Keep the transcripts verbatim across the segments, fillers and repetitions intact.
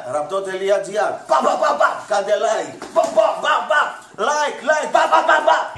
Ραπτό.gr. Πα πα πα πα. Κάντε like. Πα πα πα πα. Like, like. Πα πα πα πα.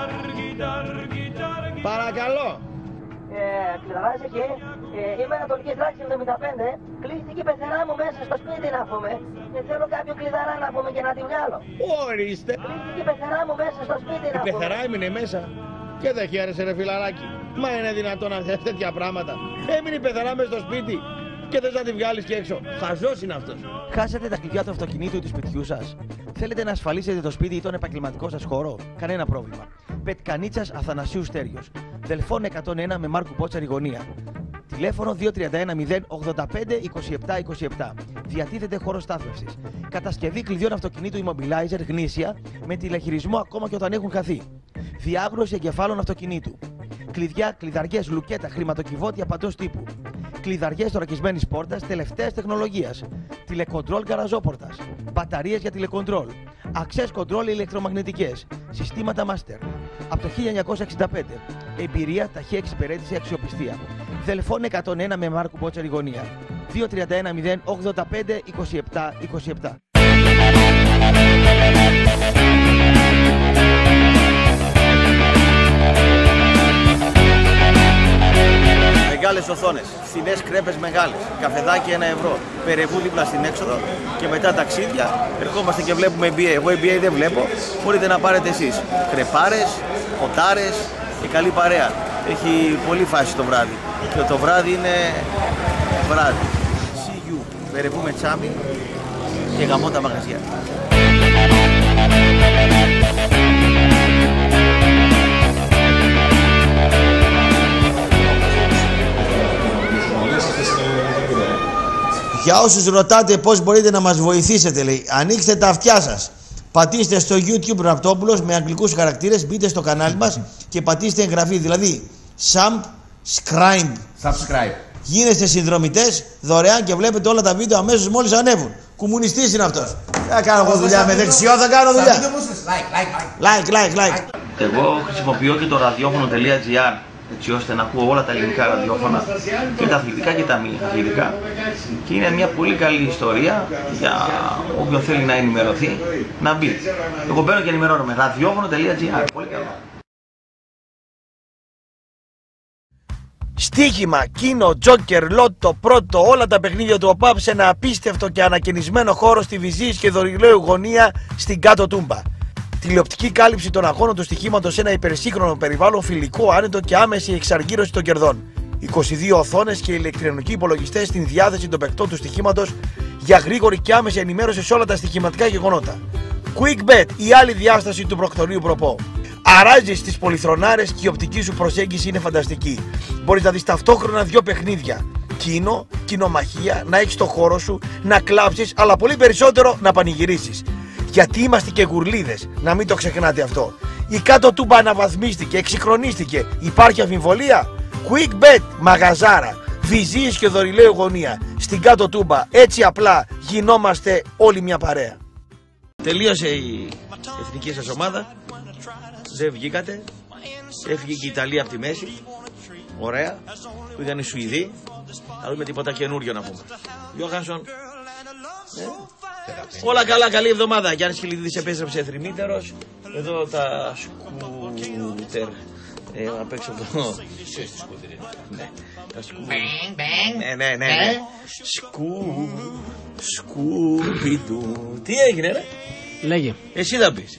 Παρακαλώ. Ε, Κλειδαράς εκεί. Ε, είμαι Ανατολική Δράκη εβδομήντα πέντε. Κλείστηκε η πεθερά μου μέσα στο σπίτι να πούμε. Και θέλω κάποιο κλειδαρά να πούμε και να τη βγάλω. Ορίστε. Κλείστηκε η πεθερά μου μέσα στο σπίτι να Η πούμε. πεθερά έμεινε μέσα. Και δεν χαίρεσαι ρε φιλαράκι. Μα είναι δυνατόν να θες τέτοια πράγματα. Έμεινε η πεθερά μέσα στο σπίτι. Και θες να τη βγάλεις και έξω. Χαζός είναι αυτός. Χάσατε τα κλειδιά του αυτοκινήτου ή του σπιτιού σας. Θέλετε να ασφαλίσετε το σπίτι ή τον επαγγελματικό σας χώρο. Κανένα πρόβλημα. Πετκανίτσας Αθανασίου Στέριος. Δελφών εκατόν ένα με Μάρκου Μπότσαρη γωνία. Τηλέφωνο δύο τρία ένα μηδέν ογδόντα πέντε είκοσι επτά είκοσι επτά. Διατίθεται χώρο στάθμευσης. Κατασκευή κλειδιών αυτοκινήτου Immobilizer γνήσια με τηλεχειρισμό ακόμα και όταν έχουν χαθεί. Διάγνωση εγκεφάλων αυτοκινήτου. Κλειδιά, κλειδαριές, λουκέτα, χρηματοκιβώτια παντός τύπου. Κλειδαριές θωρακισμένης πόρτας τελευταίας τεχνολογίας. Τηλεκοντρόλ γαραζόπορτας. Μπαταρίες για τηλεκοντρόλ. Access control ηλεκτρομαγνητικές. Συστήματα Master. Από το χίλια εννιακόσια εξήντα πέντε. Εμπειρία, ταχεία εξυπηρέτηση, αξιοπιστία. Δελφών εκατόν ένα με Μάρκου Μπότσαρη γωνία. δύο τρία ένα μηδέν ογδόντα πέντε είκοσι επτά είκοσι επτά. Μεγάλες οθόνες, φθηνές κρέπες μεγάλες, καφεδάκι ένα ευρώ, Περεβού δίπλα στην έξοδο και μετά ταξίδια. Ερχόμαστε και βλέπουμε N B A. Εγώ N B A δεν βλέπω, μπορείτε να πάρετε εσείς. Κρεπάρες, ποτάρες και καλή παρέα. Έχει πολύ φάση το βράδυ και το βράδυ είναι βράδυ. See you, Περεβού με τσάμι και γαμώ τα μαγαζιά. Για όσους ρωτάτε πώς μπορείτε να μας βοηθήσετε, λέει, ανοίξτε τα αυτιά σας. Πατήστε στο YouTube Ραπτόπουλος με αγγλικούς χαρακτήρες, μπείτε στο κανάλι μας και πατήστε εγγραφή. Δηλαδή, subscribe. Subscribe. Γίνεστε συνδρομητές δωρεάν και βλέπετε όλα τα βίντεο αμέσως μόλις ανέβουν. Κομμουνιστής είναι αυτός. Θα κάνω εγώ δουλειά με δεξιό, θα κάνω δουλειά. Like, like, like, like. Εγώ χρησιμοποιώ και το ραδιόφωνο.gr έτσι ώστε να ακούω όλα τα ελληνικά ραδιόφωνα και τα αθλητικά και τα μη αθλητικά και είναι μια πολύ καλή ιστορία για όποιον θέλει να ενημερωθεί να μπει. Εγώ μπαίνω και ενημερώνομαι. ραδιόφωνο.gr. Πολύ καλό. Στοίχημα, κίνο, τζόκερ, λότο, πρώτο, όλα τα παιχνίδια του ΟΠΑΠ σε ένα απίστευτο και ανακαινισμένο χώρο στη Βυζής και Δωρηλαίου γωνία στην Κάτω Τούμπα. Τηλεοπτική κάλυψη των αγώνων του στοιχήματος σε ένα υπερσύγχρονο περιβάλλον, φιλικό, άνετο και άμεση εξαργύρωση των κερδών. είκοσι δύο οθόνες και ηλεκτρονικοί υπολογιστές στην διάθεση των παικτών του στοιχήματος για γρήγορη και άμεση ενημέρωση σε όλα τα στοιχηματικά γεγονότα. QuickBet, η άλλη διάσταση του προκτορείου προπό. Αράζεις τις πολυθρονάρες και η οπτική σου προσέγγιση είναι φανταστική. Μπορείς να δεις ταυτόχρονα δύο παιχνίδια. Κίνο, κοινομαχία, να έχεις το χώρο σου, να κλάψεις, αλλά πολύ περισσότερο να πανηγυρίσεις. Γιατί είμαστε και γουρλίδες, να μην το ξεχνάτε αυτό. Η Κάτω Τούμπα αναβαθμίστηκε, εξυγχρονίστηκε. Υπάρχει αμφιβολία? QuickBet, μαγαζάρα, Βυζής και Δωρηλαίου γωνία. Στην Κάτω Τούμπα, έτσι απλά γινόμαστε όλοι μια παρέα. Τελείωσε η εθνική σας ομάδα. Δεν βγήκατε. Έφυγε και η Ιταλία από τη μέση. Ωραία. Που ήταν οι Σουηδοί. Θα δούμε τίποτα καινούριο να πούμε. Γιώχανσον. Ναι. Όλα καλά, καλή εβδομάδα. Γιάννης Χιλιδίδης επέστρεψε θρυμύτερος. Εδώ τα σκούτερ. Ε, απ' έξω το... Ναι, τα σκούτερ. Ναι, ναι, ναι, ναι. Σκου... Σκουπιδού. Τι έγινε ρε? Λέγε. Εσύ θα πεις.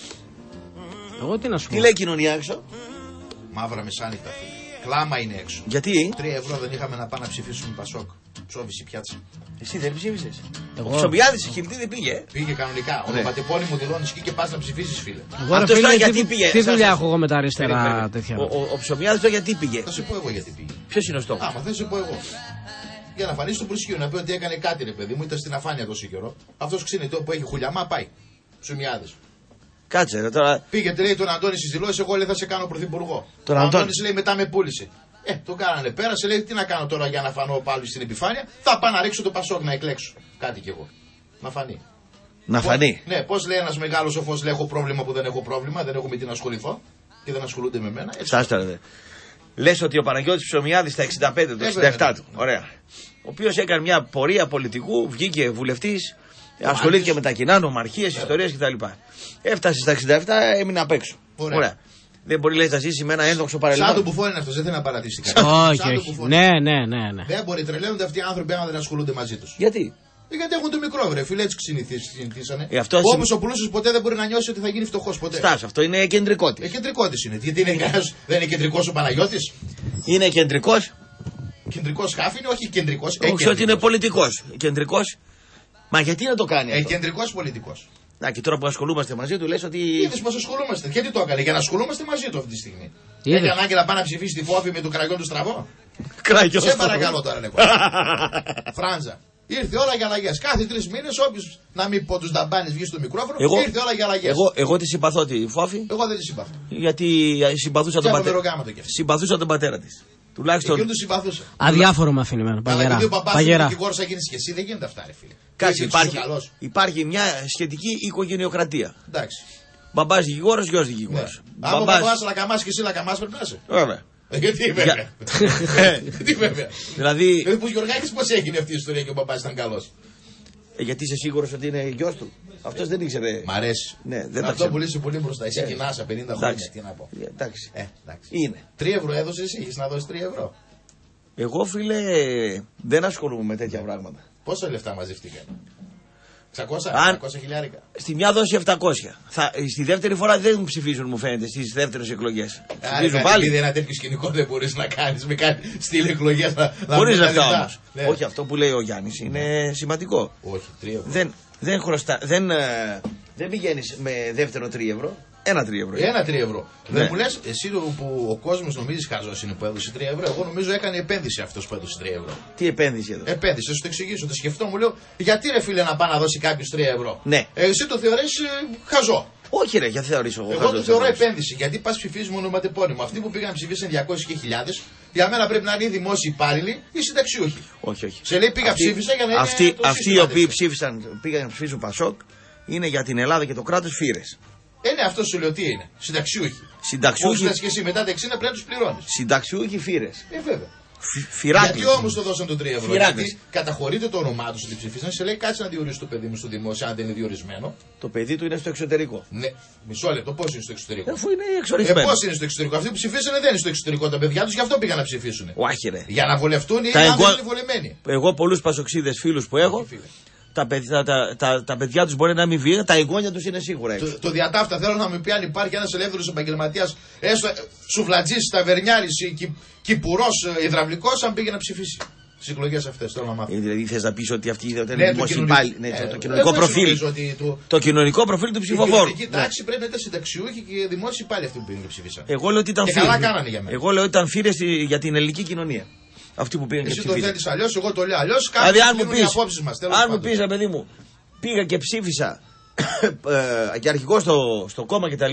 Εγώ τι να σου πω. Τι λέει η κοινωνία έξω? Μαύρα μεσάνυχτα, φίλε. Κλάμα είναι έξω. Γιατί? Τρία ευρώ δεν είχαμε να πάμε να ψηφίσουμε Πασόκ. Ψόβηση πιάτσα. Εσύ δεν ψήφισες? Εγώ. Ο Ψωμιάδης η Χιλτή δεν πήγε. Πήγε κανονικά. Ο Πατεπόλη μου δηλώνει εκεί και πα να ψηφίσει, φίλε. Εγώ, ρε, Αυτός φίλε, τώρα τι, γιατί πήγε? Τι Σας- δουλειά έχω εγώ με τα αριστερά Περίμενε, περίμενε. τέτοια. Ο, ο, ο Ψωμιάδης τώρα γιατί πήγε? Θα σου πω εγώ γιατί πήγε. Ποιος είναι ο στόχος? Άμα θα σου πω εγώ. Για να φανεί στο προσκείο να πει ότι έκανε κάτι, ρε παιδί μου, ήταν στην αφάνεια τόσο καιρό. Αυτό ξύνεται που έχει χουλιαμά πάει. Ψουμιάδε. Κάτσε ρε τώρα. Πήγε λέει τον Αντώνη στι δηλώσει, εγώ λέει θα σε κάνω πρωθυπουργό. Τον ο Αντώνη. Αντώνης λέει μετά με πούλησε. Ε, το κάνανε. Πέρασε, λέει τι να κάνω τώρα για να φανώ πάλι στην επιφάνεια. Θα πάω να ρίξω το Πασόκ να εκλέξω. Κάτι κι εγώ. Να φανεί. Να φανεί. Ναι, πώ λέει ένα μεγάλο σοφό, λέει έχω πρόβλημα που δεν έχω πρόβλημα, δεν έχω με τι να ασχοληθώ και δεν ασχολούνται με μένα. Έτσι. Σάστα ρε. Λες ότι ο Παναγιώτης Ψωμιάδης στα εξήντα πέντε, το εξήντα επτά του. Ωραία. Ο οποίος έκανε μια πορεία πολιτικού, βγήκε βουλευτής, ασχολήθηκε με τα κοινά, νομαρχίες, ιστορίες κτλ. Έφτασε στα εξήντα επτά, έμεινε απ' έξω. Ωραία. Ωραία. Δεν μπορεί λες, να ζήσει με ένα ένδοξο παρελθόν. Σαν το μπουφόν είναι αυτό, δεν θέλει να παρατήσει κάτι. Όχι, όχι. Ναι, ναι, ναι, ναι. Δεν μπορεί, τρελαίνονται αυτοί οι άνθρωποι άμα δεν ασχολούνται μαζί του. Γιατί? Γιατί έχουν το μικρό βρε, φίλε, έτσι συνηθίσανε. Ε, αυτό Όμως συμ... ο πλούσιος ποτέ δεν μπορεί να νιώσει ότι θα γίνει φτωχός ποτέ. Στάς, αυτό είναι κεντρικό της. Ε, κεντρικό της είναι. Γιατί είναι, δεν είναι κεντρικός ο Παναγιώτης. Είναι κεντρικός. Κεντρικός χάφ είναι, όχι κεντρικός. Όχι ότι είναι πολιτικός. Κεντρικός. Μα γιατί να το κάνει Ε, αυτό? κεντρικός πολιτικός. Να και τώρα που ασχολούμαστε μαζί του λες ότι. Είδες πως ασχολούμαστε. Γιατί το έκανε, για να ασχολούμαστε μαζί του αυτή τη στιγμή. Είδες. Έχει ανάγκη να πάει να ψηφίσει τη Φόβη με το κραγιόν του στραβό. Κράγιο. Σε παρακαλώ τώρα, λέγω. Φράνζα. Ήρθε ώρα για αλλαγές. Κάθε τρεις μήνες, όποιος να μην πω τους νταμπάνες βγει στο μικρόφωνο, Εγώ- ήρθε ώρα για αλλαγές. Εγώ, εγώ τη συμπαθώ τη Φόφη. Εγώ δεν τη συμπαθώ. Γιατί συμπαθούσα τον, Και από πατέρα... μεροκάματο κι αυτή. συμπαθούσα τον πατέρα της. Τουλάχιστον. Εκείνον του συμπαθούσα. Αδιάφορο με αφήνει εμένα. Αλλά Παγερά. επειδή ο παπάς είναι Παγερά. δικηγόρος θα γίνεις και εσύ, δεν γίνεται αυτά, ρε φίλε. Κάτσε, Είσαι υπάρχει, καλός. υπάρχει μια σχετική οικογενειοκρατία. Εντάξει. Μπαμπάς δικηγόρος, γιος Ναι. δικηγόρος. Άμα ο παπάς λακαμάς και εσύ λακαμάς πρέπει να είσαι. Βέβαια. Ε, Γιατί βέβαια. Γιατί βέβαια. Δηλαδή, Δηλαδή που ο Γιωργάκης πώς έγινε αυτή η ιστορία και ο παπάς ήταν καλός. ε, γιατί είσαι σίγουρος ότι είναι γιος του. Αυτός δεν ήξερε. Μ' αρέσει. Ναι, δεν τα Αυτό ξέρω. που λύσει πολύ μπροστά. Εσύ Ε, κοινάσα πενήντα εντάξει. χρόνια. Τι να πω. Ε, Εντάξει. Ε, εντάξει. Είναι. Τρία ευρώ έδωσες εσύ, έχεις να δώσεις τρία ευρώ. Εγώ φίλε δεν ασχολούμαι με τέτοια πράγματα. Πόσα λεφτά μαζευτήκαν. εξακόσια, Αν- εξακόσια χιλιάρικα. Στη μια δόση επτακόσια. Θα, στη δεύτερη φορά δεν ψηφίζουν, μου φαίνεται, στις δεύτερες εκλογές. Ψηφίζουν Άρα, πάλι. επειδή ένα τέτοιο σκηνικό δεν μπορείς να κάνεις με κάτι στυλ εκλογές να, να Χωρίς βρουν λεφτά λεφτά. όμως. Ναι. Όχι, αυτό που λέει ο Γιάννης είναι σημαντικό. Όχι, τρία ευρώ. Δεν, δεν, χρωστά, δεν, ε, δεν πηγαίνεις με δεύτερο τρία ευρώ. Ένα τρία ευρώ. Ένα τρία ευρώ. Ναι. Δεν μου λες, εσύ που ο κόσμος νομίζεις χαζός είναι που έδωσε τρία ευρώ. Εγώ νομίζω έκανε επένδυση αυτός που έδωσε τρία ευρώ. Τι επένδυση εδώ. Επένδυση, θα σου το εξηγήσω. Το σκεφτόμουν, λέω, γιατί ρε φίλε να πάει να δώσει κάποιο τρία ευρώ. Ναι. Ε, εσύ το θεωρείς ε, χαζό. Όχι ρε, γιατί θεωρήσω εγώ. Εγώ χαζός το θεωρώ αυτός. επένδυση. Γιατί πα ψηφίζει μόνο ονοματεπώνυμο. Αυτοί που πήγαν ψηφίσαν διακόσιες και χιλιάδες, για μένα πρέπει να είναι οι δημόσιοι υπάλληλοι ή συνταξιούχοι. Όχι, όχι. Σε λέει πήγα Αυτοί- ψήφισα για να είναι. Αυτοί, το αυτοί οι σύστημα οποίοι τέτοιο. ψήφισαν, πήγαν να ψηφίσουν Πασόκ είναι για την Ελλάδα και το κράτος φύρες. Ε, ναι, αυτό σου λέω τι είναι. Συνταξιούχοι. Συνταξιούχοι, Όπως και εσύ μετά τα εξήντα πρέπει να του πληρώνει. συνταξιούχοι φύρες. Ε, βέβαια. Φυράκλες. Γιατί όμως το δώσαν το τρία ευρώ. Φυράκλες. Γιατί καταχωρείται το όνομά του ότι ψηφίσαν, σε λέει κάτσε να διορίσει το παιδί μου στο δημόσιο, αν δεν είναι διορισμένο. Το παιδί του είναι στο εξωτερικό. Ναι, μισό λεπτό, πώ είναι στο εξωτερικό. Αφού είναι Ε, εξορισμένο. πώ είναι στο εξωτερικό. Αυτοί που ψηφίσανε δεν είναι στο εξωτερικό τα παιδιά του, γι' αυτό πήγαν να ψηφίσουν. Όχι ρε. Για να βολευτούν ή Τα αν εγω- δεν είναι βολεμένοι. Εγώ πολλούς πασοξίδες φίλους που έχω, Φίλε. τα, παιδιά, τα, τα, τα παιδιά τους μπορεί να μην βγει, τα εγγόνια τους είναι σίγουρα έξω. Το, το διατάφτα θέλω να μου πει αν υπάρχει ένα ελεύθερο επαγγελματία, έστω ε, σουβλατζή, ταβερνιάρη, κι, κυπουρό, υδραυλικό, αν πήγε να ψηφίσει. Στι εκλογέ αυτέ θέλω να μάθω. Ε, δηλαδή θες να πεις ότι αυτή ήταν Ναι, το δημόσιοι κοινωνικό- υπάλληλοι, ναι, ε, το κοινωνικό εγώ έτσι προφίλ. νομίζω ότι το- Το κοινωνικό προφίλ του Η ψηφοφόρου. κοινωνική τάξη πρέπει να ήταν συνταξιούχοι και δημόσιοι υπάλληλοι αυτοί που πήγαν και ψηφίσαν. Εγώ λέω ότι ήταν Και φύρες. καλά κάνανε για μένα. Εγώ λέω ότι ήταν φύρες για την ελληνική κοινωνία. Αυτοί που πήγαν και Εσύ το ψηφίσαν. θέλει αλλιώ, εγώ το λέω αλλιώ. Δηλαδή, αν μου οι πει, απόψεις μας, τέλος αν μου πάντων. πει, παιδί μου, πήγα και ψήφισα ε, και αρχηγό στο, στο κόμμα κτλ.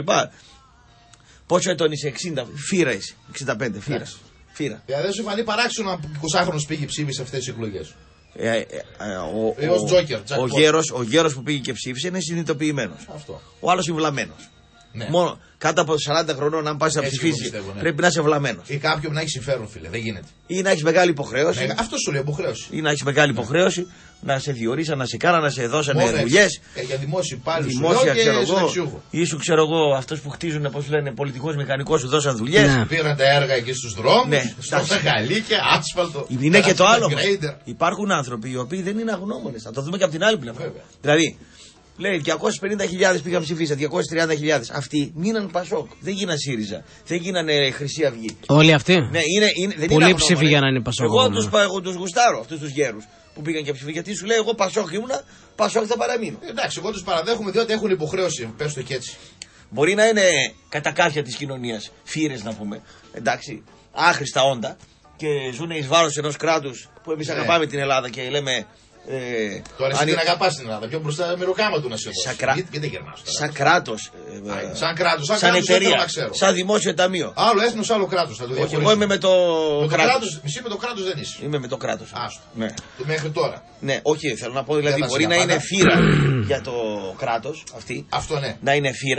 Πόσο ετών είσαι, εξήντα, φύρα είσαι, εξήντα πέντε, φύρα. Ναι. Φύρα. Δηλαδή δεν σου φανεί παράξενο να εικοσάχρονος πήγε ψήφισε αυτές τις εκλογές. Ε, ε, ε, ο, Ε, ως ο, Τζόκερ, ο, jackpot. γέρος, ο γέρος που πήγε και ψήφισε είναι συνειδητοποιημένος. Αυτό. Ο άλλος είναι βλαμμένος. Ναι. Μόνο κάτω από σαράντα χρονών, αν πας να Έτσι ψηφίσεις, εγώ πιστεύω, ναι. πρέπει να είσαι βλαμμένος. Ή κάποιον να έχει συμφέρον, φίλε. Δεν γίνεται. Ή να έχεις μεγάλη υποχρέωση. Ναι, αυτό σου λέει υποχρέωση. Ή να έχεις μεγάλη υποχρέωση να σε διορίσαν, να σε κάναν, να σε δώσανε Μόνο δουλειές. ε, για δημόσιο υπάλληλο σου Δημόσια, λέω και ξέρω εγώ. συνταξιούχο. Ήσου, ξέρω εγώ, αυτός που χτίζουν, πώς λένε, πολιτικός μηχανικός, σου δώσαν δουλειές. Ναι. Πήραν τα έργα εκεί στους δρόμους, Ναι, στα εντάξει. μεγαλίκια, άσφαλτο. Είναι και το τα άλλο. μας. grader. Υπάρχουν άνθρωποι οι οποίοι δεν είναι αγνώμονες. Θα το δούμε και από την άλλη πλευρά. Βέβαια. Δηλαδή, λέει διακόσιες πενήντα χιλιάδες πήγαν ψηφίσαν, διακόσιες τριάντα χιλιάδες. Αυτοί μείναν Πασόκ. Δεν γίναν ΣΥΡΙΖΑ. Δεν γίνανε Χρυσή Αυγή. Όλοι αυτοί. Ναι, είναι, είναι, δεν Πολύ είναι ψήφοι αγνώμονες. για να είναι Πασόκ, Εγώ εγώ τους, πα- εγώ τους γουστάρω αυτούς τους γέρους που πήγαν και ψηφίσαν. Γιατί σου λέει, εγώ Πασόκ ήμουνα, Πασόκ θα παραμείνω. Εντάξει, εγώ του παραδέχομαι διότι έχουν υποχρέωση. Πες το και έτσι. Μπορεί να είναι κατακάρφια της κοινωνίας, φύρες να πούμε, εντάξει, άχρηστα όντα και ζουν εις βάρος ενός κράτους που εμείς Ναι. αγαπάμε την Ελλάδα και λέμε. Ε, Τώρα εσύ αν- την αγαπάς στην Ελλάδα. Πιο μπροστά με ροκάμα του να σε Σαν δώσει. κρά- Γιατί γιατί δεν γερνάς τώρα. σαν κράτος, ε, Α, ε, Σαν κράτος, σαν, σαν κράτος δεν θέλω εταιρεία, να ξέρω. σαν δημόσιο ταμείο. Άλλο έθνος, άλλο κράτος. Θα το Όχι, διαχωρίσουμε. εγώ είμαι με το, Με το κράτος. κράτος. Εσύ με το κράτος δεν είσαι. Είμαι με το κράτος. Άστο. Ναι. Μέχρι τώρα. Ναι, όχι, θέλω να πω δηλαδή Δεν θα μπορεί να συναπάτα. είναι φύρα για το κράτος αυτή. Αυτό ναι. Να είναι φύρα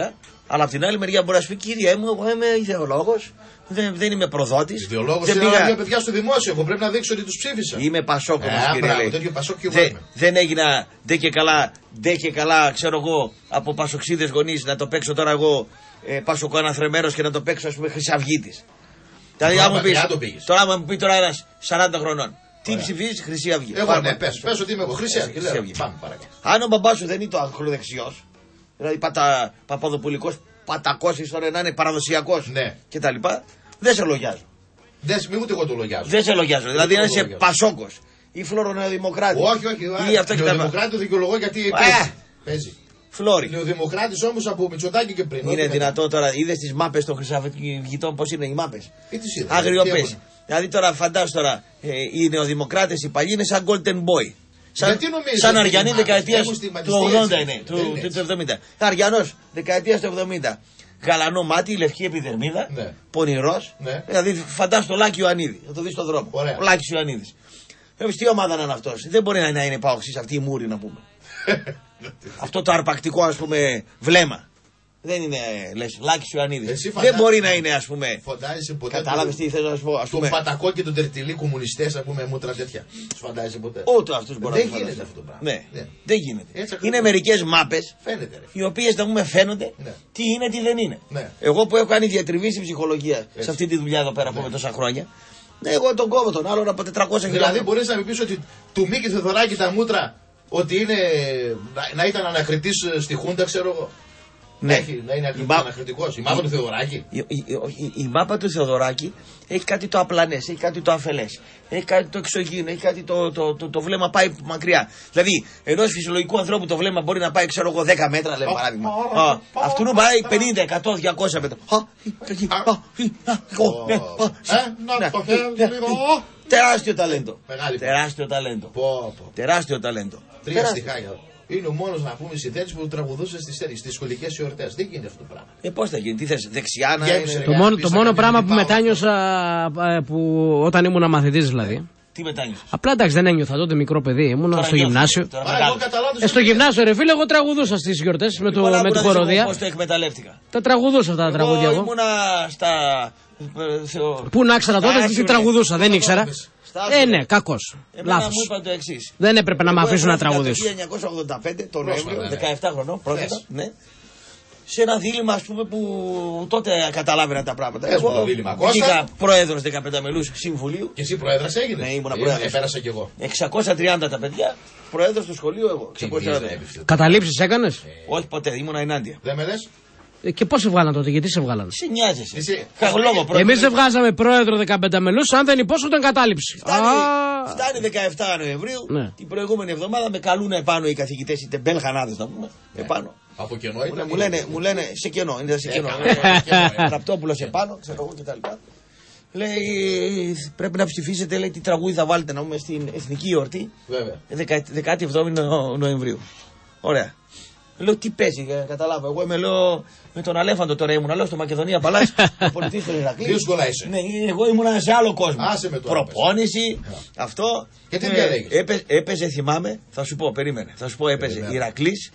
Αλλά από την άλλη μεριά μπορεί να σου πει: Κύριε μου, εγώ είμαι ιδεολόγος, δεν, δεν είμαι προδότης. Ιδεολόγος είναι πήγα... παιδιά στο δημόσιο. Εγώ πρέπει να δείξω ότι τους ψήφισα. Είμαι πασόκομος, ε, κύριε. Μπράβο, τέτοιο πασόκιο Δε, δεν έγινα ντε και καλά, ντε και καλά, ξέρω εγώ, από πασοξίδες γονείς να το παίξω τώρα εγώ ε, πασοκοαναθρεμένος και να το παίξω, ας πούμε, Χρυσαυγίτης. Δηλαδή, άμα πεις, τώρα, άμα μου πει τώρα ένας σαράντα χρονών, τι ψηφίζεις, Χρυσή Αυγή. Εγώ Πάρμα. ναι, πες, πες ότι είμαι εγώ, Χρυσή Αυγή. Αν ο μπαμπάς σου δεν είναι το ακροδεξιός, δηλαδή πατα, παπαδοπουλικός, πατακός, ίστορα να είναι παραδοσιακός ναι. κτλ. Δεν σε λογιάζω. Δεν μη ούτε εγώ το λογιάζω. Δεν σε λογιάζω. Δηλαδή αν είσαι πασόκος ή φλωρονεοδημοκράτη. Όχι, όχι. Ή αυτό και τα Νεοδημοκράτη το δικαιολογώ γιατί παίζει. παίζει. Φλόρι. Νεοδημοκράτης όμως από Μητσοτάκη και πριν. Είναι δυνατό τώρα, είδες τις μάπες των Χρυσαυγητών πώς είναι οι μάπες. Αγριοπές. Δηλαδή τώρα φαντάσου τώρα ε, οι νεοδημοκράτες οι παλιοί είναι σαν Golden Boy. Σαν, νομίζεις, σαν Αριανή δεκαετίας του ογδόντα είναι, του, του, του εβδομήντα. Αριανός δεκαετίας του εβδομήντα. Γαλανό μάτι, λευκή επιδερμίδα, ναι. πονηρός. Ναι. Δηλαδή φαντάσου το Λάκη Ιωαννίδη, θα το δεις στον δρόμο. Ωραία. Ο Λάκης Ιωαννίδης. Βέβαια, τι ομάδα να είναι αυτός. Δεν μπορεί να είναι, είναι πάοξης αυτή η μούρη να πούμε. Αυτό το αρπακτικό ας πούμε βλέμμα. Δεν είναι, λες, Λάκης Ιωαννίδης. Δεν μπορεί να είναι, ας πούμε. Φαντάζεσαι ποτέ. Κατάλαβες τι θέλω να σου πω. Ας τον πούμε. Πατακό και τον Τερτιλί κομμουνιστές, α πούμε, μούτρα τέτοια. Σου φαντάζεσαι ποτέ. Ούτε αυτούς μπορεί να Δεν γίνεται αυτό το πράγμα. Ναι, ναι. Δεν γίνεται. Έτσι, είναι μερικές μάπες φαίνεται, οι οποίες να πούμε φαίνονται ναι. τι είναι, τι δεν είναι. Ναι. Εγώ που έχω κάνει διατριβή στην ψυχολογία έτσι. Σε αυτή τη δουλειά εδώ πέρα που ναι. είμαι τόσα χρόνια. Ναι, εγώ τον κόβω τον άλλον από τετρακόσια χιλιάδες. Δηλαδή μπορεί να μου πει ότι του Μίκη Θεοδωράκη τα μούτρα ότι είναι να ήταν ανακριτής στη Χούντα, ξέρω εγώ. Ναι. Έχει, να είναι Μα... ανακριτικός. Η μάπα του Θεοδωράκη. Η, η, η, η μάπα του Θεοδωράκη έχει κάτι το απλανές, έχει κάτι το αφελές, έχει κάτι το εξωγήινο, έχει κάτι το, το, το, το βλέμμα πάει μακριά. Δηλαδή, ενός φυσιολογικού ανθρώπου το βλέμμα μπορεί να πάει, ξέρω εγώ, δέκα μέτρα, λέμε παράδειγμα. Αυτού νου πάει πενήντα, εκατό, διακόσια μέτρα. Τεράστιο ταλέντο. Τεράστιο ταλέντο. Τεράστιο ταλέντο. Τρία στιχάκια. Είναι ο μόνος να πούμε συνθέτης που τραγουδούσε στις, στις σχολικές εορτές. Δεν γίνεται αυτό το πράγμα. Ε, πώς θα γίνει, τι θες, δεξιά να είναι. Το μόνο, το μόνο πράγμα που μετάνιωσα που, όταν ήμουν μαθητής δηλαδή. Τι μετάνιωσες? Απλά εντάξει δεν ένιωθα τότε μικρό παιδί, ήμουν στο νιώθω, γυμνάσιο. Ε, στο γυμνάσιο ρε φίλε, εγώ τραγουδούσα στις γιορτές με, το, με τη χοροδία. Πώς το εκμεταλλεύτηκα. Τα τραγουδούσα αυτά τα τραγούδια εγώ. Ήμουνα στα... Πού να ξέρα τότε, τι τραγουδούσα, δεν ήξερα. Ε, ναι, κακός. Λάθος. Μου είπαν το εξής. Δεν έπρεπε να με αφήσουν να τραγουδήσω. Το χίλια εννιακόσια ογδόντα πέντε, τον Νοέμβριο, δεκαεπτά χρονών, πρόσφατα, ναι. Σε ένα δίλημμα, ας πούμε, που τότε καταλάβαινα τα πράγματα. Εγώ βγήκα πρόεδρος δεκαπέντε μελούς συμβουλίου. Και εσύ πρόεδρας έγινες? Ναι, ήμουν πρόεδρος. Επέρασα κι εγώ. εξακόσια τριάντα τα παιδιά, πρόεδρος του σχολείου εγώ. Καταλήψεις έκανες? Όχι ποτέ, ήμουν ενάντια. Δεν με λες? Και πώς σε βγάλαν τότε, γιατί σε βγάλαν? Σε νοιάζεσαι. Εσύ... Εμείς δεν βγάζαμε πρόεδρο δεκαπέντε μελούς αν δεν υπόσχονταν κατάληψη. Φτάνει, Α... φτάνει δεκαεπτά Νοεμβρίου, ναι. Την προηγούμενη εβδομάδα με καλούν επάνω οι καθηγητές, οι τεμπέλχανάδες να πούμε. Ναι. Επάνω. Από κενό ήταν. Μου λένε, μου λένε σε κενό, είναι σε κενό. Ραπτόπουλος επάνω, ξέρω εγώ κτλ. Λέει πρέπει να ψηφίσετε, λέει, τι τραγούδι θα βάλετε να πούμε στην εθνική εορτή. δεκαεπτά Νοεμβρίου. Ωραία. Λέω τι παίζει, καταλάβω. Εγώ είμαι λέω, με τον Αλέφαντο τώρα ήμουν. Λέω στο Μακεδονία Παλάς, ο πολιτής του Ηρακλή. Δύσκολα είσαι. Ναι, εγώ ήμουν σε άλλο κόσμο. Άσε με το προπόνηση, yeah. αυτό. Και τι ε, διαλέγεις? Έπαι, έπαιζε, θυμάμαι, θα σου πω, περίμενε. Θα σου πω, έπαιζε Ηρακλής.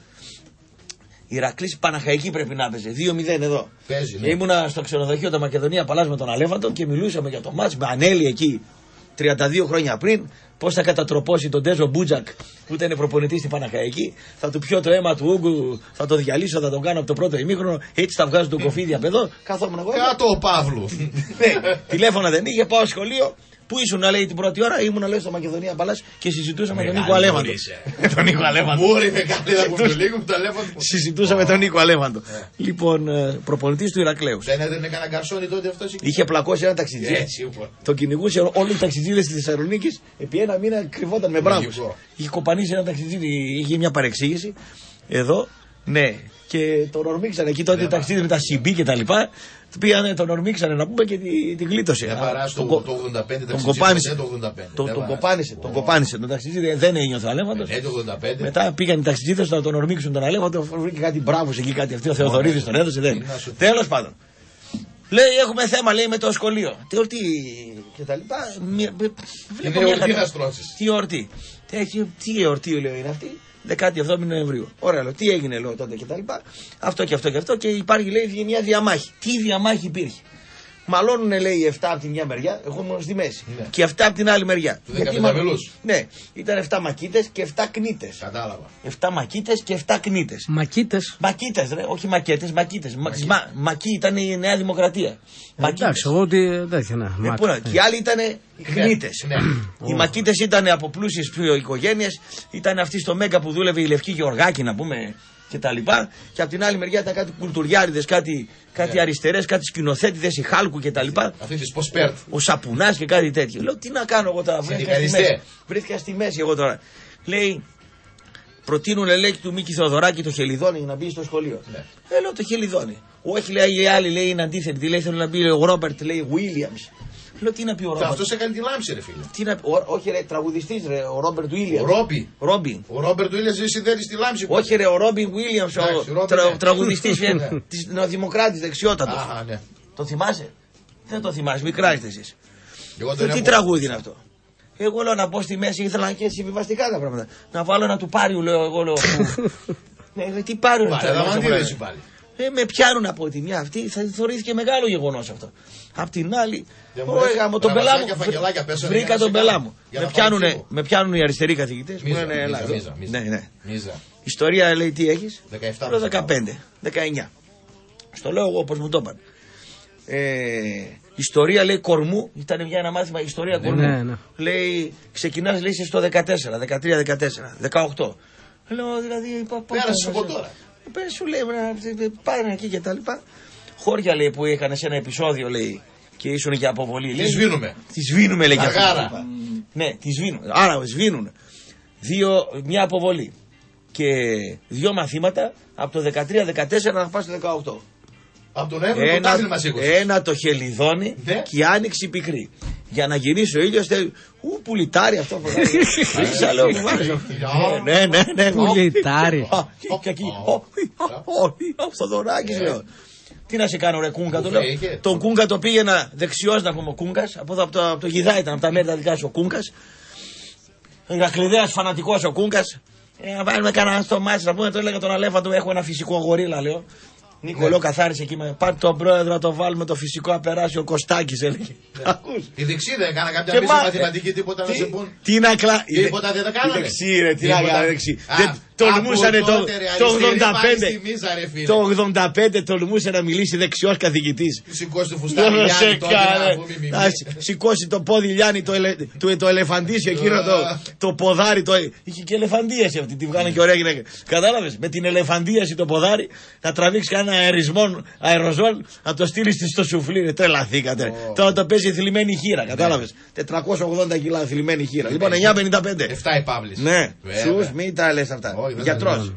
Ηρακλής Παναχαϊκή πρέπει να έπαιζε. δύο μηδέν εδώ. Παίζει, ναι. Ήμουνα στο ξενοδοχείο του Μακεδονία Παλάς με τον Αλέφαντο και μιλούσαμε για το μάτς με Ανέλη εκεί τριάντα δύο χρόνια πριν. Πώς θα κατατροπώσει τον Τέζο Μπούτζακ που ήταν προπονητής στην Παναχαϊκή. Θα του πιω το αίμα του Ούγκου, θα το διαλύσω, θα τον κάνω από το πρώτο ημίχρονο. Έτσι θα βγάζω τον κοφίδι απ' εδώ. Καθόμουν εγώ. Κάτω ο Παύλου. Ναι, τηλέφωνα δεν είχε, πάω σχολείο. Πού ήσουν, λέει, την πρώτη ώρα? Ήμουν, λέει, στο Μακεδονία Παλάς και συζητούσαμε με τον Νίκο Αλέφαντο. Τον Νίκο Αλέφαντο. Μούρι με κάτι να πούμε λίγο με το Αλέφαντο. Συζητούσαμε τον Νίκο Αλέφαντο. Λοιπόν, προπονητής του Ηρακλέου. Δεν έδινε κανένα γκαρσόνι τότε αυτό? Είχε πλακώσει ένα ταξιτζή. Τον κυνηγούσε όλους τους ταξιτζίδες της Θεσσαλονίκης. Επί ένα μήνα κρυβόταν με μπράβους. Είχε κοπανίσει ένα ταξιτζίδι, είχε μια παρεξήγηση. Εδώ, ναι. Και τον ορμήξανε εκεί τότε ταξίδι με τα Σιμπή και τα λοιπά. Πήγανε, τον ορμήξανε να πούμε και την τη γλίτωσε. Δεν παράσει το, το ογδόντα πέντε τον κοπάνισε. Το ογδόντα πέντε. Τον, τον κοπάνισε. Τον κοπάνισε. Τον ταξιδίδι δεν ένιωθε ο Αλέφαντος. Μετά πήγαν οι ταξιδίδες να τον ορμήξουν τον Αλέφαντο. Βρήκε κάτι μπράβος εκεί, κάτι αυτή. Ο Θεοδωρίδης τον έδωσε. Τέλος πάντων. Λέει έχουμε θέμα, λέει, με το σχολείο. Τι εορτή και τα λοιπά. Βλέπω μια κατάσταση. Τι εορτή. Τι εορτή, λέει, είναι αυτή. δεκαεπτά Νοεμβρίου. Ωραία, λέω, τι έγινε λέω τότε και τα λοιπά. Αυτό και αυτό και αυτό και υπάρχει λέει μια διαμάχη. Τι διαμάχη υπήρχε? Μαλώνουν λέει επτά από τη μια μεριά, εγώ ήμουν στη μέση. Ναι. Και επτά από την άλλη μεριά. Του δεκαπενταμελούς. Ναι, ήταν επτά μακίτες και επτά κνίτες. Κατάλαβα. επτά μακίτες και επτά κνίτες. Μακίτες. Μακίτες, ρε, όχι μακέτες, μακίτες. Μακί. Μα, μακί ήταν η Νέα Δημοκρατία. Εντάξει, εγώ ότι τέτοια ναι. Ε, πού να, και οι άλλοι ήταν οι κνίτες. Ναι, ναι. Οι μακίτες ήταν από πλούσιες οικογένειες, ήταν αυτή στο Μέγκα που δούλευε η Λευκή Γεωργάκη, να πούμε. Και τα λοιπά. Και από την άλλη μεριά ήταν κάτι κουλτουριάριδες, κάτι, κάτι yeah. αριστερές, κάτι σκηνοθέτηδες, η Χάλκου και τα λοιπά. Αυτή τη Ποσπέρτ. Ο Σαπουνάς και κάτι τέτοιο. Λέω τι να κάνω εγώ τώρα. Βρήθηκα στη, μέση. βρήθηκα στη μέση εγώ τώρα. Λέει, προτείνουν λέει του Μίκη Θεοδωράκη το Χελιδόνι να μπει στο σχολείο. Ναι. Ε, λέω το Χελιδόνι. Όχι λέει οι άλλοι λέει είναι αντίθετοι. Λέει θέλω να μπει ο Ρόμπερτ λέει Williams. Λέω τι να πει ο Ρόμπερτ. Αυτό έκανε τη λάμψη, ρε φίλε. Τι να πει, ο, όχι ρε, τραγουδιστής ρε, ο Ρόμπερτ Williams. Ο Ρόμπι. Ρόμπι. Ο Ρόμπερτ Williams συνδέεται στη λάμψη. Όχι ρε, ο Ρόμπιν Williams, ο τρα, τραγουδιστής της Νεοδημοκράτης, δεξιότατος. Α, ναι. Το θυμάσαι? Δεν το θυμάσαι, μικρά είστε εσείς. Τι έχω... τραγούδι είναι αυτό? Εγώ λέω να μπω στη μέση, ήθελα και συμβιβαστικά τα πράγματα. Να βάλω ένα του Πάριου, λέω εγώ. Λέω, ναι, τι Πάριου είναι αυτό? Ε, με πιάνουν από τη μια αυτή, θα θεωρήθηκε μεγάλο γεγονός αυτό. Απ' την άλλη, εγώ τον πελά μου. Βρήκα τον πελά μου. Με πιάνουν οι αριστεροί καθηγητές που είναι Ελλάδα. Ναι, ναι. Ιστορία λέει τι έχεις? δεκαεπτά. δεκαπέντε, δεκαεννιά. Στο λέω εγώ όπως μου το είπαν. Ιστορία λέει κορμού, ήταν μια ένα μάθημα ιστορία κορμού. Λέει ξεκινάς λέει στο δεκατέσσερα, δεκατρία, δεκατέσσερα, δεκαοκτώ. Λέω δηλαδή. Πέρασε από τώρα. Πέρασε σου λέει πάνε εκεί και τα λοιπά. Χώρια λέει που έκανε σε ένα επεισόδιο λέει και ήσουν και αποβολή. Τη σβήνουμε. Τη σβήνουμε λέει και αυτά. Ναι, τη σβήνουμε. Άρα σβήνουν. Δύο, μια αποβολή. Και δύο μαθήματα από το δεκατρία δεκατέσσερα να πας στο δεκαοκτώ. Από τον Εύρο πρωτάθλημα μας σήκωσε. Ένα το Χελιδόνι ναι. Και η άνοιξη πικρή. Για να γυρίσει ο ήλιος θέλει. Ου, πουλιτάρι αυτό. Ναι, ναι, ναι. Πουλιτάρι. Και εκεί. Στο δωράκι λέω. Τι να σε κάνω ρε Κούγκα, το λέω. Τον Κούγκα το πήγαινα δεξιός να πούμε ο Κούγκας. Από το Γιδά ήταν, από τα μέρη τα δικά σου ο Κούγκας. Ηρακλειδέας φανατικός ο Κούγκας. Να βάλουμε κανένα στο μάτι να πούμε, το έλεγα τον Αλέφαντο, έχω ένα φυσικό γορίλα λέω. Νίκο, λέω καθάρισε εκεί. Πάρτε τον πρόεδρο να το βάλουμε το φυσικό απεράσει ο Κωστάκης έλεγε. Η δεξί δεν έκανα κάποια μισή μαθηματική τίποτα να σε πούν. Τι να κλα... Τίποτα δεν τα κάνανε. Η δεξί ρε, τι να κάνει δεξί. Τολμούσανε το, το ογδόντα πέντε. Το ογδόντα πέντε τολμούσε να μιλήσει δεξιός καθηγητής. Σηκώσει το φουστάρι Λιάννη τότε να σηκώσει το πόδι Λιάννη το, ελε, το, το ελεφαντήσιο εκείνο το, το ποδάρι. Το, είχε και ελεφαντίαση αυτή, τη βγάλανε και ωραία γυναίκα. Κατάλαβες, με την ελεφαντίαση το ποδάρι να τραβήξει κανένα αερισμό, αεροζόλ να το στείλει στο σουφλί. Τρελαθήκατε. Τώρα το παίζει θλιμμένη χείρα, κατάλαβες. τετρακόσια ογδόντα κιλά θλιμμένη χείρα. Λοιπόν εννιά πενήντα πέντε. εφτά η Παύλης. Ναι, σου μην τα λες αυτά. Γιατρός.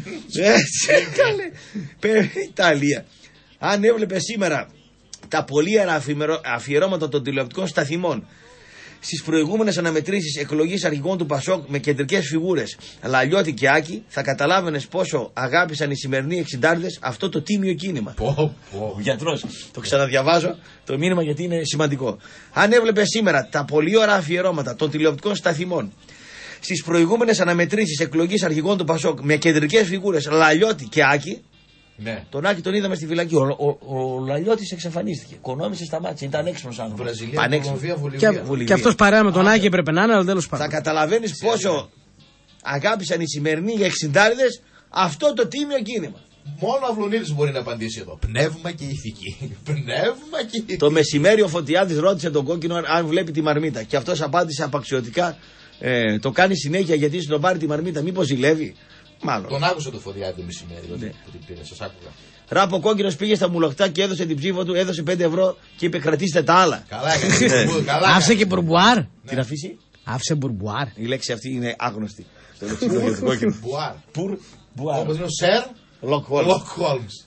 Έτσι, Ιταλία. Αν έβλεπε σήμερα τα πολύαρα αφιερώματα των τηλεοπτικών σταθμών στις προηγούμενες αναμετρήσεις εκλογής αρχηγών του Πασόκ με κεντρικές φιγούρες Λαλιώτη και Άκη, θα καταλάβαινες πόσο αγάπησαν οι σημερινοί εξιντάριδες αυτό το τίμιο κίνημα. Ο γιατρός, το ξαναδιαβάζω το μήνυμα γιατί είναι σημαντικό. Αν έβλεπε σήμερα τα πολύαρα αφιερώματα των τηλεοπτικών σταθμών στις προηγούμενες αναμετρήσεις εκλογής αρχηγών του Πασόκ με κεντρικές φιγούρες Λαλιώτη και Άκη, ναι. Τον Άκη τον είδαμε στη φυλακή. Ο, ο, ο Λαλιώτης εξαφανίστηκε. Κονόμησε στα μάτια. Ήταν έξυπνος άνθρωπος. Και, και αυτός παρέα με τον Άκη έπρεπε να είναι, αλλά τέλος πάντων. Θα καταλαβαίνεις πόσο αγάπησαν οι σημερινοί εξιντάριδες αυτό το τίμιο κίνημα. Μόνο ο Αυλονίδης μπορεί να απαντήσει εδώ. Πνεύμα και ηθική. Πνεύμα και ηθική. Το μεσημέρι ο Φωτιάδης ρώτησε τον Κόκκινο αν βλέπει τη μαρμίτα. Και αυτός απάντησε απαξιωτικά. Ε, το κάνει συνέχεια γιατί σου τον πάρει τη μαρμίτα. Μήπως ζηλεύει. Μάλλον. Τον άκουσα το Φωτιάδη το μεσημέρι. Ναι. Ότι πήρε, σας άκουγα. Ράπο Κόκκινος πήγε στα μουλοχτά και έδωσε την ψήφο του, έδωσε πέντε ευρώ και είπε κρατήστε τα άλλα. Καλά, καλά. Άφησε και μπουρμπουάρ. Ναι. Τι να αφήσει. Άφησε μπουρμπουάρ. Η λέξη αυτή είναι άγνωστη. Το λεξικό για τον Κόκκινο. Μπουάρ. Πουρ. Μπουάρ. Όπως είναι ο Σερ Λοκ Χόλμς.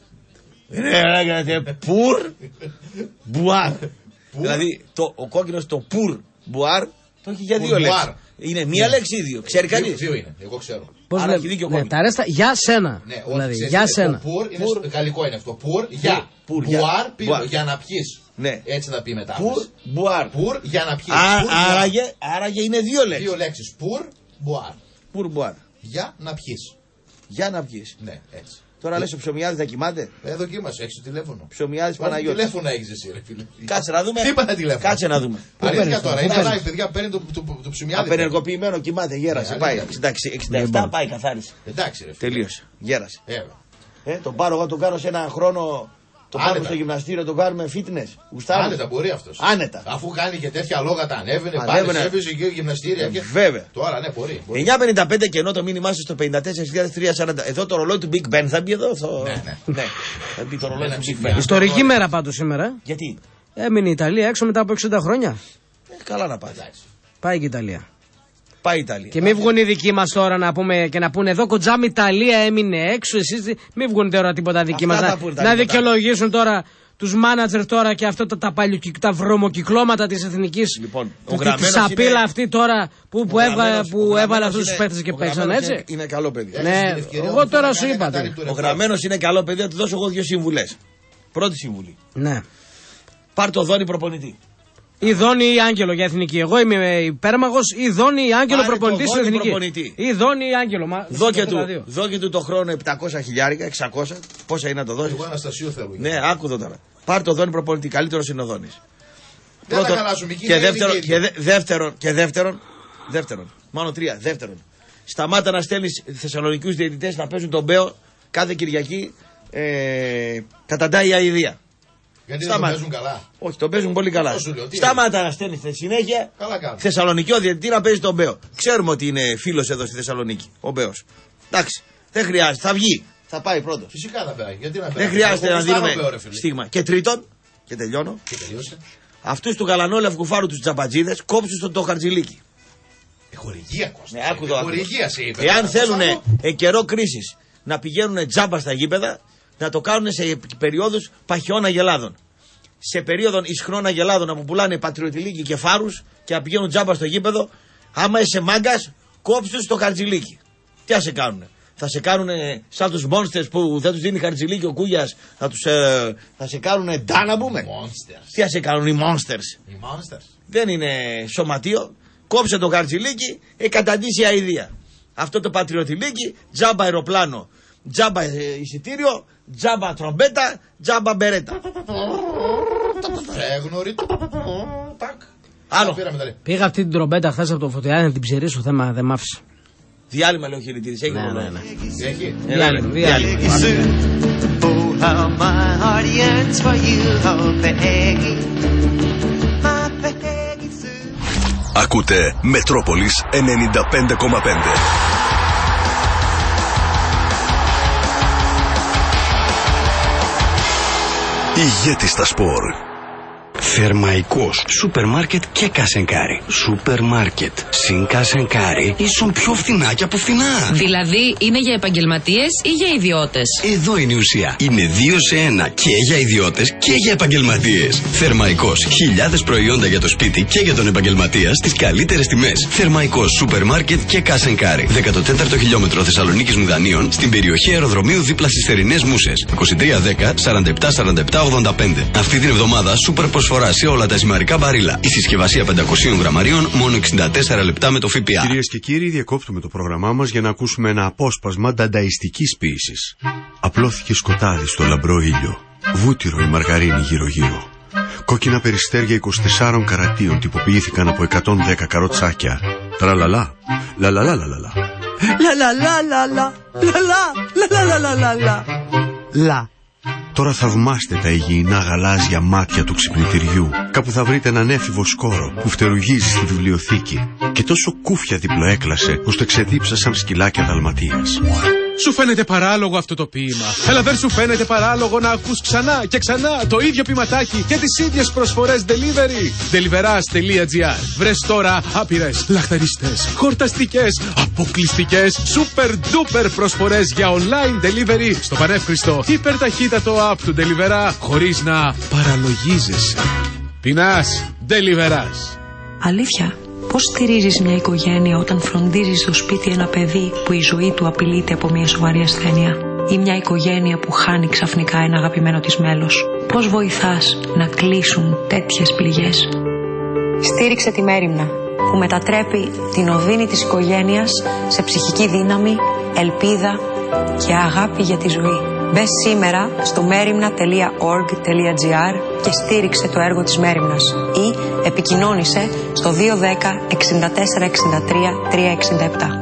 Πουρ. Μπουάρ. Δηλαδή ο Κόκκινος το πουρ μπουάρ το έχει για δύο λέξεις. Είναι μία λέξη ή δύο. Ξέρει κανείς. Δύο είναι. Εγώ ξέρω. Πώς λέει, ναι, τα αρέστα για σένα. Ναι, δηλαδή, για σένα. Πουρ, είναι πουρ. Γαλλικό είναι αυτό. Πουρ, για. Πουρ, μπουάρ, πίνω, για να πιείς. Ναι. Έτσι θα πει μετά. Πουρ, μπουάρ. Πουρ, για να πιείς. Άραγε, άραγε είναι δύο λέξεις. Δύο λέξεις. Πουρ, μπουάρ. Πουρ, μπουάρ. Για να πιείς. Για να πιείς. Ναι, έτσι. Τώρα λες ο Ψωμιάδης θα κοιμάται. Ε, δοκίμασε, έχεις το τηλέφωνο. Ψωμιάδης Παναγιώτης. Τηλέφωνο έχεις εσύ, ρε φίλε. Κάτσε να δούμε. Τι είπα τα τηλέφωνα. Κάτσε να δούμε. Αλήθεια τώρα, είναι live, παιδιά, παίρνει το, το, το, το Ψωμιάδη. Απενεργοποιημένο, κοιμάται, γέρασε. Ναι, πάει. αλήθεια. εξήντα επτά πάει, καθάρισε. Εντάξει, ρε φίλε. Τελείωσε. Γέρασε. Έλα. Ε, τον πάρω εγώ, τον κάνω σε ένα χρόνο. Το Άνετα. πάμε στο γυμναστήριο, τον κάνουμε fitness. Γουστάρεις. Άνετα μπορεί αυτός. Άνετα. Αφού κάνει και τέτοια λόγα τα ανέβαινε, Ανέβαινε. πάλι έβριζε και γυμναστήρια. Και... Βέβαια. Τώρα ναι, μπορεί. μπορεί. εννιά πενήντα πέντε και ενώ το μήνυμά σας στο πενήντα τέσσερα χιλιάδες τριακόσια σαράντα. Εδώ το ρολόι του Big Ben θα μπει εδώ. Θα... Ναι, ναι. ναι. Θα μπει το ρολόι Ένα του Big ψηφιά. Ben. Ιστορική μέρα πάντως σήμερα. Γιατί. Έμεινε η Ιταλία έξω μετά από εξήντα χρόνια. Ε, καλά να πάει. Πάει και η Ιταλία. Πάει η Ιταλία. Και μην βγουν οι δικοί μας τώρα να πούμε και να πούνε εδώ κοντζάμι Ιταλία έμεινε έξω. Εσείς μην βγουν τώρα τίποτα δικοί μας. Αυτά Να, θα πούνε τα να τίποτα. δικαιολογήσουν τώρα τους μάνατζερ τώρα και αυτά τα, τα, παλιοκυ- τα βρωμοκυκλώματα της εθνικής. Λοιπόν, ο Τη- τη γραμμένος σαπίλα είναι- αυτή τώρα που, που, Ο έβα, γραμμένος- που ο έβαλε γραμμένος αυτούς τους είναι- παίχτες και ο παίξαν γραμμένος έτσι. είναι- Είναι καλό παιδί. Έχεις Ναι, την ευκαιρία εγώ όμως τώρα να σου κάνει είπα, κατάρρη τι. του Ο ρεκόρ. γραμμένος είναι καλό παιδί, θα του δώσω εγώ δύο συμβουλές. Πρώτη συμβουλή. Ναι. Πάρ το δόνι προπονητή. Ή Δόνη ή Άγγελο για εθνική. Εγώ είμαι υπέρμαγος ή Δόνη ή Άγγελο Πάρε το προπονητή στην Δόνη εθνική. προπονητή. Ή Δόνη ή Άγγελο. Μα, Δώκε αυτά τα του, δύο. δώκε του το χρόνο επτακόσια χιλιάρικα, εξακόσια. Πόσα είναι να το δώσει. Εγώ Αναστασίου θέλω. Ναι, άκουδο τώρα. Πάρ το δόνι προπονητή, καλύτερο είναι ο Δόνης. Δεν θα χαλάσουμε εκεί. Και είναι δεύτερον, ήδη και δε, δεύτερον, και δεύτερον, δεύτερον, μάλλον τρία, δεύτερον. Σταμάτα να στέλνεις Θεσσαλονικούς διαιτητές να παίζουν τον Μπέο κάθε Κυριακή ε, καταντάει η αηδία. Γιατί δεν το Σταμάτα. παίζουν καλά. Όχι, τον παίζουν πολύ καλά. Αυτό σου λέω, τι Σταμάτα να στέλνεις συνέχεια Καλά κάνουν. Θεσσαλονικιό διαιτητή να παίζει τον Μπέο. Ξέρουμε ότι είναι φίλος εδώ στη Θεσσαλονίκη, ο Μπέος. Εντάξει, δεν χρειάζεται, θα βγει, θα πάει πρώτος. Φυσικά θα περάσει. Γιατί να Δεν περάσει. χρειάζεται Εγώ να γουστάρω δίνουμε Μπέο, ρε φίλε. στίγμα. Και τρίτον, και τελειώνω, Και τελείωσε. αυτούς του γαλανόλευκου κουφάρου τους τζαμπατζίδες κόψουν στο το χαρτζηλίκι. Ε, χορηγία Κώστα. Ναι, άκου εδώ, Ε, άκου. χορηγία σε είπε. Εάν Κώστα θέλουν μου. εν καιρό κρίσης να πηγαίνουν τζάμπα στα γήπεδα, να το κάνουν σε περιόδους παχιών αγελάδων. Σε περίοδο ισχρών αγελάδων να που πουλάνε πατριωτηλίκι και φάρους και να πηγαίνουν τζάμπα στο γήπεδο, άμα είσαι μάγκας, κόψου στο χαρτζηλίκι. Τι θα σε κάνουνε. Θα σε κάνουν σαν τους monsters που δεν τους δίνει χαρτζηλίκι ο Κούγιας, θα, τους, ε, θα σε κάνουν ντά να πούμε. Monsters. Τι θα σε κάνουν οι monsters. Οι monsters. Δεν είναι σωματείο. Κόψε το χαρτζηλίκι, ε, καταντήσει η αηδία. Αυτό το πατριωτηλίκι, τζάμπα αεροπλάνο, τζάμπα ε, εισιτήριο, τζάμπα τρομπέτα, τζάμπα μπερέτα. Έγνωρη. Τάκ. Άλλο. Πήραμε τα λέει. Πήγα αυτή την τρομπέτα χθες από το Φωτιάδη να την ψηρίσω, θέμα δεν μ' άφησε. Διάλειμμα λέει ο χαιρετήρης. Έχει Ναι, ρόλο. ναι, ναι. Έχει. Έλα, Διάλειμμα, ρε, διάλειμμα. Oh, how my heart yearns for you, oh Peggy, my Peggy Sue. Ακούτε Μετρόπολης ενενήντα πέντε κόμμα πέντε. Ηγέτη στα σπορ. Θερμαϊκός. Σούπερ μάρκετ και κασενκάρι. Σούπερ μάρκετ συν κασενκάρι ίσον πιο φθηνά και από φθηνά. Δηλαδή είναι για επαγγελματίες ή για ιδιώτες? Εδώ είναι η ουσία. Είναι δύο σε ένα και για ιδιώτες και για επαγγελματίες. Θερμαϊκός. Χιλιάδες προϊόντα για το σπίτι και για τον επαγγελματία στις καλύτερες τιμές. Θερμαϊκός σούπερ μάρκετ και κασενκάρι. δέκατο τέταρτο χιλιόμετρο Θεσσαλονίκης Μουδανίων στην περιοχή αεροδρομίου δίπλα στις θερινές Μούσες. είκοσι τρία δέκα σαράντα επτά σαράντα επτά ογδόντα πέντε. Αυτή την εβδομάδα σούπερ προσφορά σε όλα τα ζυμαρικά μπαρίλα. Η συσκευασία πεντακόσια γραμμαρίων μόνο εξήντα τέσσερα λεπτά με το ΦΠΑ. Κυρίες και κύριοι, διακόπτουμε το πρόγραμμά μας για να ακούσουμε ένα απόσπασμα ντανταϊστικής ποίησης. Απλώθηκε σκοτάδι στο λαμπρό ήλιο. Βούτυρο η μαργαρίνη γύρω-γύρω. Κόκκινα περιστέρια είκοσι τεσσάρων καρατίων τυποποιήθηκαν από εκατόν δέκα καροτσάκια. Τραλαλά, λαλαλαλαλαλα. Λαλαλαλαλα, λαλαλαλαλαλα. Λα. Τώρα θαυμάστε τα υγιεινά γαλάζια μάτια του ξυπνητηριού. Κάπου θα βρείτε έναν έφηβο σκόρο που φτερουγίζει στη βιβλιοθήκη. Και τόσο κούφια διπλοέκλασε ώστε ξεδίψα σαν σκυλάκια Δαλματίας. Σου φαίνεται παράλογο αυτό το ποίημα, αλλά δεν σου φαίνεται παράλογο να ακούς ξανά και ξανά το ίδιο ποιηματάκι και τις ίδιες προσφορές delivery. Deliveras.gr. Βρες τώρα άπειρες, λαχταριστές, χορταστικές, αποκλειστικές, super duper προσφορές για online delivery στο πανεύχριστο υπερταχύτατο app του Deliverá χωρίς να παραλογίζεσαι. Πεινάς, Deliveras. Αλήθεια, πώς στηρίζεις μια οικογένεια όταν φροντίζεις στο σπίτι ένα παιδί που η ζωή του απειλείται από μια σοβαρή ασθένεια, ή μια οικογένεια που χάνει ξαφνικά ένα αγαπημένο της μέλος? Πώς βοηθάς να κλείσουν τέτοιες πληγές? Στήριξε τη Μέριμνα. που μετατρέπει την οδύνη της οικογένειας σε ψυχική δύναμη, ελπίδα και αγάπη για τη ζωή. Μπες σήμερα στο μέριμνα τελεία org τελεία gr και στήριξε το έργο της Μέριμνας ή επικοινώνησε στο δύο ένα μηδέν εξήντα τέσσερα εξήντα τρία τριακόσια εξήντα επτά.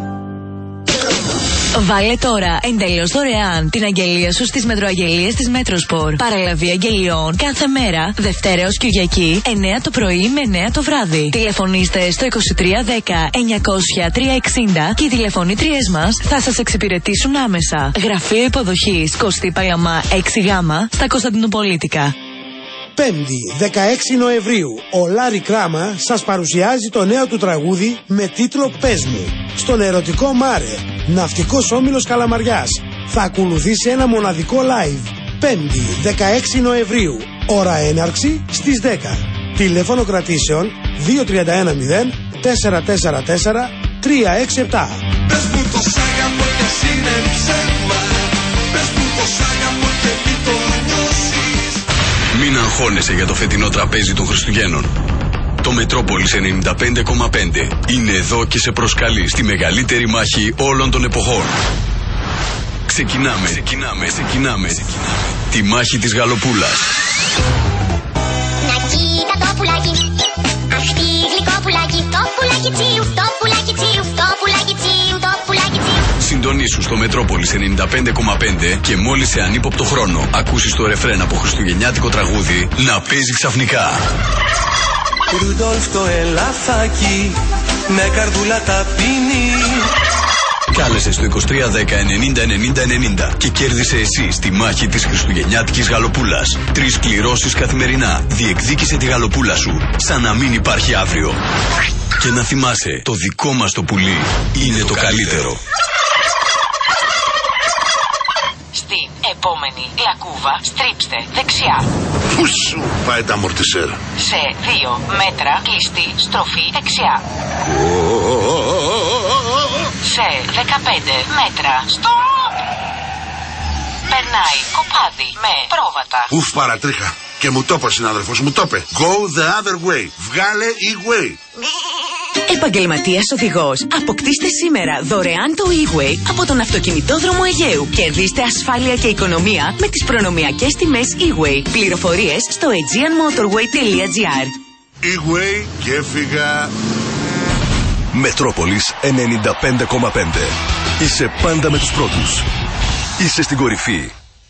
Βάλε τώρα εντελώς δωρεάν την αγγελία σου στις μετροαγγελίες της Μέτροσπορ. Παραλαβή αγγελιών κάθε μέρα, Δευτέρα έως Κυριακή, εννέα το πρωί με εννέα το βράδυ. Τηλεφωνήστε στο είκοσι τρία δέκα εννιακόσια τριακόσια εξήντα και οι τηλεφωνήτριές μας θα σας εξυπηρετήσουν άμεσα. Γραφείο υποδοχής Κωστή Παλαμά έξι Γ στα Κωνσταντινοπολίτικα. Πέμπτη, δεκαέξι Νοεμβρίου, ο Λάρι Κράμα σας παρουσιάζει το νέο του τραγούδι με τίτλο «Πες μου». Στον ερωτικό Μάρε, ναυτικός όμιλος Καλαμαριάς, θα ακολουθήσει ένα μοναδικό live. Πέμπτη, δεκαέξι Νοεμβρίου, ώρα έναρξη στις δέκα. Τηλέφωνο κρατήσεων δύο τρία ένα μηδέν τέσσερα τέσσερα τέσσερα τρία έξι επτά. Πες μου το σ' αγαπώ κι ας είναι ψέμα. Πες μου το σ' αγαπώ και μη το νιώσεις. Μην αγχώνεσαι για το φετινό τραπέζι των Χριστουγέννων. Το Μετρόπολης ενενήντα πέντε κόμμα πέντε είναι εδώ και σε προσκαλεί στη μεγαλύτερη μάχη όλων των εποχών. Ξεκινάμε, ξεκινάμε, ξεκινάμε. Τη μάχη της Γαλοπούλας. Να κοίτα το πουλάκι, αχ τι γλυκό πουλάκι. Το πουλάκι τσίου, το πουλάκι τσίου, το πουλάκι τσίου, το πουλάκι τσίου. Συντονίσου στο Μετρόπολης ενενήντα πέντε κόμμα πέντε και μόλις σε ανύποπτο χρόνο ακούσεις το ρεφρέν από χριστουγεννιάτικο τραγούδι να παίζει ξαφνικά. Ρουντόλφ το ελαφάκι με καρδούλα ταπεινή. Κάλεσε στο είκοσι τρία δέκα ενενήντα ενενήντα ενενήντα και κέρδισε εσύ στη μάχη της χριστουγεννιάτικης Γαλοπούλας. Τρεις κληρώσεις καθημερινά. Διεκδίκησε τη Γαλοπούλα σου σαν να μην υπάρχει αύριο. Και να θυμάσαι, το δικό μας το πουλί είναι το καλύτερο. Στην επόμενη λακκούβα στρίψτε δεξιά. Πού σου πάει τα αμορτισέρ? Σε δύο μέτρα κλειστή στροφή δεξιά. Σε δεκαπέντε μέτρα στοπ. Περνάει κοπάδι με πρόβατα. Ουφ, παρατρίχα. Και μου το είπε ο συνάδελφος, μου το είπε. Go the other way. Βγάλε e-way. Επαγγελματίας οδηγός. Αποκτήστε σήμερα δωρεάν το e-way από τον αυτοκινητόδρομο Αιγαίου. Κερδίστε ασφάλεια και οικονομία με τις προνομιακές τιμές e-way. Πληροφορίες στο aegean motorway τελεία gr. E-way και έφυγα. Μετρόπολης ενενήντα πέντε κόμμα πέντε. Είσαι πάντα με τους πρώτους. Είσαι στην κορυφή.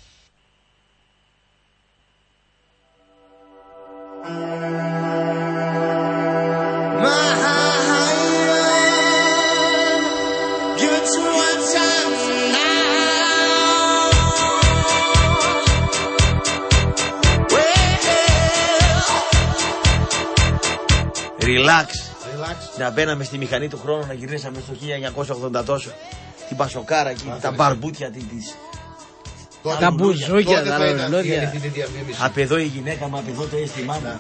Relax. Να μπαίναμε στη μηχανή του χρόνου να γυρίσαμε στο χίλια εννιακόσια ογδόντα τόσο. Την πασοκάρα εκεί, τα μπαρμπούτια της. Τα μπουζούκια, τα ρολόγια. Απ' εδώ η γυναίκα μου, απ' εδώ το αίσθημά μου.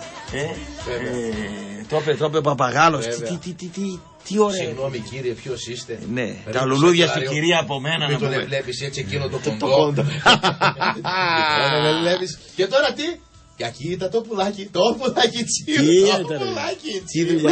Το είπε ο Παπαγάλος. Τι ωραία. Συγγνώμη κύριε, ποιος είστε? Ναι, τα λουλούδια στην κυρία από μένα. Μην τον βλέπεις έτσι εκείνο το κοντό. Και τώρα τι? Και εκεί ήταν το πουλάκι, το πουλάκι τσίου, το πουλάκι τσίου.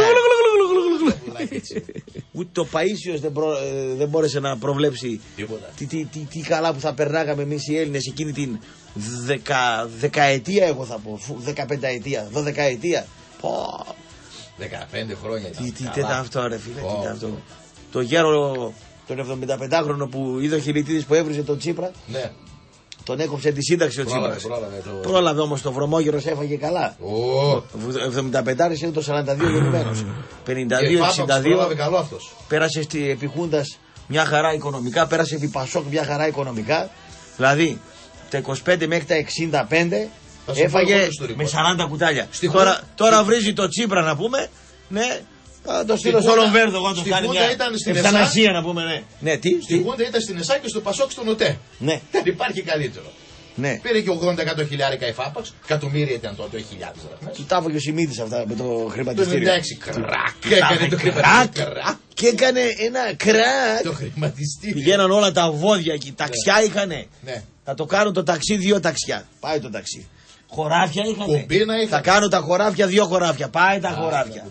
Ούτε το Παΐσιος δεν, προ, ε, δεν μπόρεσε να προβλέψει τι, τι, τι, τι καλά που θα περνάγαμε εμείς οι Έλληνες εκείνη την δεκα, δεκαετία, εγώ θα πω, δεκαπενταετία, δωδεκαετία. Πω. δεκαπέντε χρόνια ήταν. Τι, τι ήταν αυτό ρε φίλε, τι ήταν αυτό. Το γέρο, τον εβδομηνταπεντάχρονο που είδε ο Χιλιτίδης που έβριζε τον Τσίπρα. Ναι. Τον έκοψε τη σύνταξη ο Τσίπρας. Πρόλαβε, το... πρόλαβε όμως το βρωμόγερος, έφαγε καλά. Oh. εβδομήντα πέντε είναι το σαράντα δύο γεννημένος. πενήντα δύο εξήντα δύο. Πέρασε στη Επιχούντας μια χαρά οικονομικά. Πέρασε επί Πασόκ μια χαρά οικονομικά. Δηλαδή τα είκοσι πέντε μέχρι τα εξήντα πέντε έφαγε με σαράντα κουτάλια. Τώρα, τώρα βρίζει το Τσίπρα να πούμε. Ναι. Θα το στείλω στο Λομβέρδο, εγώ το κάνει μια ευθανασία να πούμε, ναι. Ναι, τι? Στη Χούντα ήταν στην ΕΣΑ και στο Πασόκ στον ΟΤΕ. Ναι. Δεν υπάρχει καλύτερο. Ναι. Πήρε και ογδόντα εκατό χιλιάρικα η Φάπαξ, εκατομμύρια ήταν τότε, όχι χιλιάδες δραχμές. Του τάφω και ο Σιμίτης αυτά με το χρηματιστήριο. Το ενενήντα έξι κρακ. Και έκανε το χρηματιστήριο. Και έκανε ένα κρακ. Το χρηματιστήριο. Πηγαίναν όλα τα βόδια εκεί, ταξιά είχανε. Θα το κάνουν το ταξί δύο ταξιά. Πάει το ταξί. Χωράφια είχανε. Θα κάνουν τα χωράφια δύο χωράφια. Πάει τα χωράφια.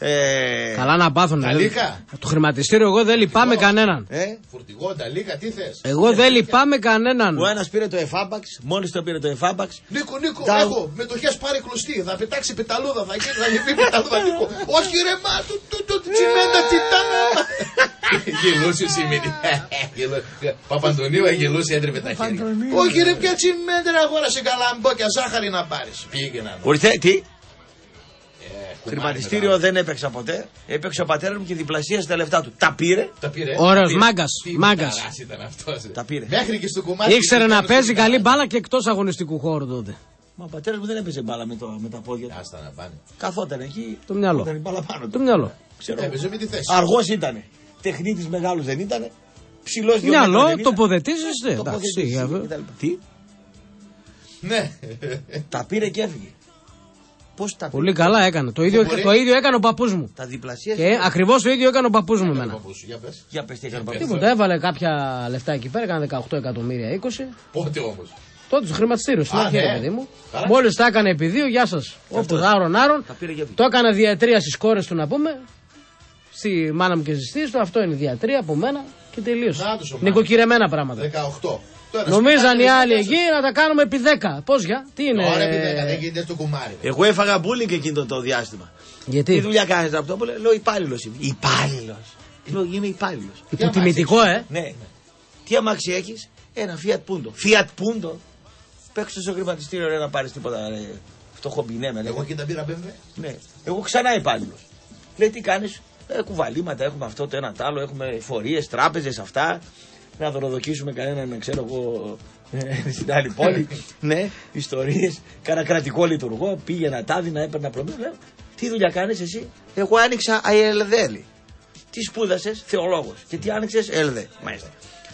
Ε... Καλά να πάθουν. Τα λύκα. Το χρηματιστήριο εγώ δεν λυπάμαι κανέναν. Ε? Φουρτηγό, τα λύκα, τι θες. Εγώ δεν λυπάμαι κανέναν. Ο ένας πήρε το εφάπαξ, μόλις το πήρε το εφάπαξ. Νίκο, Νίκο, Τα... έχω μετοχές πάρει κλωστή. Θα πετάξει πεταλούδα, θα γίνει, θα γίνει πεταλούδα, Νίκο. Όχι ρε μα, του, του, του, τσιμέντα, τιτάνα. Γελούσε σήμερα. Παπαντονίου αγελούσε, έτρεπε τα χέρια. Όχι ρε, πια τσιμέντα αγόρασε καλαμπόκια, ζάχαρη να πάρεις. Πήγαινα. Ορθέ, τι. Χρηματιστήριο δεν έπαιξα ποτέ. Έπαιξε ο πατέρας μου και διπλασίασε τα λεφτά του. Τα πήρε. Τα πήρε. Ωραίος μάγκας. Μάγκας. Τα πήρε. Μέχρι και στο κομμάτι. Ήξερε να παίζει καλή μπάλα και εκτός αγωνιστικού χώρου τότε. Μα ο πατέρας μου δεν έπαιζε μπάλα με, το, με τα πόδια του. Άστα να πάνε. Καθόταν εκεί. Το μυαλό. Ήταν η μπάλα πάνω του. Το μυαλό. Έπαιζε με τη θέση. Αργός ήτανε. Τεχνίτης μεγάλος δεν ήτανε. Ψηλός δύο μυαλό, τοποθετήσεις. Τι. Ναι. Τα πήρε και έφυγε. Πώς τα Πολύ καλά έκανε. Το ίδιο, το ίδιο έκανε ο παππούς μου. Τα διπλασίες. Και ακριβώς το ίδιο έκανε ο παππούς μου εμένα. Για πες. Για πες τι έκανε ο παππούς. Τίποτα, έβαλε κάποια λεφτά εκεί πέρα, έκανε δεκαοκτώ εκατομμύρια είκοσι. Πότε όμως. Τότε στο χρηματιστήριο, στην αρχή, ναι. παιδί μου. Μόλις τα έκανε επί δύο, γεια σας. Όπου άρον άρον. Το έκανε διατρία στις κόρες του να πούμε. Στη μάνα μου και στις θείες του. Αυτό είναι διατρία από μένα και τελείωσε. Νοικοκυρεμένα πράγματα. δεκαοκτώ. Νομίζαν οι άλλοι εκεί να τα κάνουμε επί δέκα. Πώς για, τι είναι. Ωραία, επί δέκα, δεν γίνεται στο κουμάρι. Εγώ έφαγα μπούλινγκ εκείνο το διάστημα. Γιατί. Τι δουλειά κάνεις από το που λέω υπάλληλο είμαι. Υπάλληλο. Λέω είμαι υπάλληλο. Υποτιμητικό, ε. Ναι. Τι αμάξι έχεις. Ένα Fiat Punto. Fiat Punto. Παίξε στο χρηματιστήριο ρε, να πάρεις τίποτα. Ρε. Φτωχό μπινέ με. Εγώ και τα πήρα πέμπτη. Ναι. Εγώ ξανά υπάλληλο. Λέει τι κάνεις. Ε, κουβαλήματα έχουμε αυτό το ένα τ' άλλο. Έχουμε φορείες, τράπεζες αυτά. Να δωροδοκίσουμε κανέναν, ξέρω εγώ, στην άλλη πόλη. Ναι, ιστορίες. Κάνα κρατικό λειτουργό. Πήγαινα τάδι να έπαιρνα προμήθεια. Λέω, τι δουλειά κάνεις εσύ. Εγώ άνοιξα ΑΕΛΔΕ. Τι σπούδασες, θεολόγος. Και τι άνοιξες, ΕΛΔΕ. Μάλιστα.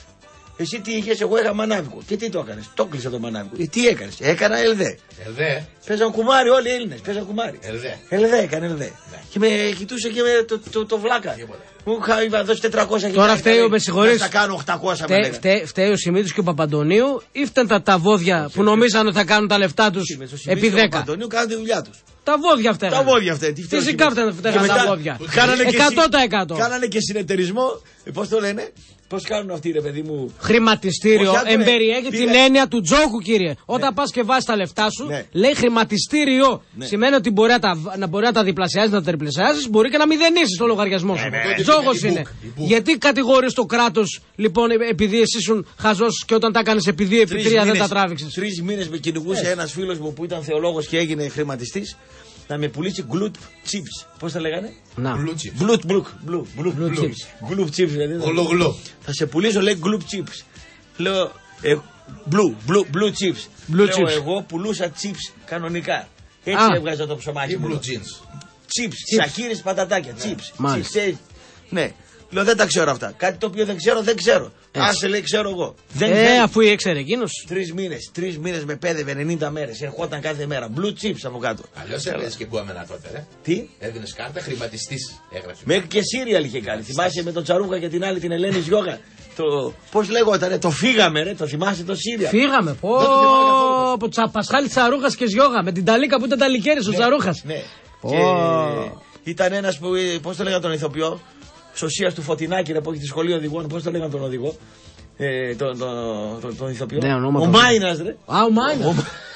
Εσύ τι είχες, εγώ είχα μανάβικο. Και τι το έκανες, το κλείσα το μανάβικο. Ε, τι έκανες, έκανα ΕΛΔΕ. ΕΛΔΕ. Παίζαν κουμάρι όλοι οι Έλληνες, παίζαν κουμάρι. ΕΛΔΕ. ΕΛΔΕ, έκανε ΕΛΔΕ. Ναι. Και με κοιτούσε και με το, το, το βλάκα. Μου είχα δώσει τετρακόσια. Τώρα φταίει ο, με συγχωρείς, θα κάνω οκτακόσια. Φταί, φταί, φταίει ο Σιμίτης και ο Παπαντονίου ή φταίνουν τα, τα βόδια όχι, που νομίζαν ότι θα κάνουν τα λεφτά τους επί δέκα. Ο Παπαντονίου κάνουν τη δουλειά τους. Τα βόδια αυτά. Τα βόδια αυτά. Φυσικά φταίνουν τα βόδια. εκατό τοις εκατό. Κάνανε και συνεταιρισμό. Πώς το λένε. Πώς κάνουν αυτοί ρε παιδί μου. Χρηματιστήριο εμπεριέχει την έννοια του τζόκου, κύριε. Όταν πας και βάζεις τα λεφτά σου, λέει χρηματιστήριο. Σημαίνει ότι μπορεί να μπορεί να τα διπλασιάζεις, να τα τριπλασιάζεις, μπορεί και να μηδενίσεις το λογαριασμό σου. Τζόκος είναι. Γιατί κατηγορείς το κράτος, λοιπόν, επειδή εσύ ήσουν χαζός και όταν τα έκανες επί δύο, επί τρία δεν τα τράβηξες. Τρεις μήνες με κυνηγούσε ένας φίλος μου που ήταν θεολόγος και έγινε χρηματιστής. Να με πουλήσει γκλουτ chips. Πώς τα λέγανε? Να. Γκλουτ μπλουκ. Γκλουτ chips. Γκλουτ chips δηλαδή. Γλου. Θα σε πουλήσω λέει γκλουτ chips. Λέω μπλου, μπλου, μπλου chips. Λέω εγώ πουλούσα chips κανονικά. Έτσι έβγαζα το ψωμάκι μου. Blue jeans. Chips. Σακύρες πατατάκια. Chips. Ναι. Λέω δεν τα ξέρω αυτά. Κάτι το οποίο δεν ξέρω, δεν ξέρω. Άσε λέει ξέρω εγώ. Δεν ε, αφού ήξερε εκείνος. Τρεις μήνες. Τρεις μήνες με πέδευε ενενήντα μέρες. Ερχόταν κάθε μέρα. Blue chips από κάτω. Αλλιώς έδινες και γκόμενα τότε, ρε. Τι? Έδινες κάρτα χρηματιστής. Έγραφε. Μέχρι και σύριαλ είχε κάνει. Θυμάσαι με τον Τσαρούχα και την άλλη την Ελένη Γιώγα. Το... Πώς λέγονταν, το φύγαμε, ρε. Το θυμάσαι το σύριαλ. Φύγαμε. Πω. Από Πασχάλη Τσαρούχας και Γιώγα. Με την Ταλίκα που ήταν Ταλικέρης ο Τσαρούχας. Ναι. Ήταν ένας που. Πώς το λέγανε τον ηθοποιό. Σωσίας του Φωτεινάκη, ρε, που έχει τη σχολή οδηγών, πώς το λέγανε τον οδηγό, ε, τον, τον, τον, τον ηθοποιό. Ναι, ο Μάινας, ρε. Α, ο Μάινας.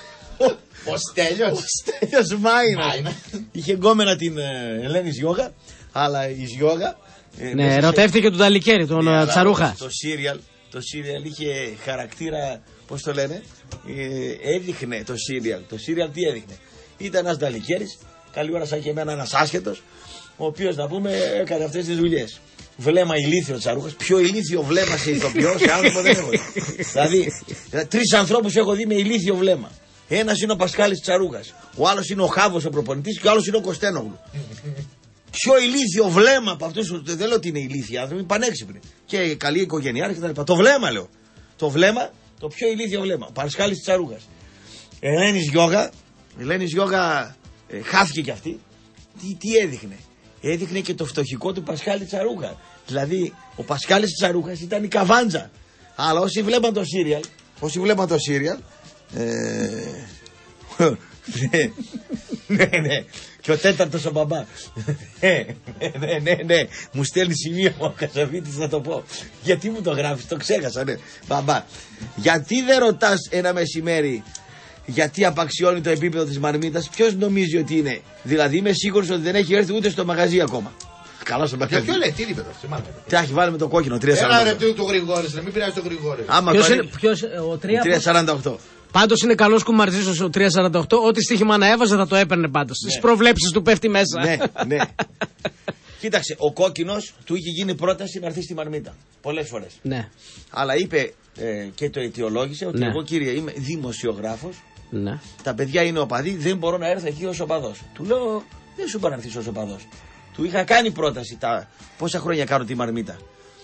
Ο Στέλιος. Ο Στέλιος Μάινας. Είχε γκόμενα την ε, Ελένη Γιώγα, αλλά η Γιώγα. Ε, ναι, ερωτεύτηκε τον Ταλικέρη, τον ναι, Τσαρούχα. Το σύριαλ, το σύριαλ είχε χαρακτήρα, πώς το λένε, ε, έδειχνε το σύριαλ. Το σύριαλ τι έδειχνε. Ήταν ένας Ταλικέρης, καλή ώρα σαν και εμένα ένας άσχετος, ο οποίος να πούμε έκανε αυτές τις δουλειές. Βλέμμα ηλίθιο Τσαρούχας. Πιο ηλίθιο βλέμμα σε ηθοποιό, σε άνθρωπο δεν έχω δει. Δηλαδή, τρεις ανθρώπους έχω δει με ηλίθιο βλέμμα. Ένας είναι ο Πασχάλης Τσαρούχας. Ο άλλος είναι ο Χάβος ο προπονητής και ο άλλος είναι ο Κωστένογλου. Πιο ηλίθιο βλέμμα από αυτούς. Δεν λέω ότι είναι ηλίθιοι άνθρωποι, πανέξυπνοι. Και καλή οικογένειά κτλ. Το βλέμμα λέω. Το βλέμμα, το πιο ηλίθιο βλέμμα. Ο Πασχάλης Τσαρούχας. Ελένης Γιώγα. Ελένης Γιώγα ε, χάθηκε κι αυτή. Τι, τι έδειχνε. Έδειχνε και το φτωχικό του Πασχάλη Τσαρούχα. Δηλαδή, ο Πασχάλης Τσαρούχας ήταν η καβάντζα. Αλλά όσοι βλέπαν το σύριαλ, όσοι βλέπαν το σύριαλ, ε, Ναι, ναι. Και ο τέταρτος ο μπαμπά. Ναι, ναι, ναι, ναι. Μου στέλνει σημείο ο Κασαβίτης να το πω. Γιατί μου το γράφεις, το ξέχασα, ναι. Μπαμπά, γιατί δεν ρωτάς ένα μεσημέρι γιατί απαξιώνει το επίπεδο της μαρμίτας, ποιος νομίζει ότι είναι? Δηλαδή είμαι σίγουρος ότι δεν έχει έρθει ούτε στο μαγαζί ακόμα. Καλό στο μαγαζί. Για ποιο λέει, τι είπε το, τι έχει βάλει με το κόκκινο, τρία σαράντα οκτώ. Έλα ρε το Γρηγόρης, μην πειράζει το Γρηγόρης. Ποιος είναι, ποιος, ο τρία σαράντα οκτώ. Πάντως είναι καλός κουμαρτζής ο τρία σαράντα οκτώ. Ό,τι στοίχημα να έβαζε θα το έπαιρνε πάντως. Στις προβλέψεις του πέφτει μέσα. Ναι, ναι. Κοίταξε, ο κόκκινος του είχε γίνει πρόταση να έρθει στη μαρμίτα. Πολλές φορές. Ναι. Αλλά είπε ε, και το αιτιολόγησε ότι ναι. εγώ κύριε είμαι δημοσιογράφος. Ναι. Τα παιδιά είναι οπαδοί, δεν μπορώ να έρθω εκεί ως οπαδός. Του λέω, δεν σου είπα να έρθεις ως οπαδός. Του είχα κάνει πρόταση. Τα... Πόσα χρόνια κάνω τη μαρμίτα?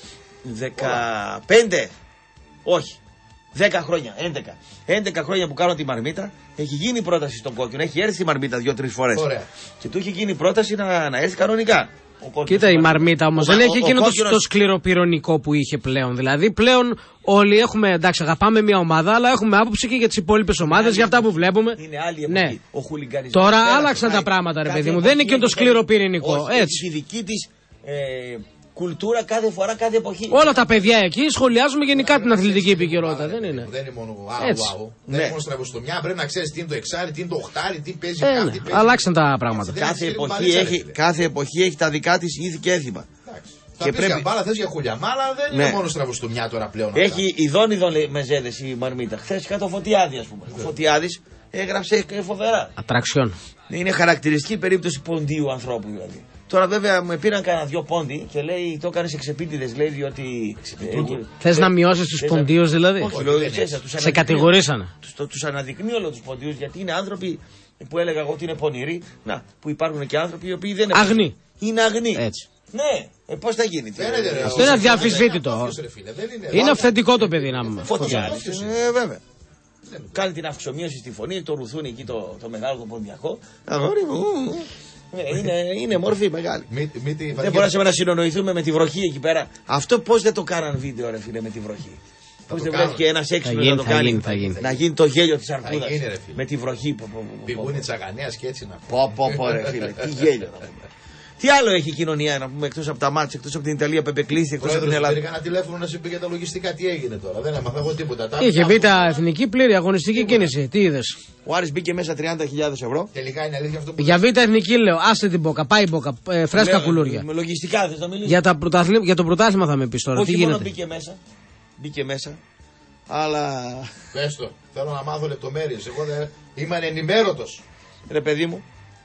δεκαπέντε. Όχι. δέκα χρόνια, έντεκα. έντεκα χρόνια που κάνω τη μαρμίτα, έχει γίνει πρόταση στον κόκκινο. Έχει έρθει η μαρμίτα δύο-τρεις φορές. Ωραία. Και του έχει γίνει πρόταση να, να έρθει κανονικά. Κοίτα, η μαρμίτα όμως δεν έχει εκείνο κόκκινος... το σκληροπυρονικό που είχε πλέον. Δηλαδή, πλέον όλοι έχουμε, εντάξει, αγαπάμε μια ομάδα, αλλά έχουμε άποψη και για τις υπόλοιπες ομάδες, για αυτά που βλέπουμε. Είναι άλλη εποχή. Ναι. Ο χουλιγκανισμός. Τώρα άλλαξαν τα πράγματα, ρε παιδί μου. Δεν είναι και το σκληροπυρηνικό. Έτσι. Η δική της ε, κουλτούρα κάθε φορά, κάθε εποχή. Όλα τα παιδιά εκεί σχολιάζουμε γενικά την αθλητική επικαιρότητα. Δεν είναι. Δεν είναι μόνο άου. Δεν είναι μόνο στραβοστομιά. Πρέπει να ξέρεις τι είναι το εξάρι, τι είναι το οχτάρι, τι παίζει κάτι. Αλλάξαν τα πράγματα. Κάθε εποχή έχει τα δικά της ήθη και έθιμα. Θα πεις για μπάλα, θες για χουλιαμά, αλλά δεν ναι. είναι μόνο στραβοστομιά τώρα πλέον. Έχει ειδών ειδών μεζέδες η μαρμίτα. Χθες είχα το Φωτιάδη, ας πούμε. Ο Φωτιάδης έγραψε φοβερά. Ατραξιόν. Είναι χαρακτηριστική περίπτωση ποντίου ανθρώπου δηλαδή. Τώρα βέβαια με πήραν κανένα δυο πόντι και λέει το έκανες εξεπίτηδες, λέει, διότι... Θες να μειώσεις τους ποντίους δηλαδή? Όχι, λέω, σε κατηγορήσανε. Τους αναδεικνύω όλους τους ποντίους, γιατί είναι άνθρωποι που έλεγα εγώ ότι είναι πονηροί, να, που υπάρχουν και άνθρωποι οι οποίοι δεν είναι... Αγνοί. Είναι αγνοί. Έτσι. Ναι, ε, πώς θα γίνει. Αυτό είναι αδιαφυσβήτητο. Είναι αυθεντικό το παιδί να μου. Φωτιάδης. Ε, βέβαια. Κάνει την αυξομοίωση στη φωνή, το ρουθούνι εκεί το, το μεγάλο το ποντιακό. Αγόρι μου. Είναι, είναι μόρφη μεγάλη. Μη, μη τη... Δεν μπορέσαμε να συνονοηθούμε με τη βροχή εκεί πέρα. Αυτό πώς δεν το κάναν βίντεο, ρε φίλε, με τη βροχή. Πώς δεν βρέθηκε ένας έξυπνος να το θα κάνει. Γίνει, θα γίνει. Να γίνει το γέλιο της αρκούδας. Με τη βροχή. Πηγούνι της Αγανέας και έτσι να πω. Πω, πω, ρε φίλε, τι γέλιο. Τι άλλο έχει η κοινωνία να πούμε εκτός από τα μάτια, εκτός από την Ιταλία που επεκλείστηκε, εκτός από την Ελλάδα? Πήρε κανένα τηλέφωνο να σου πει για τα λογιστικά τι έγινε τώρα. Δεν έμαθα εγώ τίποτα. Είχε μπει τα εθνική πλήρη αγωνιστική κίνηση. Τι είδες? Ο Άρης μπήκε μέσα τριάντα χιλιάδες ευρώ. Τελικά είναι αλήθεια αυτό που. Για β' εθνική λέω, άστε την μπόκα, πάει μπόκα, ε, φρέσκα λέω, κουλούρια. Με λογιστικά θες να μιλήσεις? Για, τα πρωταθλή... για το πρωτάθλημα θα με πεις τώρα. Όχι τι μόνο γίνεται? Μπήκε μέσα. Μπήκε μέσα. Αλλά. Πες το, θέλω να μάθω λεπτομέρειες. Εγώ δεν είμαι ανενημέρωτος. Ρε παιδί μου.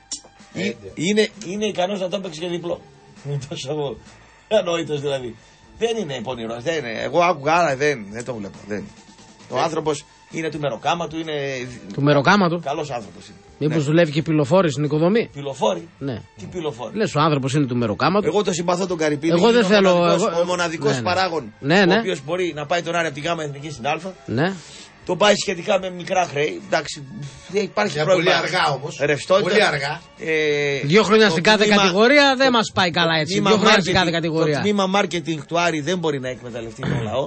Ή, είναι, είναι ικανός να το παίξει και διπλό. Είναι τόσο ανόητος δηλαδή. Δεν είναι πονηρός. Δεν είναι. Εγώ άκουγα, άρα δεν, δεν το βλέπω. Δεν. Ο άνθρωπος είναι του μεροκάματου. Είναι... Του μεροκάματου. Καλός άνθρωπος είναι. Μήπως ναι. δουλεύει και πυλοφόρη στην οικοδομή? Πυλοφόρη. Ναι. Τι πυλοφόρη? Λες ο άνθρωπος είναι του μεροκάματου. Εγώ το συμπαθώ τον Καρυπίδη. Εγώ δεν θέλω. Ο μοναδικός, εγώ... ο μοναδικός ναι, ναι. παράγων ναι, ναι. ο οποίος μπορεί να πάει τον Άρη από τη Γάμα Εθνική στην Α. Ναι. Το πάει σχετικά με μικρά χρέη. Εντάξει, υπάρχει για πρόβλημα. Πολύ αργά όμως. Ρευστότητα. Πολύ αργά. Ε, Δύο χρόνια στην κάθε τμήμα, κατηγορία δεν μας πάει καλά έτσι. Δύο χρόνια στην κάθε κατηγορία. Το τμήμα marketing του Άρη δεν μπορεί να εκμεταλλευτεί τον λαό.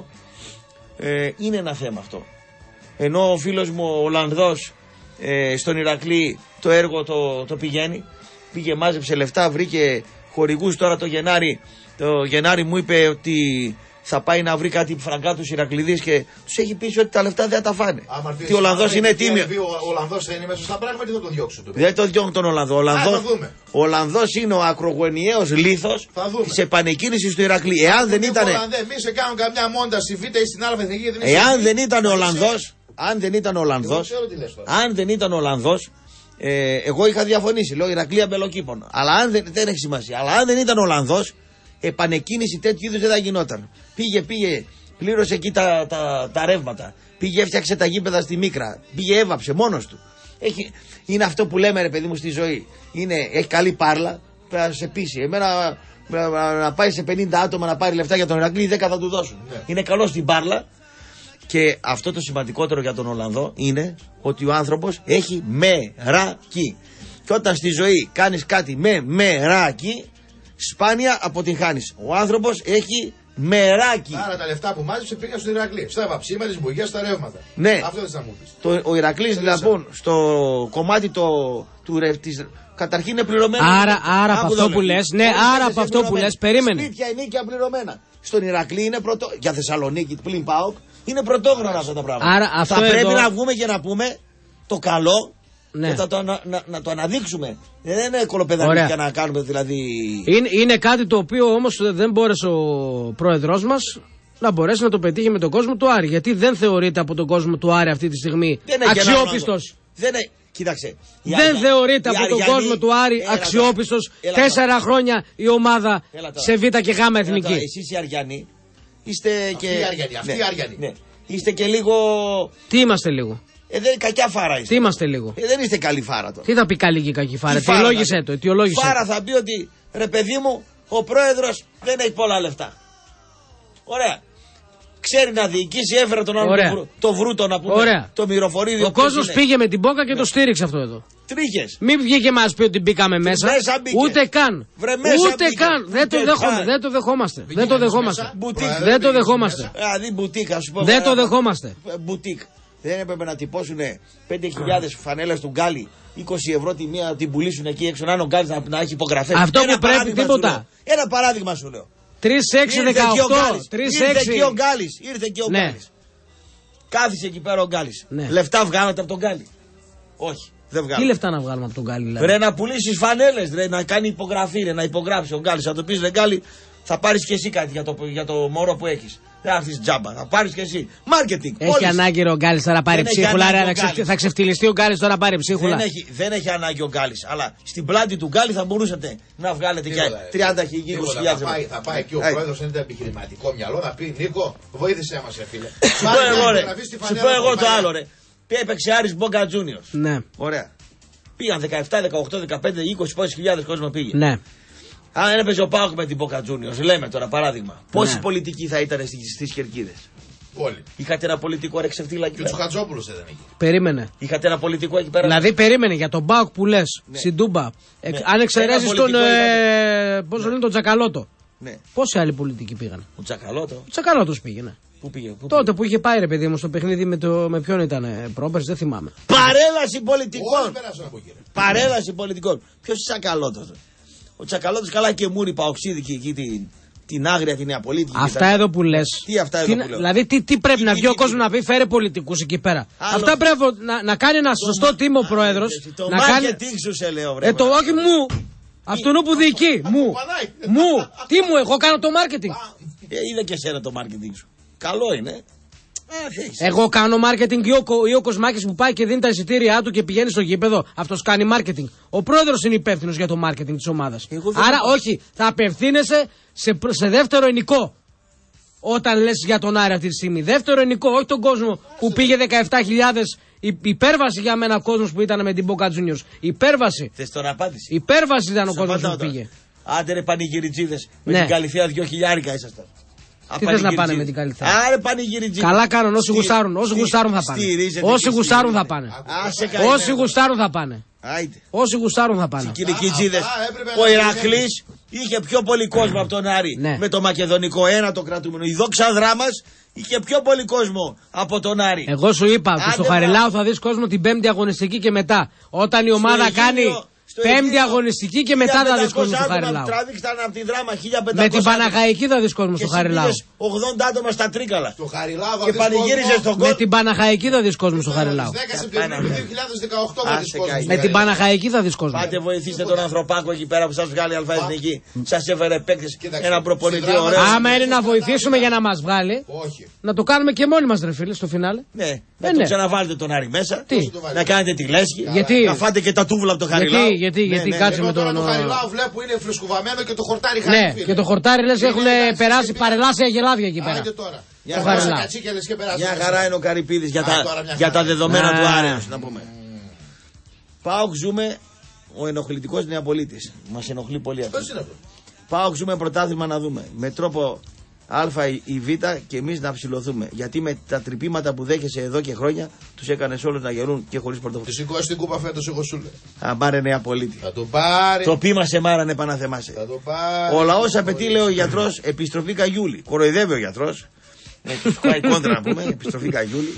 Ε, είναι ένα θέμα αυτό. Ενώ ο φίλος μου ο Ολλανδός ε, στον Ηρακλή το έργο το, το πηγαίνει. Πήγε, μάζεψε λεφτά, βρήκε χορηγούς τώρα το Γενάρη. Το Γενάρη μου είπε ότι θα πάει να βρει κάτι φραγκά τους Ηρακλειδείς και τους έχει πει ότι τα λεφτά δεν τα φάνε. Τι ο Ολλανδός είναι τίμιο. Ο Ολλανδός θα είναι μέσα στα πράγματα ή θα τον διώξουν? Δεν τον διώχνουν τον Ολλανδό. Ο Ολλανδός, ο Ολλανδός είναι ο ακρογωνιαίος λίθος της επανεκκίνησης του Ηρακλή. Εάν δεν ήταν. Μη σε κάνουν καμιά μόντα στη Β' ή στην Α εθνική. Εάν δεν ήταν ο Ολλανδός. Αν δεν ήταν ο Ολλανδός. Αν δεν ήταν ο Ολλανδός. Ε, εγώ είχα διαφωνήσει. Λέω Ηρακλή αμπελοκήπων. Αλλά αν δεν, δεν έχει σημασία. Αλλά αν δεν ήταν ο Ολλανδός, επανεκκίνηση τέτοιου είδους δεν θα γινόταν. Πήγε, πήγε, πλήρωσε εκεί τα, τα, τα ρεύματα. Πήγε, έφτιαξε τα γήπεδα στη Μίκρα. Πήγε, έβαψε μόνος του. Έχει, είναι αυτό που λέμε, ρε παιδί μου, στη ζωή. Είναι, έχει καλή πάρλα, πρέπει να σε πείσει. Εμένα να πάει σε πενήντα άτομα να πάρει λεφτά για τον Ηρακλή, δέκα θα του δώσουν. Ναι. Είναι καλό στην πάρλα. Και αυτό το σημαντικότερο για τον Ολλανδό είναι ότι ο άνθρωπος έχει μεράκι. Και όταν στη ζωή κάνεις κάτι με μεράκι, σπάνια αποτυγχάνεις. Ο άνθρωπος έχει Μεράκι. Άρα τα λεφτά που μάζεψε πήγαν στον Ηρακλή. Στα βαψίμα, τις μπουγιές, στα ρεύματα. Ναι. Αυτό δεν θα μου πεις. Το, ο Ηρακλής λοιπόν στο κομμάτι το, του ρευ, της, καταρχήν είναι πληρωμένο. Άρα, άρα από αυτό που λες, ναι, άρα από αυτό που λες, περίμενε. Σπίτια, ενίκια πληρωμένα. Στον Ηρακλή είναι πρωτό. Για Θεσσαλονίκη, πλην ΠΑΟΚ, είναι πρωτόγνωρα αυτά τα πράγματα. Άρα, αυτό θα πρέπει εδώ... να βγούμε και να πούμε το καλό. Ναι. Και θα το, να, να, να το αναδείξουμε. Δεν είναι κολοπεδάκι για να κάνουμε δηλαδή. Είναι, είναι κάτι το οποίο όμως δεν μπόρεσε ο πρόεδρός μας να μπορέσει να το πετύχει με τον κόσμο του Άρη. Γιατί δεν θεωρείται από τον κόσμο του Άρη αυτή τη στιγμή αξιόπιστος. Δεν είναι. Κοίταξε. Δεν Αρια... θεωρείται από τον κόσμο του Άρη αξιόπιστος. Τέσσερα τώρα. χρόνια η ομάδα σε Β και Γ εθνική. Εσείς οι Αριανοί είστε και. Αυτοί οι Αριανοί. Αυτοί ναι, οι Αριανοί. Ναι. Είστε και λίγο. Τι είμαστε λίγο. Ε, δεν είναι κακιά φάρα είστε. Τι είμαστε λίγο. Ε, δεν είστε καλή φάρα τώρα. Τι θα πει καλή και κακή φάρα. Αιτιολόγησε το. Αιτιολόγησε. Φάρα θα πει ότι ρε παιδί μου, ο πρόεδρος δεν έχει πολλά λεφτά. Ωραία. Ξέρει να διοικήσει, έφερε τον άλλο το, το βρούτο να πούμε. Ωραία. Το μυροφορίδιο. Ο κόσμος πήγε με την μπόκα και ναι. το στήριξε αυτό εδώ. Τρίχες. Μην βγήκε μας πει ότι μπήκαμε μέσα. μέσα ούτε καν. Βρε, ούτε μπήκε. καν. Δεν το, δέχομαι, δεν το δεχόμαστε. Μπήκε δεν το δεχόμαστε. Δεν το δεχόμαστε. Δηλαδή μπουτίκ, α πούμε. Δεν το δεχόμαστε. Μπουτίκ. Δεν έπρεπε να τυπώσουν πέντε χιλιάδες φανέλες του Γκάλι, είκοσι ευρώ τη μία, να την πουλήσουν εκεί έξω, να είναι ο Γκάλης να, να έχει υπογραφές. Αυτό που πρέπει τίποτα. Ένα παράδειγμα σου λέω. τρία έξι δεκαοκτώ. Ήρθε και ο Γκάλης. Ήρθε και ο ναι. Γκάλης. Κάθισε εκεί πέρα ο Γκάλης. Ναι. Λεφτά βγάλατε από τον Γκάλη. Όχι. Δεν βγάλω. Τι λεφτά να βγάλουμε από τον Γκάλη, δηλαδή. Ρε να πουλήσει φανέλες, ρε να κάνει υπογραφή, ρε να υπογράψει ο Γκάλης. Θα του πει ρε Γκάλη, θα πάρει και εσύ κάτι για το, για το μωρό που έχει. Δεν θα έρθει τζάμπα, θα πάρει και εσύ. Μάρκετινγκ. Έχει ανάγκη ο Γκάλης τώρα να πάρει ψίχουλα, ρε, ξεφ... θα ξεφτυλιστεί ο Γκάλης τώρα να πάρει ψίχουλα. Δεν έχει, δεν έχει ανάγκη ο Γκάλης, αλλά στην πλάτη του Γκάλη θα μπορούσατε να βγάλετε και τριάντα χιλιάδες είκοσι χιλιάδες. Θα πάει, θα πάει και ο πρόεδρος είναι το επιχειρηματικό μυαλό να πει Νίκο, βοήθησέ μας, φίλε. Σου πω εγώ το άλλο, ρε. Έπαιξε Άρης Μπόκα Juniors. Ναι. Ωραία. Πήγαν δεκαεπτά, δεκαοκτώ, δεκαπέντε, είκοσι πόσες χιλιάδες κόσμο πήγε. Ναι. Αν έπαιζε ο Πάοκ με την Boca Juniors, λέμε τώρα παράδειγμα, πόσοι ναι. πολιτικοί θα ήταν στις Κερκίδες. Όλοι. Είχατε ένα πολιτικό ρε ξεφτύλα εκεί πέρα. Και ο Χατζόπουλος δεν είχε. Περίμενε. Είχατε ένα πολιτικό εκεί πέρα. Δηλαδή περίμενε για τον Πάοκ που λες, ναι. στην Τούμπα. Ναι. Εκ, αν εξαιρέσεις τον. Ε, Πώς ναι. λένε τον Τζακαλώτο. Ναι. Πόσοι άλλοι πολιτικοί πήγαν. Ο Τζακαλώτο. Ο Τζακαλώτος πήγαινε. Πού πήγε, πού τότε πήγε. που είχε πάει ρε παιδί μου στο παιχνίδι με, το, με ποιον ήταν πρόπερς, δεν θυμάμαι. Παρέλαση πολιτικών. Παρέλαση πολιτικών. Ποιος είναι Τζακαλώτος. Ο Τσακαλώτος καλά και μούρι παοξίδικη εκεί την, την άγρια, την νεαπολίτικη. Αυτά εδώ που λες. Τι αυτά εδώ που λέω. Δηλαδή τι, τι πρέπει τι, να βγει ο κόσμος να πει, φέρε πολιτικούς εκεί πέρα. Άλλο. Αυτά πρέπει να, να κάνει ένα σωστό τίμο ο πρόεδρος. Το να κάνει... σου σε λέω βρε. Ε, το όχι μου. Αυτόν που διοικεί. Μου. Μου. Τι μου, εγώ κάνω το μάρκετινγκ. Είδα και εσένα το μάρκετινγκ σου. Καλό είναι. Εγώ κάνω μάρκετινγκ ή ο Κοσμάκης που πάει και δίνει τα εισιτήριά του και πηγαίνει στο γήπεδο. Αυτός κάνει μάρκετινγκ. Ο πρόεδρος είναι υπεύθυνος για το μάρκετινγκ της ομάδας. Άρα όχι, θα απευθύνεσαι σε, σε δεύτερο ενικό. Όταν λες για τον Άρη αυτή τη στιγμή. Δεύτερο ενικό, όχι τον κόσμο που πήγε δεκαεπτά χιλιάδες. Υπέρβαση για μένα ο κόσμος που ήταν με την Boca Juniors. Υπέρβαση. Θες τώρα απάντηση. Υπέρβαση ήταν ο κόσμος που πήγε. Άντε ρε πανηγυριτζίδες. Με την Καλυθέα δυο χιλιάρικα ήσασταν. Τι θες να πάνε με την Καλυθέα. Άρε πανηγυριτζίδες. Καλά κάνουν, όσοι γουστάρουν. Όσοι γουστάρουν θα πάνε. Όσοι γουστάρουν θα πάνε. Όσοι γουστάρουν θα πάνε. Όσοι γουστάρουν θα πάνε. Κυρικιτζίδες. Ο Ηρακλής είχε πιο πολύ κόσμο από τον Άρη. Με το μακεδονικό ένα το κρατούμενο. Η δόξα δράμας είχε πιο πολύ κόσμο από τον Άρη. Εγώ σου είπα ότι στο Χαριλάου θα δεις κόσμο την πέμπτη αγωνιστική και μετά. Όταν η ομάδα κάνει πέμπτη αγωνιστική και μετά θα δεις κόσμο στο Χαριλάου. Με την Παναχαϊκή θα δεις κόσμο στο Χαριλάου. ογδόντα άτομα στα Τρίκαλα. Στο Χαριλάου και πανηγύριζε στον κόσμο. Με την Παναχαϊκή θα δεις κόσμο στο Χαριλάου. Με την Παναχαϊκή θα δεις κόσμο. Πάτε βοηθήστε τον ανθρωπάκο εκεί πέρα που σας βγάλει αλφα εθνική. Σας έφερε παίκτες ένα προπονητή ωραίο. Άμα είναι να βοηθήσουμε για να μας βγάλει, να το κάνουμε και μόνοι μας ρε φίλε στο φινάλε. Ναι, να το ξαναβάλετε τον Άρη μέσα. Να κάνετε τη λέσχη. Να φάτε και τα τούβλα από το Χαριλάου. Γιατί, γιατί ναι, κάτσε ναι, με τον. Το Χαριλάου βλέπω είναι φλουσκουβαμένο και το χορτάρι χάρη. Ναι, και το χορτάρι λες έχουν περάσει παρελάσια γελάδια εκεί πέρα. Μια χαρά είναι ο Καρυπίδης για, τα, για τα δεδομένα του Άρεως να πούμε. ΠΑΟΚ ζούμε ο ενοχλητικός Νεαπολίτης. Μας ενοχλεί πολύ αυτό. ΠΑΟΚ ζούμε πρωτάθλημα να δούμε. Με τρόπο Α ή Β και εμείς να ψηλωθούμε. Γιατί με τα τρυπήματα που δέχεσαι εδώ και χρόνια τους έκανες όλους να γερούν και χωρίς πορτοφόλι. Του σηκώσει την κούπα φέτος, εγώ σου λέω. Αμπάρε νέα πολίτη. Θα το πάρει. Το πείμα σε μάρανε επαναθεμάσαι. Θα το πάρει. Ο λαός απαιτεί, λέει ο γιατρός, επιστροφή Καγιούλη. Κοροϊδεύει ο γιατρός. Ε, του σκάει κόντρα να πούμε, επιστροφή Καγιούλη.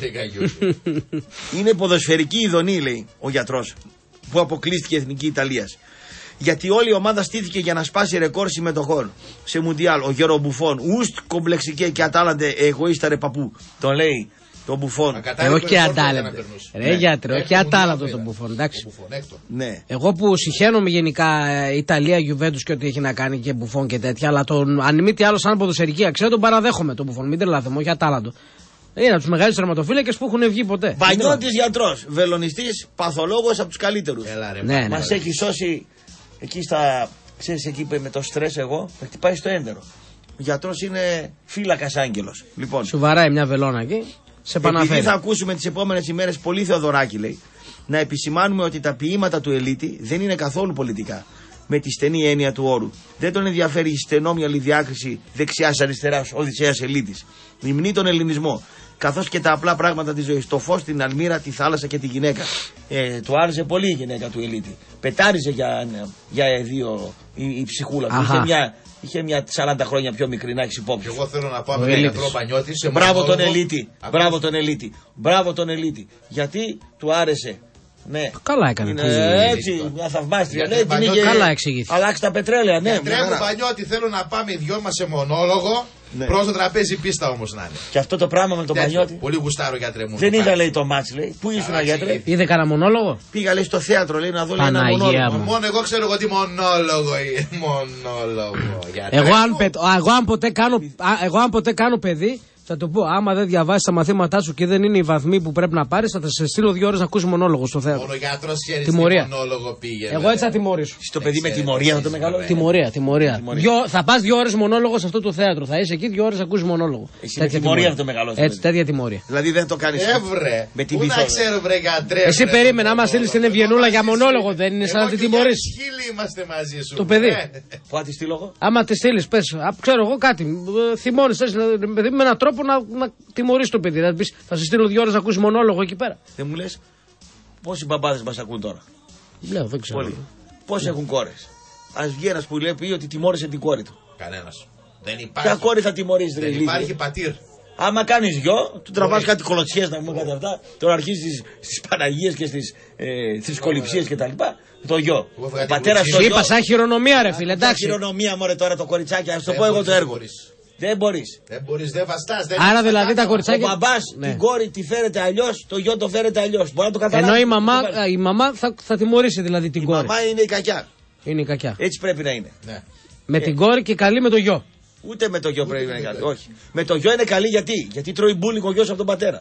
Είναι ποδοσφαιρική ειδονή, λέει ο γιατρός, που αποκλείστηκε η Εθνική Ιταλίας. Γιατί όλη η ομάδα στήθηκε για να σπάσει ρεκόρ συμμετοχών σε Μουντιάλ. Ο Γιώργο Μπουφόν, ουστ κομπλεξικέ και ατάλαντε εγωίστα ρε παππού. Τον λέει το Μπουφόν. Ε, όχι και ατάλαντο. Ρε γιατρέ, όχι ατάλαντο τον Μπουφόν, εντάξει. Ναι. Εγώ που συχαίνομαι γενικά Ιταλία, Γιουβέντους και ό,τι έχει να κάνει και Μπουφόν και τέτοια, αλλά τον, αν μη τι άλλο, σαν ποδοσφαιρική αξία τον παραδέχομαι τον Μπουφόν. Μην τρελαθούμε, όχι ατάλαντο. Είναι από του μεγαλύτερου τερματοφύλακες που έχουν βγει ποτέ. Πανιώτης γιατρός, βελονιστής, παθολόγος από του καλύτερου. Ναι, Μα έχει σώσει εκεί στα. Ξέρεις, εκεί με το στρες, εγώ με χτυπάει στο έντερο. Ο γιατρός είναι φύλακας άγγελος. Λοιπόν, σου βαράει μια βελόνα εκεί, σε επαναφέρει. Επειδή θα ακούσουμε τις επόμενες ημέρες πολύ Θεοδωράκη, λέει, να επισημάνουμε ότι τα ποίηματα του Ελίτη δεν είναι καθόλου πολιτικά. Με τη στενή έννοια του όρου. Δεν τον ενδιαφέρει η στενόμυαλη διάκριση δεξιάς-αριστεράς, Οδυσσέας Ελίτης. Μνημνεί τον ελληνισμό. Καθώς και τα απλά πράγματα της ζωής. Το φως, την αλμύρα, τη θάλασσα και τη γυναίκα. Ε, του άρεσε πολύ η γυναίκα του Ελίτη. Πετάριζε για, για δύο η, η ψυχούλα του. Είχε μια, είχε μια σαράντα χρόνια πιο μικρή, να έχεις υπόψη. Εγώ θέλω να πάω με τον γιατρό Πανιώτη. Μπράβο τον Ελίτη. Μπράβο τον Ελίτη. Μπράβο τον Ελίτη. Γιατί του άρεσε. Ναι. Καλά έκανε. Είναι έτσι, μια θαυμάστρια. Ναι, την είχε... Καλά εξηγήθηκε. Αλλάξει τα πετρέλαια, ναι. Γιατρέ μου Πανιώτη, θέλω να πάμε οι δυο μας σε μονόλογο. Ναι. Προς το τραπέζι πίστα όμως να είναι. Και αυτό το πράγμα με τον Πανιώτη. Πολύ γουστάρω, γιατρέ μου. Δεν είδα, λέει, το μάτς, λέει. Πού ήσουν, γιατρέ? Είδε κανένα μονόλογο? Πήγα, λέει, στο θέατρο, λέει, να δω ένα μονόλογο. Μόνο εγώ ξέρω εγώ τι μονόλογο είναι. Μονόλογο. Εγώ αν, πε, εγώ, αν ποτέ κάνω, εγώ αν ποτέ κάνω παιδί, θα του πω, άμα δεν διαβάσει τα μαθήματά σου και δεν είναι οι βαθμοί που πρέπει να πάρει, θα σε στείλω δύο ώρες να ακούσει μονόλογο στο θέατρο. Μόνο γιατρός ξέρει τι μονόλογο πήγε. Εγώ έτσι θα τιμωρήσω. Στο παιδί με τιμωρία θα το μεγαλώσει. Τιμωρία, τιμωρία. Θα πας δύο ώρες μονόλογο σε αυτό το θέατρο. Θα είσαι εκεί δύο ώρες να ακούσει μονόλογο. Εσύ με τιμωρία θα το μεγαλώσει. Έτσι, τέτοια τιμωρία. Δηλαδή δεν το κάνει. Εύρε. Πού να ξέρω, βρε γιατρέ. Εσύ περίμενα, άμα στείλει την Ευγενούλα για μονόλογο, δεν είναι σαν να την τιμωρήσει. Χίλιοι είμαστε μαζί σου. Το παιδί. Πού τη στείλω? Άμα τη στείλει, πε, ξέρω εγώ κάτι. Θυμώνει με έναν τρόπο να τιμωρήσει το παιδί. Θα πεις, θα σε στείλω δύο ώρες να ακούσει μονόλογο εκεί πέρα. Δεν μου λες πόσοι μπαμπάδες μας ακούν τώρα? Λέω, δεν ξέρω. Πολλοί. Πόσοι έχουν κόρες? Ας βγει ένας που λέει πει ότι τιμώρησε την κόρη του. Κανένας. Δεν υπάρχει. Ποια κόρη θα τιμωρήσει? Δεν υπάρχει πατήρ. Άμα κάνεις γιο, του τραβάς κάτι κολοτσιές να πούμε κάτι αυτά. Τώρα αρχίζεις στις Παναγίες και στις ε, θρησκοληψίες κτλ. Το γιο. Ο πατέρας σου είπα σαν χειρονομία, ρε φίλε, εντάξει. Χειρονομία, μωρέ, τώρα το κοριτσάκι, α το πω εγώ το έργο. Δεν μπορείς. Δεν μπορείς, δεν βαστάς. Δεν Άρα δηλαδή τα κοριτσάκια. Ο μπαμπάς ναι. την κόρη τη φέρεται αλλιώς, το γιο το φέρεται αλλιώς. Μπορεί να το καταλάβει. Ενώ η μαμά, η μαμά θα, θα τιμωρήσει δηλαδή την η κόρη. Η μαμά είναι η κακιά. Είναι η κακιά. Έτσι πρέπει να είναι. Ναι. Με ε. την κόρη και καλή με το γιο. Ούτε με το γιο πρέπει να είναι καλή. Όχι. Με το γιο είναι καλή γιατί. Γιατί τρώει μπούλικο ο γιος από τον πατέρα.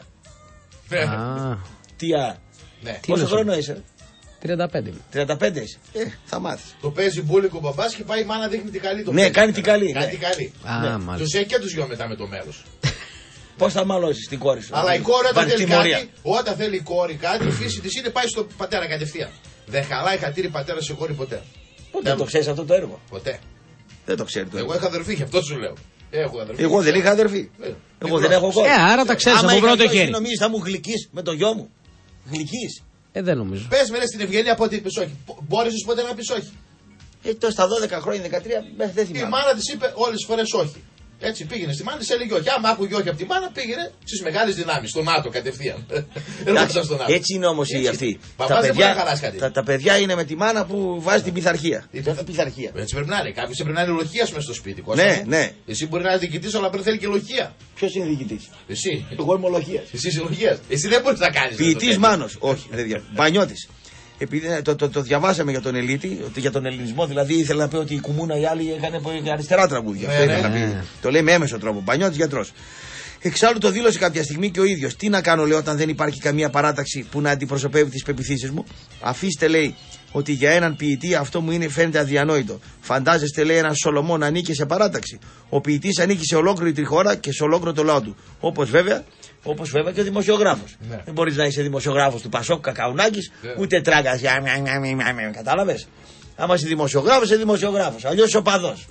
Α. Τι α. Πόσο χρόνο είσαι? τριάντα πέντε. τριάντα πέντε είσαι. Ε, θα μάθεις. Το παίζει μπούλικο ο μπαμπάς και πάει η μάνα δείχνει την καλή. Το ναι, παίζει, κάνει την καλή. Κάνει την καλή. Ναι. Τους έχει και τους δυο μετά με το μέρος. Πώς θα μαλώσεις την κόρη σου? Αλλά η κόρη όταν θέλει, κάτι, όταν θέλει η κόρη κάτι, η φύση της είναι πάει στον πατέρα κατευθείαν. Δεν χαλάει χατήρι πατέρα σε κόρη ποτέ. Πότε το ξέρεις αυτό το έργο? Ποτέ. Δεν το ξέρει το έργο. Εγώ είχα αδερφή, γι' αυτό σου λέω. Έχω αδερφή. Εγώ δεν είχα αδερφή. Ε, Εγώ δεν έχω κόρη. Ε, άρα τα ξέρεις από πρώτο χέρι. Νομίζεις θα μου γλυκείς με το γιο μου? Γλυκείς? Ε, δεν νομίζω. Πες με ρε στην Ευγενία από ότι πεις όχι. Μπόρεσες ποτέ να πεις όχι? Ε, τώρα στα δώδεκα χρόνια, δεκατρία, δεν θυμάμαι. Η μάνα της είπε όλες τις φορές όχι. Έτσι πήγαινε στη μάνα της, έλεγε όχι. Άμα άκουγε όχι από τη μάνα, πήγαινε στις μεγάλες δυνάμεις, στο ΝΑΤΟ κατευθείαν. Έτσι είναι όμως οι αυτοί. Τα παιδιά, τα, τα παιδιά είναι με τη μάνα που βάζει την πειθαρχία. πειθαρχία. Έτσι πρέπει να είναι. Κάποιος πρέπει να είναι λοχείας μέσα στο σπίτι. Ναι, ναι. Εσύ μπορεί να είναι διοικητής, αλλά πρέπει θέλει και λοχεία. Ποιος είναι διοικητής? Εσύ. Εγώ είμαι λοχείας. Εσύ είσαι λοχείας. Εσύ δεν μπορείς να κάνεις. Ποιητής Μάνος. Όχι, Μπανιώτης. Επειδή το, το, το διαβάσαμε για τον Ελίτη, για τον ελληνισμό, δηλαδή ήθελε να πει ότι η Κουμούνα οι άλλοι έκανε αριστερά τραγούδια. Ναι, Αυτό ναι, ήθελε ναι. να πει. Το λέει με έμεσο τρόπο. Μπανιώτης γιατρός. Εξάλλου το δήλωσε κάποια στιγμή και ο ίδιος. Τι να κάνω, λέει, όταν δεν υπάρχει καμία παράταξη που να αντιπροσωπεύει τις πεποιθήσεις μου? Αφήστε, λέει, ότι για έναν ποιητή αυτό μου είναι, φαίνεται αδιανόητο. Φαντάζεστε, λέει, έναν Σολομό να ανήκει σε παράταξη. Ο ποιητής ανήκει σε ολόκληρη τη χώρα και σε ολόκληρο το λαό του. Όπως βέβαια, όπως βέβαια και ο δημοσιογράφος. Ναι. Δεν μπορείς να είσαι δημοσιογράφος του Πασόκ Κακαουνάκης, ναι. ούτε τράγκας. Κατάλαβες? Άμα είσαι δημοσιογράφος, είσαι δημοσιογράφος. Αλλιώς είσαι οπαδός.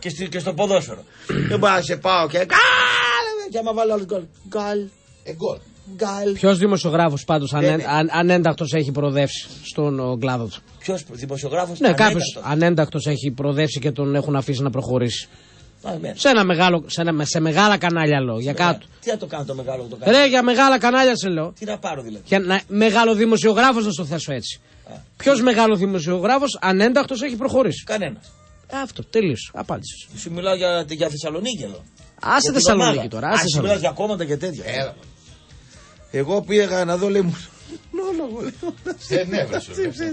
Και, στη, και στο ποδόσφαιρο. Δεν μπορώ να σε πάω και. Και άμα βάλω άλλο γκολ. Γκολ. Εγκολ. Ποιος δημοσιογράφος πάντως ανέ, αν, ανέντακτος έχει προοδεύσει στον κλάδο του? Ποιος δημοσιογράφος? Ναι, κάποιος ανέντακτος έχει προοδεύσει και τον έχουν αφήσει να προχωρήσει. Α, σε, ένα μεγάλο, σε, ένα, σε μεγάλα κανάλια λέω. Για κάτω. Τι να το κάνω το μεγάλο το κάνω. Ρε, για μεγάλα κανάλια σε λέω. Τι να πάρω δηλαδή. Για να, μεγάλο δημοσιογράφος να στο θέσω έτσι. Ποιος μεγάλο δημοσιογράφος ανέντακτος έχει προχωρήσει? Κανένας. Αυτό, τελείως. Απάντησε. Σου μιλάω για, για Θεσσαλονίκη εδώ. Άσε Θεσσαλονίκη τώρα. Άσε Θεσσαλονίκη. Μιλάς για κόμματα και τέτοια. Έλα. Εγώ πήγα να δω, λέει μου. Δεν έβρασε.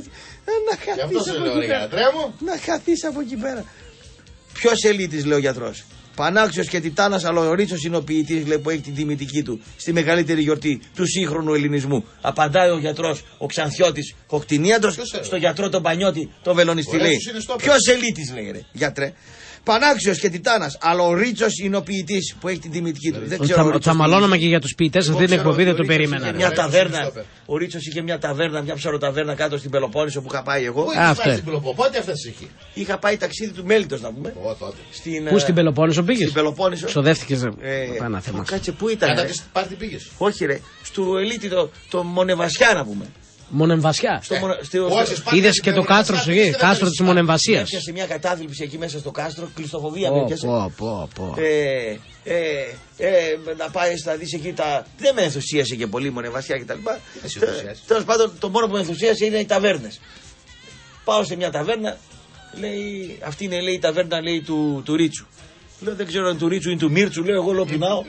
Να χαθείς από εκεί πέρα. Ποιος ελίτης, λέει ο γιατρός? Πανάξιος και τιτάνας, αλλά ο Ρίτσος είναι ο ποιητής, λέει, που έχει την τιμητική του στη μεγαλύτερη γιορτή του σύγχρονου ελληνισμού. Απαντάει ο γιατρός, ο Ξανθιώτης, ο κτηνίατρος, στο γιατρό τον Πανιώτη, τον βελονιστή, λέει. Ποιος ελίτης, λέει, ρε, γιατρέ? Πανάξιος και τιτάνας, αλλά ο Ρίτσος είναι ο ποιητής που έχει την τιμητική του. Δεν ξέρω. Τσαμαλώναμε και για τους ποιητές, αυτή την εκπομπή δεν το περίμενα. Μια ταβέρνα. Ο Ρίτσος είχε μια ταβέρνα, μια ψαροταβέρνα κάτω στην Πελοπόννησο που είχα πάει εγώ. Πότε αυτές είχε? Είχα πάει ταξίδι του Μέλιτος, να πούμε. Πού στην Πελοπόννησο πήγες? Στην Πελοπόννησο. Ξοδεύτηκες ένα θέμα. Κάτσε, πού ήταν? Κατά τις πάρτι πήγες? Όχι, ρε. Στο ελίτη το Μονεβασιά, να πούμε. Μονεμβασιά. Είδες και το κάστρο σου εκεί, κάστρο της Μονεμβασίας. Έπιασε μια κατάθλιψη εκεί μέσα στο κάστρο, κλειστοφοβία με έπιασε. Ε, ε, ε, να πάει να δεις εκεί τα. Δεν με ενθουσίασε και πολύ η Μονεμβασιά κτλ. Τέλος πάντων, το μόνο που με ενθουσίασε είναι οι ταβέρνες. Πάω σε μια ταβέρνα, λέει, αυτή είναι, λέει, η ταβέρνα, λέει, του, του Ρίτσου. Λέω, δεν ξέρω αν του Ρίτσου ή του Μίρτσου, λέω, εγώ λοπινάω.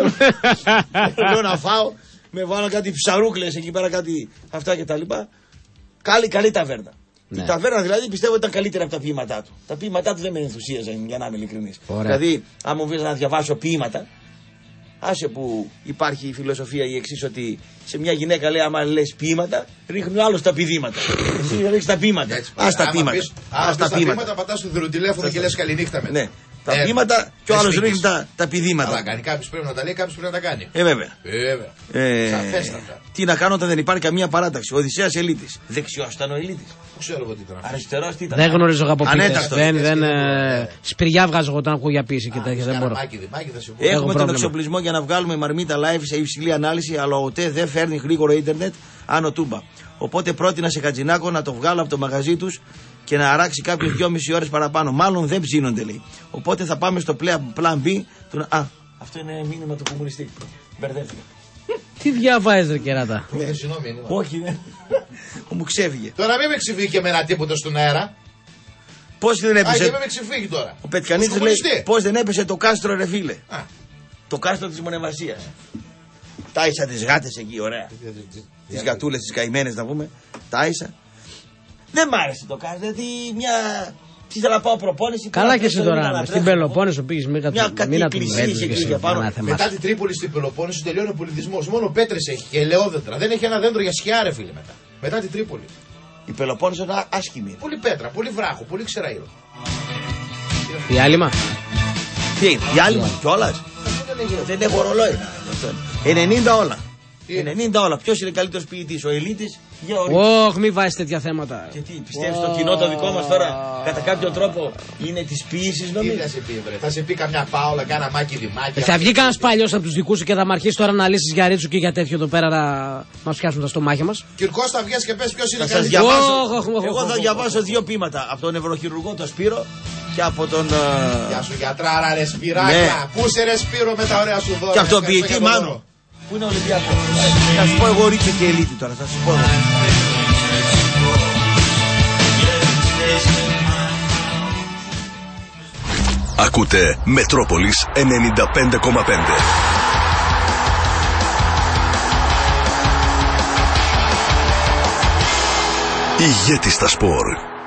Θέλω να φάω. Με βάλω κάτι ψαρούκλες εκεί πέρα, κάτι αυτά και τα λοιπά. Καλή, καλή ταβέρνα. Ναι. Η ταβέρνα δηλαδή πιστεύω ήταν καλύτερα από τα ποίηματά του. Τα ποίηματά του δεν με ενθουσίαζαν, για να είμαι ειλικρινής. Δηλαδή, αν μου βγει να διαβάσω ποίηματα, άσε που υπάρχει η φιλοσοφία η εξής, ότι σε μια γυναίκα λέει, άμα λες ποίηματα, ρίχνει ο άλλος τα πηδήματα. Εσύ ρίχνεις τα ποίηματα. Α τα ποίηματα. Α τα ποίηματα, πατάς το τηλέφωνο και λες καληνύχτα με. Ναι. Τα ε, ποίηματα και ο άλλος ρίχνει τα, τα πηδήματα. Αλλά κάνει, κάποιος πρέπει να τα λέει, κάποιος πρέπει να τα κάνει. Ε, βέβαια. βέβαια. Ε, Σαφέστατα. Τι να κάνω όταν δεν υπάρχει καμία παράταξη. Ο Οδυσσέας ελίτης. Δεξιός ήταν ο ελίτης. Δεν ξέρω εγώ τι ήταν. Αριστερός τι ήταν. Δεν γνωρίζω από ποιητές. Δεν, δεν, ε, σπηριά βγάζω εγώ όταν ακούω για ποίηση και τέτοια. Δεν μπορώ. Έχουμε τον εξοπλισμό για να βγάλουμε μαρμίτα live σε υψηλή ανάλυση, αλλά ο ΟΤΕ δεν φέρνει γρήγορο ίντερνετ άνω τούμπα. Οπότε πρότεινα σε Χατζηνάκο να το βγάλω από το μαγαζί τους και να αράξει κάποιες δυόμιση ώρες παραπάνω. Μάλλον δεν ψήνονται, λέει. Οπότε θα πάμε στο plan B. Του... Α, αυτό είναι μήνυμα του κομμουνιστή. Μπερδεύτηκα. Τι διαβάζεις, ρε κεράτα? Όχι, ναι. Μου ξέφυγε. Τώρα μην με ξεφύγει και με ένα τίποτα στον αέρα. Πώς δεν έπεσε? Α, και με ξεφύγει τώρα. Ο Πετκανίτης λέει πώς δεν έπεσε το κάστρο, ρε φίλε. Α. Το κάστρο της Μονεμβασίας. Τάισα τις γάτες εκεί, ωραία. Τις γατούλες, τις καημένες να πούμε. Τάισα. Δεν μ' άρεσε το κάστρο, γιατί μια. Τι ήθελα να πάω προπόνηση. Καλά και εσύ τώρα. Στην Πελοπόννησο πήγες μία εκκλησία πάνω. Μετά την Τρίπολη στην Πελοπόννησο τελειώνει ο πολιτισμός. Μόνο πέτρες έχει και ελαιόδεντρα. Δεν έχει ένα δέντρο για σκιά, ρε φίλε μετά. Μετά την Τρίπολη. Η Πελοπόννησο είναι άσχημη. Πολύ πέτρα, πολύ βράχο, πολύ ξεραΐρο. Η Άλυμα. Τι είναι, η Άλυμα κιόλας. Δεν έχω ρολόι. ενενήντα όλα. ενενήντα όλα. Ποιος είναι καλύτερος ποιητής, ο Ελίτης ή ο Ρίτσος? Όχι, μη βάζεις τέτοια θέματα. Και τι, πιστεύεις oh. το κοινό το δικό μας τώρα κατά κάποιο τρόπο είναι της ποιήσης, νομίζω? Τι θα σε πει, βρε. Θα σε πει καμιά Πάολα, κάνα Μάκη Δημάκη. Θα βγει κανένας παλιός από τους δικούς σου και θα μ' αρχίσει τώρα να λύσεις για Ρίτσου και για τέτοιο εδώ πέρα να μας πιάσουν τα στομάχια μας. Κυρκός, θα βγες και πες ποιος είναι καλύτερος. Εγώ θα διαβάσω δύο ποίηματα από τον νευροχειρουργό τον Σπύρο και από τον. Γεια σου γιατράρα, ρε Σπυράκια. Πού σε ρε Σπύρο με τα ωραία σου δώρα. Και από τον ποιητή Μάνο. Πού είναι ο Ολυμπιακός? Θα σου πω εγώ Ρίτσο και Ελίτη τώρα, θα σου πω. Ακούτε Μετρόπολης ενενήντα πέντε κόμμα πέντε. Ηγέτης στα σπορ.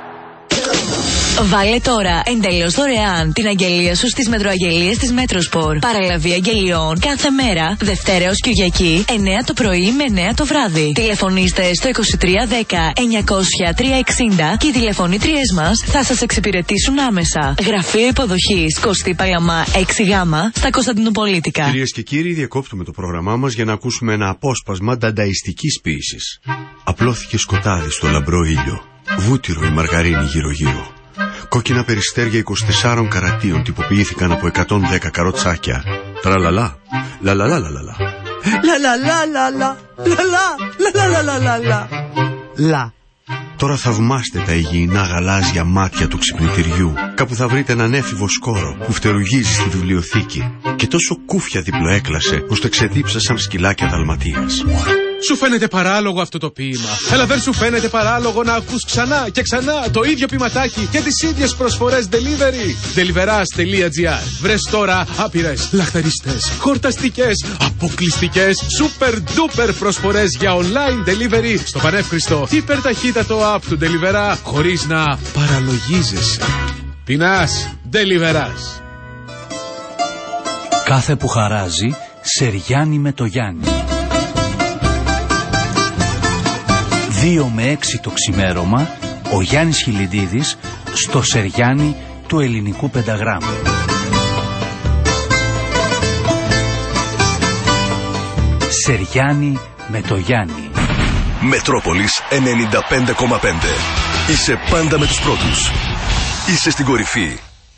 Βάλε τώρα εντελώς δωρεάν την αγγελία σου στις μετροαγγελίες της Μέτροσπορ. Παραλαβή αγγελιών κάθε μέρα, Δευτέρα έως Κυριακή, εννιά το πρωί με εννιά το βράδυ. Τηλεφωνήστε στο είκοσι τρία δέκα εννιακόσια τριακόσια εξήντα και οι τηλεφωνήτριές μας θα σας εξυπηρετήσουν άμεσα. Γραφείο υποδοχής Κωστή Παλαμά έξι Γ στα Κωνσταντινουπολίτικα. Κυρίες και κύριοι, διακόπτουμε το πρόγραμμά μας για να ακούσουμε ένα απόσπασμα ντανταϊστικής ποίησης. Απλώθηκε σκοτάδι στο λαμπρό ήλιο. Βούτυρο η μαργαρίνη γύρω-γύρω. Κόκκινα περιστέρια είκοσι τεσσάρων καρατίων τυποποιήθηκαν από εκατόν δέκα καροτσάκια. Τραλαλά, λαλαλαλαλαλα. Λαλαλαλαλα, λαλαλαλαλαλα. Λα. Τώρα θαυμάστε τα υγιεινά γαλάζια μάτια του ξυπνητηριού. Κάπου θα βρείτε έναν έφηβο σκόρο που φτερουγίζει στη βιβλιοθήκη. Και τόσο κούφια διπλοέκλασε, ώστε ξεδίψασαν σκυλάκια Δαλματίας. Σου φαίνεται παράλογο αυτό το ποίημα. Αλλά δεν σου φαίνεται παράλογο να ακούς ξανά και ξανά το ίδιο ποιηματάκι και τις ίδιες προσφορές delivery. Deliveras.gr. Βρες τώρα άπειρες, λαχταριστές, χορταστικές, αποκλειστικές, super duper προσφορές για online delivery στο πανεύχριστο υπερταχύτατο app του Deliverá, χωρίς να παραλογίζεσαι. Πεινάς, Deliverás. Κάθε που χαράζει, Σεριάννη με το Γιάννη. Δύο με έξι το ξημέρωμα, ο Γιάννης Χιλιντίδης στο Σεριάννη του ελληνικού πενταγράμμου. Σεριάννη με το Γιάννη. Μετρόπολης ενενήντα πέντε κόμμα πέντε. Είσαι πάντα με τους πρώτους. Είσαι στην κορυφή.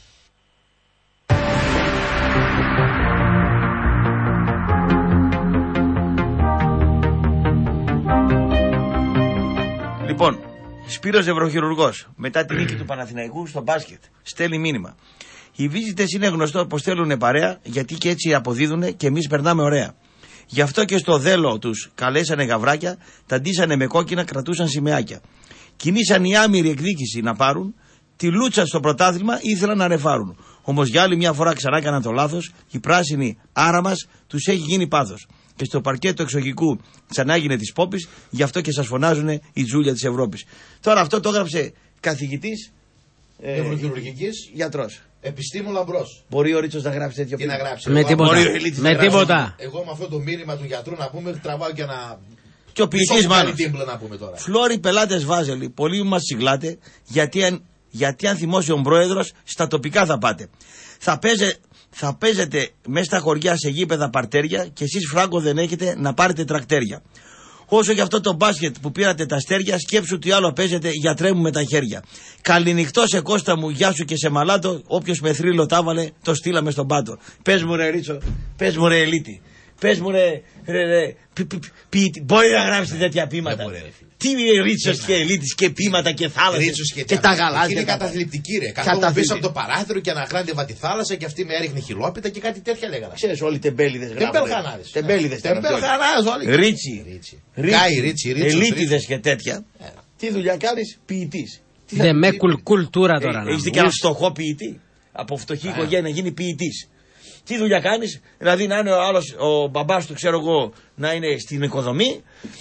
Λοιπόν, Σπύρος Νευροχειρουργός, μετά τη νίκη του Παναθηναϊκού στο μπάσκετ, στέλνει μήνυμα. Οι βίζιτες είναι γνωστό πως στέλνουν παρέα, γιατί και έτσι αποδίδουν και εμείς περνάμε ωραία. Γι' αυτό και στο δέλο τους καλέσανε γαβράκια, τα ντύσανε με κόκκινα, κρατούσαν σημαίακια. Κινήσαν η άμυρη εκδίκηση να πάρουν, τη λούτσα στο πρωτάθλημα ήθελαν να ρεφάρουν. Όμως για άλλη μια φορά ξανά έκαναν το λάθος, η πράσινη άρα μας τους έχει γίνει πάθος. Και στο παρκέ του εξωγικού ξανά έγινε της πόπης, γι' αυτό και σας φωνάζουν η Τζούλια της Ευρώπης. Τώρα αυτό το έγραψε καθηγητής ε, νευροχειρουργικής, γιατρός. Επιστήμου λαμπρός. Μπορεί ο Ρίτσος να γράψει τέτοιο Τι να γράψει. Με τίποτα. Με τίποτα. Εγώ με αυτό το μήνυμα του γιατρού να πούμε τραβάω και ένα. Και ο ποιητής μάλλον. Να πούμε τώρα. Φλόρι πελάτες Βάζελοι, πολλοί μας τσιγλάτε, γιατί αν, γιατί αν θυμώσει ο πρόεδρος, στα τοπικά θα πάτε. Θα παίζε. Θα παίζετε μέσα στα χωριά σε γήπεδα παρτέρια και εσείς φράγκο δεν έχετε να πάρετε τρακτέρια. Όσο για αυτό το μπάσκετ που πήρατε τα αστέρια, σκέψου τι άλλο παίζετε, γιατρέ μου με τα χέρια. Καληνυχτό σε Κώστα μου, γεια σου και σε μαλάτο. Όποιος με θρύλο τα βάλε, το στείλαμε στον πάτο. Πες μου ρε Ρίτσο, πες μου ρε Ελίτη. Πες μου ρε, ρε, ρε πι, πι, πι, πι, μπορεί να γράψει τέτοια ποίηματα. Τι Ρίτσος και Ελίτης και ποίηματα και θάλασσες και, και τα γαλάζια. Είναι καταθλιπτική ρε. Καθόμουν πίσω από το παράθυρο και αναχράντευα τη θάλασσα και αυτή με έριχνε χιλόπιτα και κάτι τέτοια λέγανε. Ξέρεις όλοι τεμπέλιδες γράφουν. Τεμπέλχανάδες. Τεμπέλιδες. Τεμπέλχανάδες όλοι. Ρίτσι. Γκάι, Ρίτσι, Ρίτσος. Ελίτιδες και τέτοια. Τι δουλειά κάνεις, ποιητής. Δεν με κουλτούρα τώρα. Έχεις δει και ένα φτωχό ποιητή. Από φτωχή οικογένεια γίνει ποιητής. Τι δουλειά κάνεις, δηλαδή να είναι ο άλλος, ο μπαμπάς του, ξέρω εγώ, να είναι στην οικοδομή,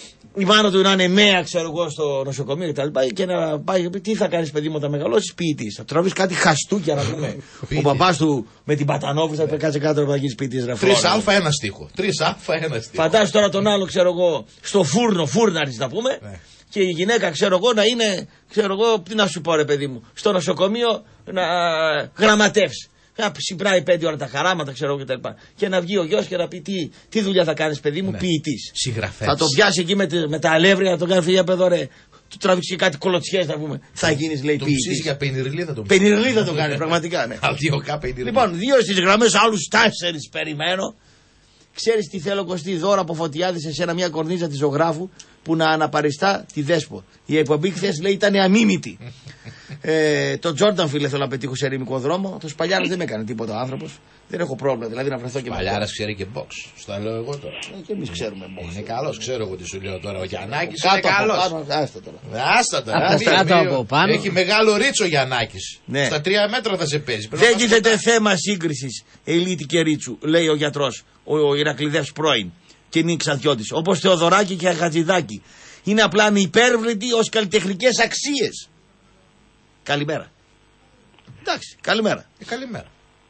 η μάνα του να είναι μέα, ξέρω εγώ, στο νοσοκομείο κτλ. Και, και να πάει, τι θα κάνεις παιδί μου όταν μεγαλώσεις, ποιητής. Θα τραβείς κάτι χαστούκια να πούμε. Ο μπαμπάς του με την πατανόφου θα κάτσε κάτω να γίνεις ποιητής. τρία α ένα στίχο. τρία α ένα στίχο. Φαντάζεσαι τώρα τον άλλο, ξέρω εγώ, στο φούρνο, φούρναρης να πούμε. Ναι. Και η γυναίκα, ξέρω εγώ, να είναι, ξέρω εγώ, τι να σου πω ρε παιδί μου, στο νοσοκομείο να γραμματεύσει. Να συμπράει πέντε ώρα τα χαράματα, ξέρω εγώ κτλ. Και να βγει ο γιος και να πει τι, τι δουλειά θα κάνεις παιδί μου, ναι. Ποιητής. Συγγραφέας. Θα τον πιάσει εκεί με, με τα αλεύρια, να τον κάνει φύγει παιδό ρε. Του τραβήξει κάτι κολοτσιές να πούμε. Θα γίνεις λέει ποιητής. Τον ψήσει για πενιρλίδα τον ψήσει. Πενιρλίδα τον κάνει πραγματικά, ναι. Λοιπόν, δύο στις γραμμές, άλλους τέσσερις περιμένω. Ξέρεις τι θέλω Κωστή, δώρα από Φωτιάδη σε σένα μια κορνίζα της ζωγράφου που να αναπαριστά τη Δέσπο. Η εκπομπή χθες λέει ήταν αμίμητη. ε, το Τζόρνταν φίλε θέλω να πετύχω σε ερημικό δρόμο. Το Σπαλιάρας δεν με έκανε τίποτα ο άνθρωπος. Δεν έχω πρόβλημα δηλαδή να βρεθώ και με. Σπαλιάρας ξέρει και box. Στα λέω εγώ τώρα. Ε, και εμείς ξέρουμε box. Είναι καλός, ξέρω εγώ τι σου λέω τώρα. Ο Γιαννάκης είναι καλός. Άστα τώρα. Άστα τώρα. Έχει μεγάλο ρίτσο ο Γιαννάκης. Ναι. Στα τρία μέτρα θα σε παίζει. Δεν γίνεται θέμα σύγκρισης Ελίτη και Ρίτσου, λέει ο γιατρός, ο Ηρακλειδεύς πρώην και Νίκ Ξανθιώτης. Όπως Θεοδωράκη και Χατζηδάκη. Είναι απλά ανυπέρβλητοι ως καλλιτεχνικές αξίες. Καλημέρα. Εντάξει, καλημέρα. Ε, καλημέρα.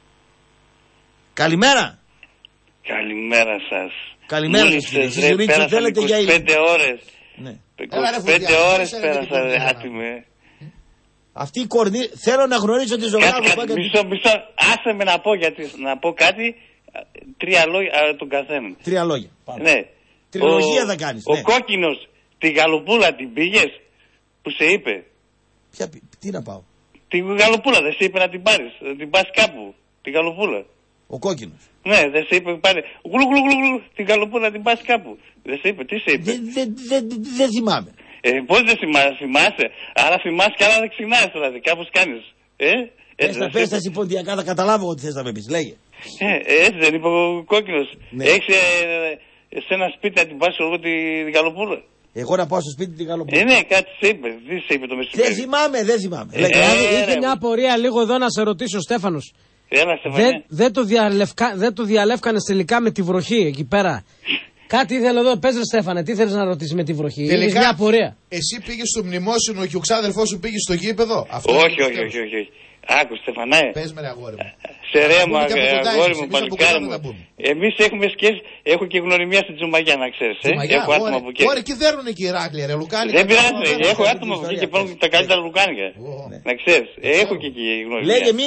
Καλημέρα. Καλημέρα σας. Καλημέρα σας φίλε. Εσείς Ρίτσο θέλετε για είκοσι πέντε ώρες. Ναι. είκοσι πέντε ώρες πέρασα άτιμε. Αυτή η κορνή, θέλω να γνωρίσω τη ζωγράφο που έκανε. Μισό, μισό, άσε με να πω, γιατί, να πω κάτι, τρία λόγια τον καθένα. Τρία λόγια. Ναι. Τριλογία ο, θα κάνεις. Ο ναι. Κόκκινος, τη Γαλοπούλα την πήγες, που σε είπε. Ποια, τι να πάω. Τη Την γαλοπούλα, δεν σε είπε να την πάρεις, να την πας κάπου. Την γαλοπούλα. Ο κόκκινος. Ναι, δεν σε είπε πάρε. Γλου γλου γλου γλου. Την γαλοπούλα να την πας κάπου. Δεν σε είπε, τι σε είπε. Δεν δε, δε, δε, δε θυμάμαι. Ε, πώς δεν θυμάσαι, θυμάσαι. Άρα θυμάσαι και άρα δεν ξυνάς δηλαδή. Κάπως κάνεις. Ε, Πες τα πες τα συμποντιακά, θα καταλάβω ότι θες να με πεις. Λέγε. Ε, έτσι δεν είπε ο κόκκινος. Ναι. Έχεις ε, ε, σε ένα σπίτι να την πας εγώ την γαλοπούλα. Εγώ να πάω στο σπίτι την γαλοπούλα. Ε, ναι, κάτι σε είπε. Τι σε είπε το μεσημέρι. Δεν θυμάμαι, δεν θυμάμαι. Ε, Λέγε. ε, Είχε μια απορία λίγο εδώ να σε ρωτήσει ο Στέφανος. Έλα, Στεφανέ. Δεν, δεν, το διαλευκα, δεν το διαλεύκανες τελικά με τη βροχή εκεί πέρα. Κάτι ήθελε εδώ, πες ρε Στέφανε, τι θέλεις να ρωτήσεις με τη βροχή. Τελικά, Είχες μια απορία. Εσύ πήγες στο μνημόσυνο και ο ξάδερφός σου πήγε στο γήπεδο. Αυτό όχι, είναι όχι, όχι, όχι, όχι. Άκου, Στεφανέ. Πες με ρε αγόρι μου. Σε ρε, πούμε μα, και από κοντά αγόρι εμείς, μου, εμείς από παλικάρι κοντά μου. θα πούμε. Εμείς έχουμε σχέση, έχω και γνωριμία στην Τζουμαγιά, να ξέρεις. Ε. Τζουμαγιά, Έχω άτομα που ωραία, εκεί δέρνουνε και οι Ηράκλεια, ρε Λουκάνικα. Δεν πειράζει, έχω άτομα που εκεί και παίρνουν τα καλύτερα λουκάνικα. Να ξέρεις, έχω και εκεί γνωριμία. Λέγε μη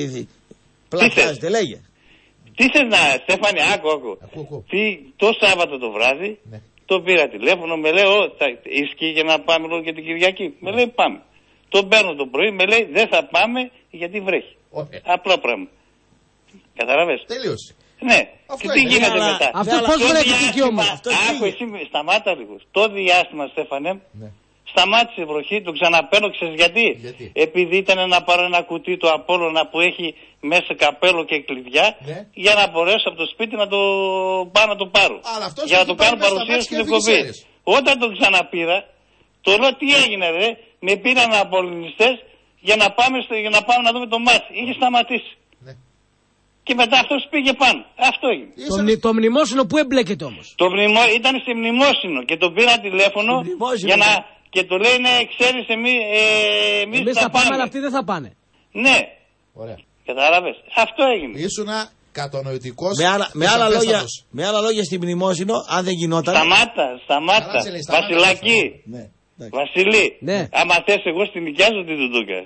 πλακάζετε, λέγε. Τι θες να, Στέφανη, άκου, άκου. Τι, το Σάββατο το βράδυ, το πήρα τηλέφωνο, με λέει, «Ω, θα ισχύει για να πάμε λόγω και την Κυριακή». Με λέει, πάμε. Τον παίρνω το πρωί, με λέει, δεν θα πάμε γιατί βρέχει. Απλό πράγμα. Καταλαβες. Τελείωσε. Ναι. Αυτό και τι είναι. γίνεται Αλλά- μετά. Αυτό πώς βρέθηκε εκεί όμως. Άκου, εσύ σταμάτα λίγο. Το διάστημα, Στέφανε, σταμάτησε η βροχή, τον ξαναπαίρνω, ξέρεις γιατί. Γιατί? Επειδή ήταν να πάρω ένα κουτί του Απόλλωνα που έχει μέσα καπέλο και κλειδιά, Ναι. για να μπορέσω από το σπίτι να το πάω να το πάρω. Αλλά αυτός Για να έχει το πάρει κάνω μέσα στα παρουσίαση μάτια στην και εκπομπή. δεν ξέρεις. Όταν τον ξαναπήρα, το λέω τι έγινε ρε, με πήραν απολυνιστές για να πάμε, στο, για να πάμε να δούμε το μάτς. Είχε σταματήσει. Ναι. Και μετά αυτός πήγε πάνω. Αυτό έγινε. Το, μνη- το μνημόσυνο που εμπλέκεται όμως. Το μνημό, ήταν σε μνημόσυνο και τον πήρα τηλέφωνο για να, και το λέει ναι, ξέρεις εμεί, ε, εμείς, Εμείς θα πάμε, αλλά αυτοί δεν θα πάνε. Ναι, Ωραία. κατάλαβες. Αυτό έγινε. Ήσουνα κατανοητικός. Με άλλα, με, και άλλα λόγια, σαφέστατος. με άλλα λόγια στη μνημόσυνο, αν δεν γινόταν. Σταμάτα, σταμάτα. Καλά, σε λέει, σταμάτα, Βασιλάκη. Ναι. Βασιλή. Ναι. Άμα θες εγώ στην νοικιάζω την τουντούκα.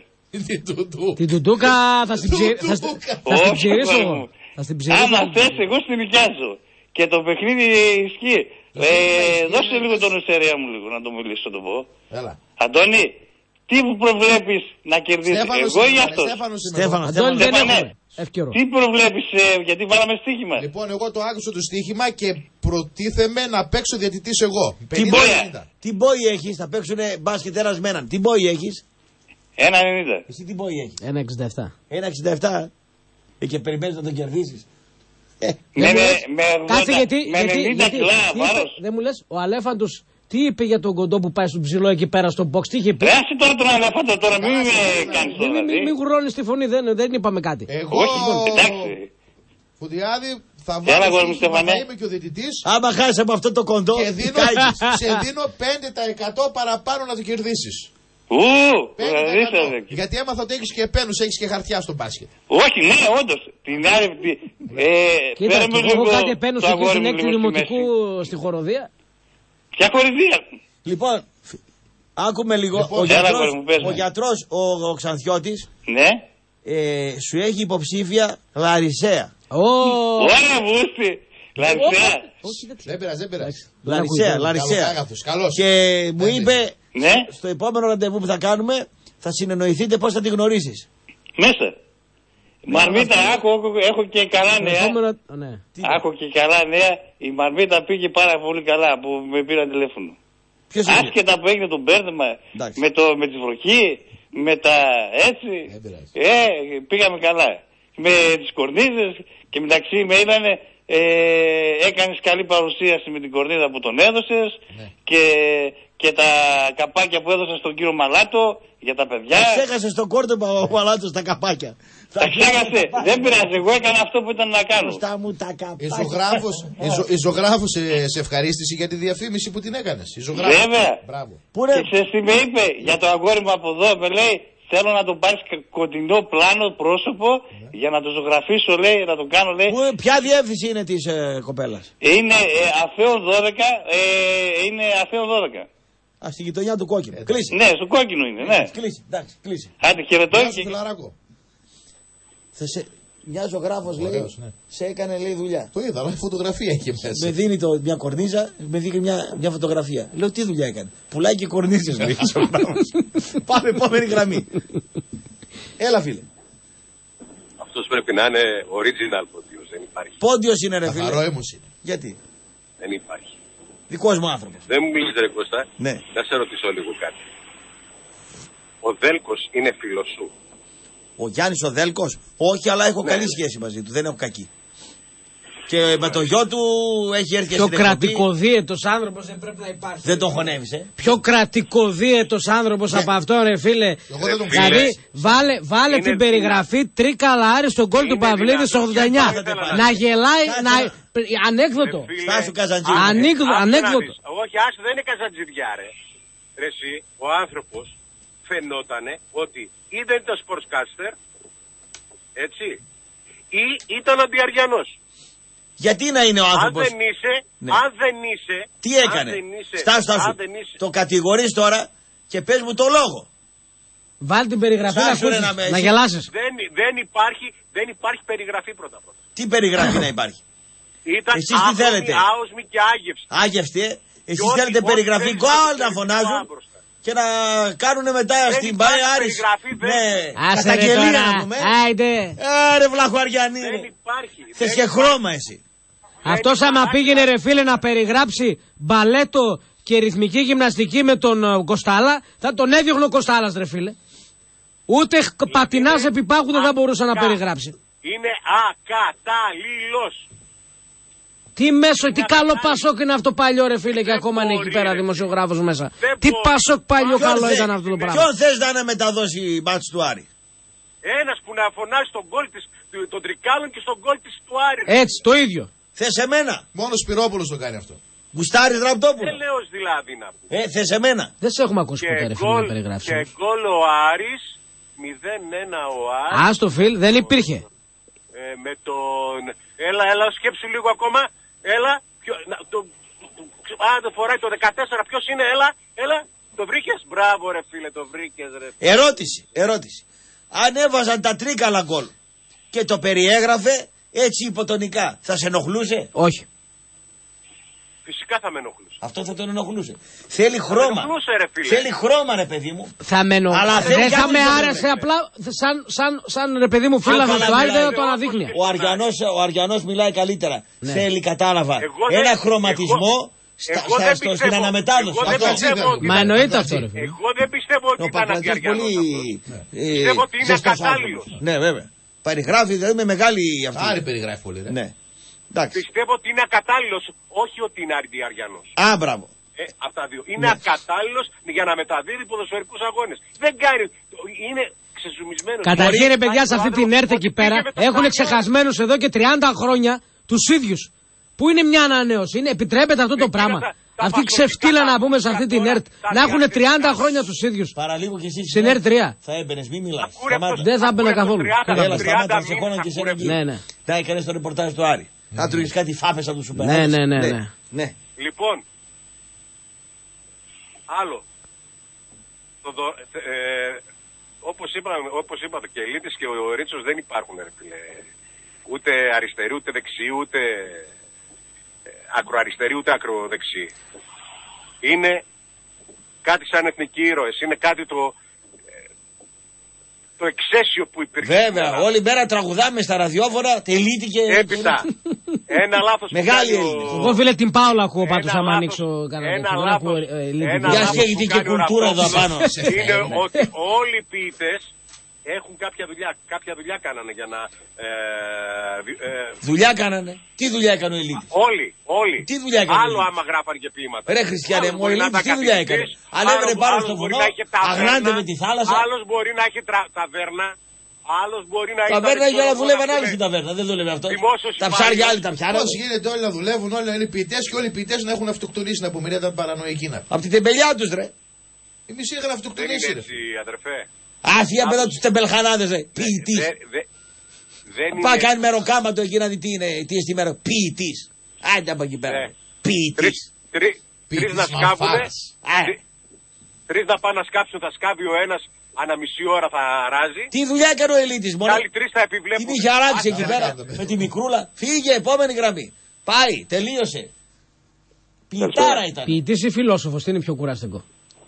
Την τουντούκα θα στην ψη- θα στην- θα στην Όχι, ψηρίσω αγόρι εγώ. μου. Θα στην ψηρίσω. Άμα θες εγώ στην νοικιάζω. Και το παιχνίδι ισχύει. Ε, δώσε λίγο τον Ουσερία μου λίγο να το μιλήσω, το πω. Έλα. Αντώνη, τι που προβλέπεις να κερδίσεις, Στέφανος εγώ ή σήμερα, αυτός. Στέφανος σήμερα. Στέφανο, Αντώνη, δεν Στέφανε, έχουμε. Εύκαιρο. τι προβλέπεις, ε, γιατί βάλαμε στοίχημα. Λοιπόν, εγώ το άκουσα το στοίχημα και προτίθεμαι να παίξω διαιτητής εγώ. Τι πενήντα μπόι, πενήντα. τι μπόι έχεις, θα παίξουνε μπάσκετ ένας με έναν. Τι μπόι έχεις, ένα ενενήντα. εσύ τι μπόι έχεις. ένα εξήντα επτά. ένα εξήντα επτά ε, και περιμένεις να τον κερδίσεις. Ε, Με, δεν μου με, λες. με, Κάτσε ογδόντα, γιατί, με γιατί, ενενήντα γιατί κιλά τι είπε, βάρος. δεν μου λες, ο Αλέφαντος τι είπε για τον κοντό που πάει στον ψηλό εκεί πέρα στο box, τι είχε πει. Ρε άσε τώρα τον Αλέφαντο τώρα, μην με κάνεις Μην τώρα. μη, μη, μη γουρώνεις τη φωνή, δεν, δεν είπαμε κάτι. Εγώ, Όχι, εντάξει. Φουντιάδη, θα Έλα, βάλω αγόρι μου, στοίχημα, Στέφανε. θα είμαι και ο διαιτητής Άμα χάσεις από αυτό το κοντό, και δίνω, κάηκες. σε δίνω πέντε τοις εκατό παραπάνω να το κερδίσεις. Ου, πέντε τοις εκατό. δηλαδή. Γιατί έμαθα ότι έχεις και πένους, έχεις και χαρτιά στο μπάσκετ. Όχι, ναι, όντως. Την άλλη. τη- Ε, Κοίτα, φέρε και μου εγώ έχω λίγο κάτι επένους το εκεί αγόρι στην μου έκτη λίγο στη δημοτικού μέση. στη χοροδία. Ποια χορηγία. Λοιπόν, φ- άκουμε λίγο. Λοιπόν, ο, έλα, γιατρός, αγόρι μου, πες ο με. γιατρός, ο, ο Ξανθιώτης, Ναι. ε, σου έχει υποψήφια Λαρισαία. Ω, Ωραία, βούστη. Λαρισαία. Δεν πειράζει, δεν πειράζει. Λαρισαία, Καλός Λαρισαία. άγαθος, καλός. Και μου Δεν είπε, Ναι, στο επόμενο ραντεβού που θα κάνουμε, θα συνεννοηθείτε πώς θα τη γνωρίσεις. μέσα. Μαρμίτα, άκου, άκου, έχω και καλά το νέα. επόμενο, ναι. Άκου και καλά νέα. Η Μαρμίτα πήγε πάρα πολύ καλά που με πήραν τηλέφωνο. Ποιος είναι? Άσχετα που έγινε το μπέρδεμα Εντάξει. με, το, με τη βροχή, με τα έτσι, ε, πήγαμε καλά. Με τις κορνίζες και μεταξύ με είδανε, ε, έκανες καλή παρουσίαση με την κορνίδα που τον έδωσες και, και τα καπάκια που έδωσες στον κύριο Μαλάτο για τα παιδιά. Τα ξέχασε στον κόρτεμα ο Παλάτος τα καπάκια. Τα ξέχασε, δεν πειράζει, εγώ έκανα αυτό που ήταν να κάνω. Μπροστά μου τα καπάκια. Η ζωγράφος, η ζω- η ζωγράφος σε, σε ευχαρίστηση για τη διαφήμιση που την έκανες. Η ζωγράφος. Βέβαια. Μπράβο. Πού ρε, Και ξέρεις τι με είπε για το αγόρι μου από εδώ, με λέει θέλω να τον πάρεις κα- κοντινό πλάνο πρόσωπο για να το ζωγραφίσω, λέει, να το κάνω, λέει. πού- ποια διεύθυνση είναι της ε, κοπέλας? Είναι ε, Αθέο δώδεκα, ε, είναι Αθέο δώδεκα. Α, στη γειτονιά του κόκκινου. Κλείσει. Ναι, στο κόκκινο είναι, ναι. Κλείσει, εντάξει, κλείσει. Άντε χαιρετώ Γεια σου, και... φιλαράκο. Θα σε... Μια ζωγράφος λέει, Ωραίος, ναι. σε έκανε λέει δουλειά. Το είδα, αλλά η φωτογραφία είχε μέσα. Με δίνει το, μια κορνίζα, με δίνει μια, μια φωτογραφία. Λέω τι δουλειά έκανε. Πουλάει και κορνίζες λέει ο ζωγράφος. Πάμε επόμενη γραμμή. Έλα, φίλε. Αυτός πρέπει να είναι original πόντιος, δεν υπάρχει. Πόντιος είναι, ρε φίλε. Καθαρό έμος είναι. Γιατί? Δεν υπάρχει. Δικός μου άνθρωπος. Δεν μου μιλείς, ρε Κώστα. Ναι. Να σε ρωτήσω λίγο κάτι. Ο Δέλκος είναι φίλος σου? Ο Γιάννης ο Δέλκος? Όχι, αλλά έχω Ναι. καλή σχέση μαζί του. Δεν έχω κακή. Και με το γιο του έχει έρθει και Πιο στην εκπομπή. κρατικοδίαιτος άνθρωπος δεν πρέπει να υπάρχει. Δεν τον χωνεύεις, ε. Πιο κρατικοδίαιτος άνθρωπος από αυτό, ρε φίλε. Εγώ δεν τον Δηλαδή, βάλε, βάλε Είναι την περιγραφή Τρίκα Λάρη στον γκολ του Παυλίδη στο ογδόντα εννιά. Να γελάει, να... ανέκδοτο. Στάσου Καζαντζή. Ανέκδοτο. ανέκδοτο. Όχι, άσου, δεν είναι καζατζιδιά, ρε. Ρε εσύ, ο άνθρωπος φαινότανε ότι ή δεν ήταν sportscaster, έτσι, ή ήταν αντιαριανός. Γιατί να είναι ο άνθρωπος? Αν δεν είσαι, Ναι. αν δεν είσαι... Τι έκανε? Αν δεν είσαι, Στάσου, στάσου. αν δεν είσαι, Το κατηγορείς τώρα και πες μου το λόγο. Βάλ την περιγραφή να, Στάσου, ρε, ακούσεις, να με- να εσύ- γελάσεις. δεν, δεν, υπάρχει, δεν υπάρχει περιγραφή πρώτα πρώτα. Τι περιγραφή να υπάρχει? Ήταν Εσείς τι άχρωμη, θέλετε? άοσμη και άγευστη. Άγευστη, ε. Εσείς ό,τι- θέλετε ό,τι περιγραφή θέλεις γκολ να να το φωνάζουν μπροστά. και να κάνουν μετά Δεν στην υπάρχει Πάη Άρης. περιγραφή, δεν- Ναι, Άσε ρε καταγγελία τώρα. να πούμε. Άιντε. Άρε βλαχουαριανή Δεν ρε. υπάρχει. Θες δεν και υπάρχει. χρώμα εσύ. Αυτός άμα πήγαινε ρε φίλε να περιγράψει μπαλέτο και ρυθμική γυμναστική με τον ε, Κοστάλα, θα τον έδιωχνε ο Κοστάλας ρε φίλε. Ούτε πατινάς επί πάγου δεν θα μπορούσε να περιγράψει. Είναι ακατάλληλος. Τι μέσο, τι καλό Πασόκ είναι αυτό παλιό ρε φίλε και ακόμα είναι εκεί πέρα δημοσιογράφος μέσα. Τι Πασόκ παλιό Ποιον καλό θε- ήταν αυτό το πράγμα. Ποιον θες να είναι μεταδώσει η μπάτς του Άρη? Ένας που να φωνάζει στον γκολ της, του- των Τρικάλων και στον γκολ της του Άρη. Έτσι το ίδιο. Θες εμένα? Μόνο Σπυρόπουλος το κάνει αυτό. Γουστάρεις Ραπτόπουλο? Δεν λέω δηλαδή να πούμε. Ε, θες εμένα? Δεν σε έχουμε ακούσει ποτέ ρε φίλε να γκολ, περιγράψει. και γκολ ο Άρης, μηδέν ένα ο Άρης. Α το φίλ, δεν υπήρχε. Ε, με τον... Έλα, έλα, σκέψου λίγο ακόμα. Έλα. Ποιο... Να, το... Α, το φοράει το δεκατέσσερα. Ποιος είναι, έλα, έλα. Το βρήκες? Μπράβο ρε φίλε, το βρήκες ρε. Ερώτηση, ερώτηση. Αν έβαζαν τα τρίκαλα γκολ και το περιέγραφε έτσι υποτονικά, θα σε ενοχλούσε? Όχι. Φυσικά θα με ενοχλούσε. Αυτό θα τον ενοχλούσε. Θέλει χρώμα. ενοχλούσε, ρε φίλε. Θέλει χρώμα ρε παιδί μου. Θα με ενοχλούσε. Αλλά θέλει Δεν κι θα άλλους με δεν άρεσε πρέπει. απλά σαν, σαν, σαν ρε παιδί μου φίλα καλά του Άρη μιλάει. δεν θα το αναδείχνει. Ο Αριανός, ο Αριανός μιλάει καλύτερα. Ναι. Θέλει, κατάλαβα, Εγώ δεν- ένα χρωματισμό εγώ- στα, εγώ στα, δεν στο, πιστεύω- στην αναμετάδοση. εγώ δεν Αυτό. πιστεύω ότι- Μα εννοείται αυτό ρε φίλε. Εγώ δεν πιστεύω ότι Ο ήταν Παπατζής αντιαριανός πολύ αυτός. ε, Πιστεύω ότι είναι ζεστός ακατάλληλος. άνθρωπος. Ναι, βέβαια. Περιγράφει δηλαδή με μεγάλη αυτή. Άρη περιγράφει πολύ, ρε. Ναι. Εντάξει. Πιστεύω ότι είναι ακατάλληλος, όχι ότι είναι αντιαριανός. Α, μπράβο. Ε, από τα δύο. Είναι Ναι. ακατάλληλος για να μεταδίδει ποδοσφαιρικούς αγώνες. Δεν κάνει. Είναι ξεζουμισμένος. Καταρχήν ρε παιδιά σε αυτή Ο την άνθρωπος έρθ εκεί ότι πήγε πέρα με το έχουν στάδιο. ξεχασμένους εδώ και τριάντα χρόνια τους ίδιους. Πού είναι μια ανανέωση, είναι, επιτρέπεται αυτό το Εκεί πράγμα. τα- τα Αυτή η πασχολικά ξεφτύλα να τα πούμε σε αυτή την τώρα, ΕΡΤ τα να έχουν διαθετικά τριάντα μας. χρόνια τους ίδιους. Παραλίγο και εσύ. Στην ΕΡΤ τρία. Θα έμπαινες, μη μιλάς. Ακούρε Σταμάτα. αυτός- Δεν θα έμπαινα ακούρε καθόλου. αυτός τριάντα, Έλα, τριάντα σταμάτα, σε μήνες, χώναν και σε ακούρε ένα Ναι, ναι. Να έκανες το ρεπορτάζ του Άρη. Θα τρώγεις κάτι φάπες από τους σούπερ. Ναι, ναι, ναι, ναι. ναι. Λοιπόν, άλλο. Το δο- ε, όπως, είπα, όπως είπατε και η Λίτης και ο Ρίτσος δεν υπάρχουν ρε φίλε. Ούτε αριστεροί, ούτε δεξιοί, ούτε ε, ακροαριστεροί, ούτε ακροδεξιοί. Είναι κάτι σαν εθνικοί ήρωες. Είναι κάτι το, ε, το εξαίσιο που υπήρχε. Βέβαια, όλη μέρα τραγουδάμε στα ραδιόφωνα, τελείτηκε. Έπειτα, ένα λάθος που Μεγάλη κάνει ο- Έλληνες. Εγώ φίλε την Πάολα ακούω πάντως Ένα άμα λάθος- ανοίξω κανένα ένα τέτοιο. Δεν ακούω λάθος- ε, ελληνική. ένα Μια λάθος σκέγητη που και κάνει ο κουλτούρα εδώ Ραπτόπουλος απάνω. είναι ότι όλοι οι ποιητές έχουν κάποια δουλειά. Κάποια δουλειά κάνανε για να... Ε, δι- ε, Δουλειά κάνανε. Τι δουλειά έκανε ο Ελίτης? όλοι, όλοι. Τι δουλειά έκανε ο Άλλο Ελίτης? άμα γράφανε και ποίηματα. Ρε Χριστιανέ Άλλος μου, ο μπορεί να Ελίτης ήταν τι δουλειά έκανε? καθηγητής, Ανέβαινε άλλος- πάνω άλλος στο μπορεί βουνό, να είχε ταβέρνα, αγράνεται με τη θάλασσα. Άλλος μπορεί να έχει τρα- ταβέρνα. Άλλος μπορεί να έχει... Ταβέρνα για να δουλεύαν άλλοι στην τα ταβέρνα. Δεν δούλευε αυτό. Δημόσιος Τα ψάρια υπάλληλος. άλλοι τα πιάνανε. Πώς γίνεται όλοι να δουλεύουν, όλοι να είναι ποιητές και όλοι οι ποιητές να έχουν αυτοκτονήσει να απομυρία τα παρανοϊκή να. Από την τεμπελιά τους ρε. Η μισή είχαν Δεν είναι αυτοκτονήσει, ρε. έτσι, αδερφέ. Άθια παιδά τους τεμπελχανάδες ρε. Ποιητής. Δε- δε- Δεν Πάει είναι... κάνει μεροκάματο εκεί να δει τι είναι, τι είναι στη μέρα. Ποιητής. Άντε από εκεί πέρα. Ναι. Ποιητής. Τρεις, τρι- τρεις Ποιητής να σκάβουνε, μαλφάρας. τρι- τρεις να πάνε να σκάψουν, θα σκάβει ο ένας, ανά μισή ώρα θα ράζει. Τι δουλειά έκανε ο Ελίτης Και μόνο. άλλοι τρεις θα επιβλέπουν. Την είχε αράξει εκεί Άντε, πέρα άντε, άντε. με τη μικρούλα. Φύγε, επόμενη γραμμή. Πάει, τελείωσε. Ποιητάρα ήταν. Ποιητής ή φιλόσοφος, τι είναι πιο κουραστικό.